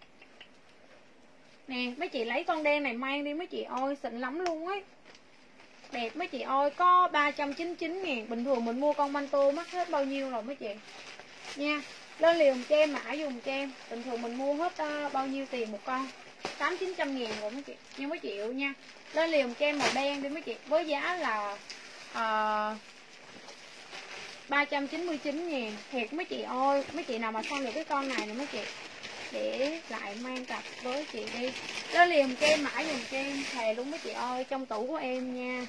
Nè, mấy chị lấy con đen này mang đi mấy chị ơi, xịn lắm luôn ấy. Đẹp mấy chị ơi, có ba trăm chín mươi chín ngàn. Bình thường mình mua con manh tô mắc hết bao nhiêu rồi mấy chị. Nha. Lên liền cho em mã dùng cho em. Bình thường mình mua hết uh, bao nhiêu tiền một con? tám chín trăm ngàn rồi mấy chị. Nhưng mấy chịu nha. Lên liền cho em màu đen đi mấy chị. Với giá là uh, ba trăm chín mươi chín ngàn. Thiệt mấy chị ơi. Mấy chị nào mà xong được cái con này nè mấy chị, để lại mang cặp với chị đi. Lên liền cho em mã dùng cho em. Thề luôn mấy chị ơi, trong tủ của em nha.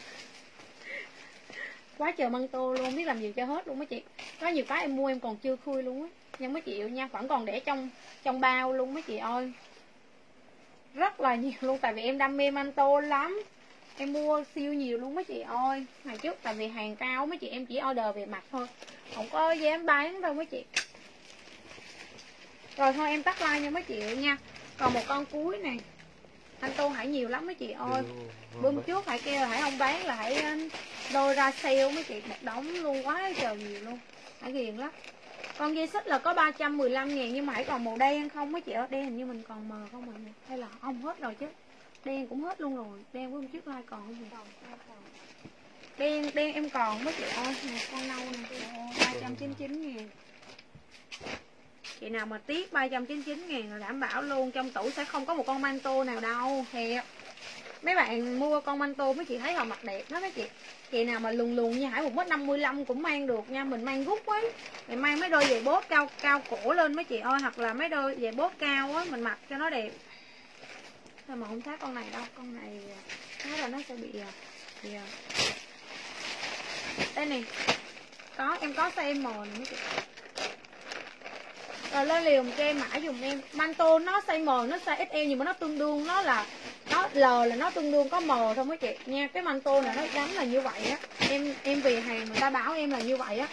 Quá trời măng tô luôn, biết làm gì cho hết luôn mấy chị. Có nhiều cái em mua em còn chưa khui luôn á. Nhưng mấy chị nha, vẫn còn để trong trong bao luôn mấy chị ơi. Rất là nhiều luôn, tại vì em đam mê măng tô lắm. Em mua siêu nhiều luôn mấy chị ơi. Ngày trước tại vì hàng cao mấy chị, em chỉ order về mặt thôi, không có dám bán đâu mấy chị. Rồi thôi em tắt like nha mấy chị nha. Còn một con cuối này, anh tô Hải nhiều lắm mấy chị ơi. Bữa trước Hải kêu là Hải không bán, là Hải đôi ra sale mấy chị, một đống luôn, quá trời nhiều luôn. Hải ghiền lắm. Con dây xích là có ba trăm mười lăm ngàn, nhưng mà Hải còn màu đen không mấy chị ơi. Đen hình như mình còn mờ không mà, hay là không hết rồi chứ. Đen cũng hết luôn rồi. Đen của hôm trước like còn không gì. Đen, đen em còn mấy chị ơi. Nè, con nâu nè, ba trăm chín mươi chín ngàn. Chị nào mà tiếc ba trăm chín mươi chín ngàn là đảm bảo luôn trong tủ sẽ không có một con manh tô nào đâu. Thiệt. Mấy bạn mua con manh tô mấy chị thấy họ mặc đẹp đó mấy chị. Chị nào mà lùn lùn như Hải một mét năm mươi lăm cũng mang được nha. Mình mang rút ấy. Mình mang mấy đôi giày bốt cao cao cổ lên mấy chị ơi. Hoặc là mấy đôi giày bốt cao á, mình mặc cho nó đẹp. Thôi mà không thấy con này đâu. Con này nói là nó sẽ bị, bị... Đây nè. Có, em có size M này mấy chị. Rồi lên liều cho em mã dùng em. Manh tô nó size M, nó size ích lờ, nhưng mà nó tương đương, nó là nó L là nó tương đương có M thôi mấy chị nha. Cái manh tô này nó gắn là như vậy á. Em em về hàng người ta bảo em là như vậy á.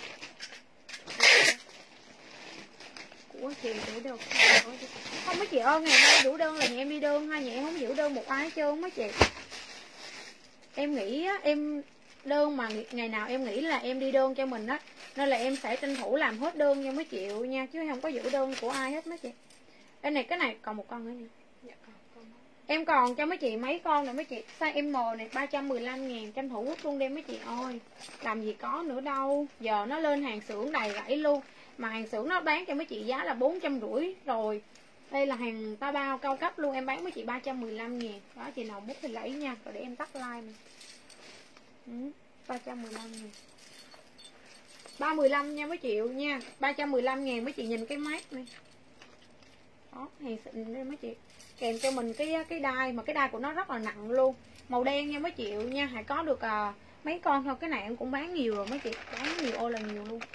Của chị để được không mấy chị ơi, ngày nay đủ đơn là nhà em đi đơn ha, nhà em không giữ đơn một ai hết trơn mấy chị. Em nghĩ á, em đơn mà ngày nào em nghĩ là em đi đơn cho mình á, nên là em sẽ tranh thủ làm hết đơn cho mấy triệu nha, chứ không có giữ đơn của ai hết mấy chị. Đây này, cái này còn một con nữa nè. Dạ, còn, còn. Em còn cho mấy chị mấy con này mấy chị. Size M này ba trăm mười lăm ngàn, tranh thủ hút luôn đem mấy chị ơi. Làm gì có nữa đâu. Giờ nó lên hàng xưởng đầy rẫy luôn. Mà hàng xưởng nó bán cho mấy chị giá là bốn trăm rưỡi rồi. Đây là hàng ta bao cao cấp luôn, em bán mấy chị ba trăm mười lăm ngàn. Đó, chị nào múc thì lấy nha. Rồi để em tắt like này. Ừ, ba trăm mười lăm ngàn. ba trăm mười lăm nha mấy triệu nha. ba trăm mười lăm ngàn mấy chị, nhìn cái mát này. Đó, hàng xịn đây mấy chị. Kèm cho mình cái cái đai, mà cái đai của nó rất là nặng luôn. Màu đen nha mấy triệu nha. Hãy có được à, mấy con thôi. Cái này em cũng bán nhiều rồi mấy chị. Bán nhiều ôi là nhiều luôn.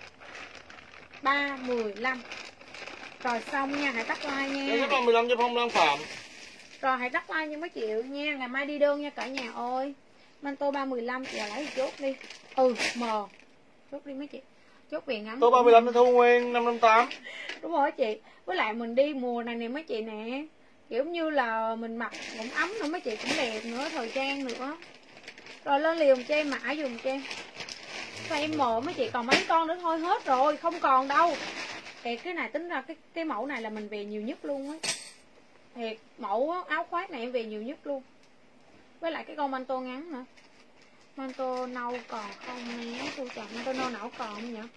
ba mười lăm. Rồi xong nha, hãy tắt like nha. Đây có mười lăm cho Phong Lan Phạm. Rồi hãy tắt like nha mấy triệu nha. Ngày mai đi đơn nha cả nhà ơi. Manh tô ba mười lăm, giờ lấy chốt đi. Ừ, M. Chốt đi mấy chị. Chốt về ngắm. Tô ba mươi lăm cho Thu Nguyên năm năm tám. Đúng rồi chị. Với lại mình đi mùa này nè mấy chị nè. Kiểu như là mình mặc cũng ấm nữa mấy chị, cũng đẹp nữa, thời trang nữa. Rồi lên liều cho em mã dùng cho em. Size M mấy chị, còn mấy con nữa thôi, hết rồi, không còn đâu. Thì cái này tính ra cái cái mẫu này là mình về nhiều nhất luôn ấy. Thiệt, mẫu áo khoác này em về nhiều nhất luôn. Với lại cái con manto ngắn nữa. Manto nâu còn không nhé cô chọn. Manto nâu não còn không nhỉ?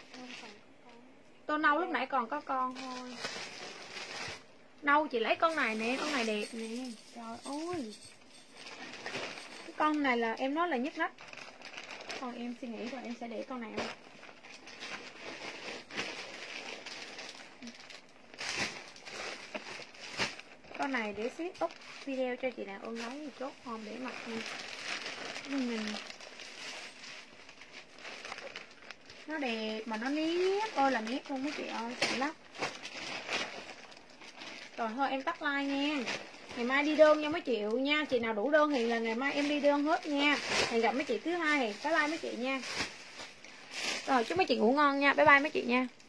Tô nâu lúc nãy còn có con thôi. Nâu chị lấy con này nè, con này đẹp nè. Trời ơi, cái con này là em nói là nhất nách. Còn em suy nghĩ rồi em sẽ để con này không? Con này để xếp up video cho chị nào ơn lấy thì chốt không để mặc nha. Mình nó đẹp mà nó nếp ơi là nếp luôn mấy chị ơi, sợ lắm. Rồi thôi em tắt like nha. Ngày mai đi đơn nha mấy chị nha. Chị nào đủ đơn thì là ngày mai em đi đơn hết nha. Hẹn gặp mấy chị thứ hai thì có like mấy chị nha. Rồi chúc mấy chị ngủ ngon nha. Bye bye mấy chị nha.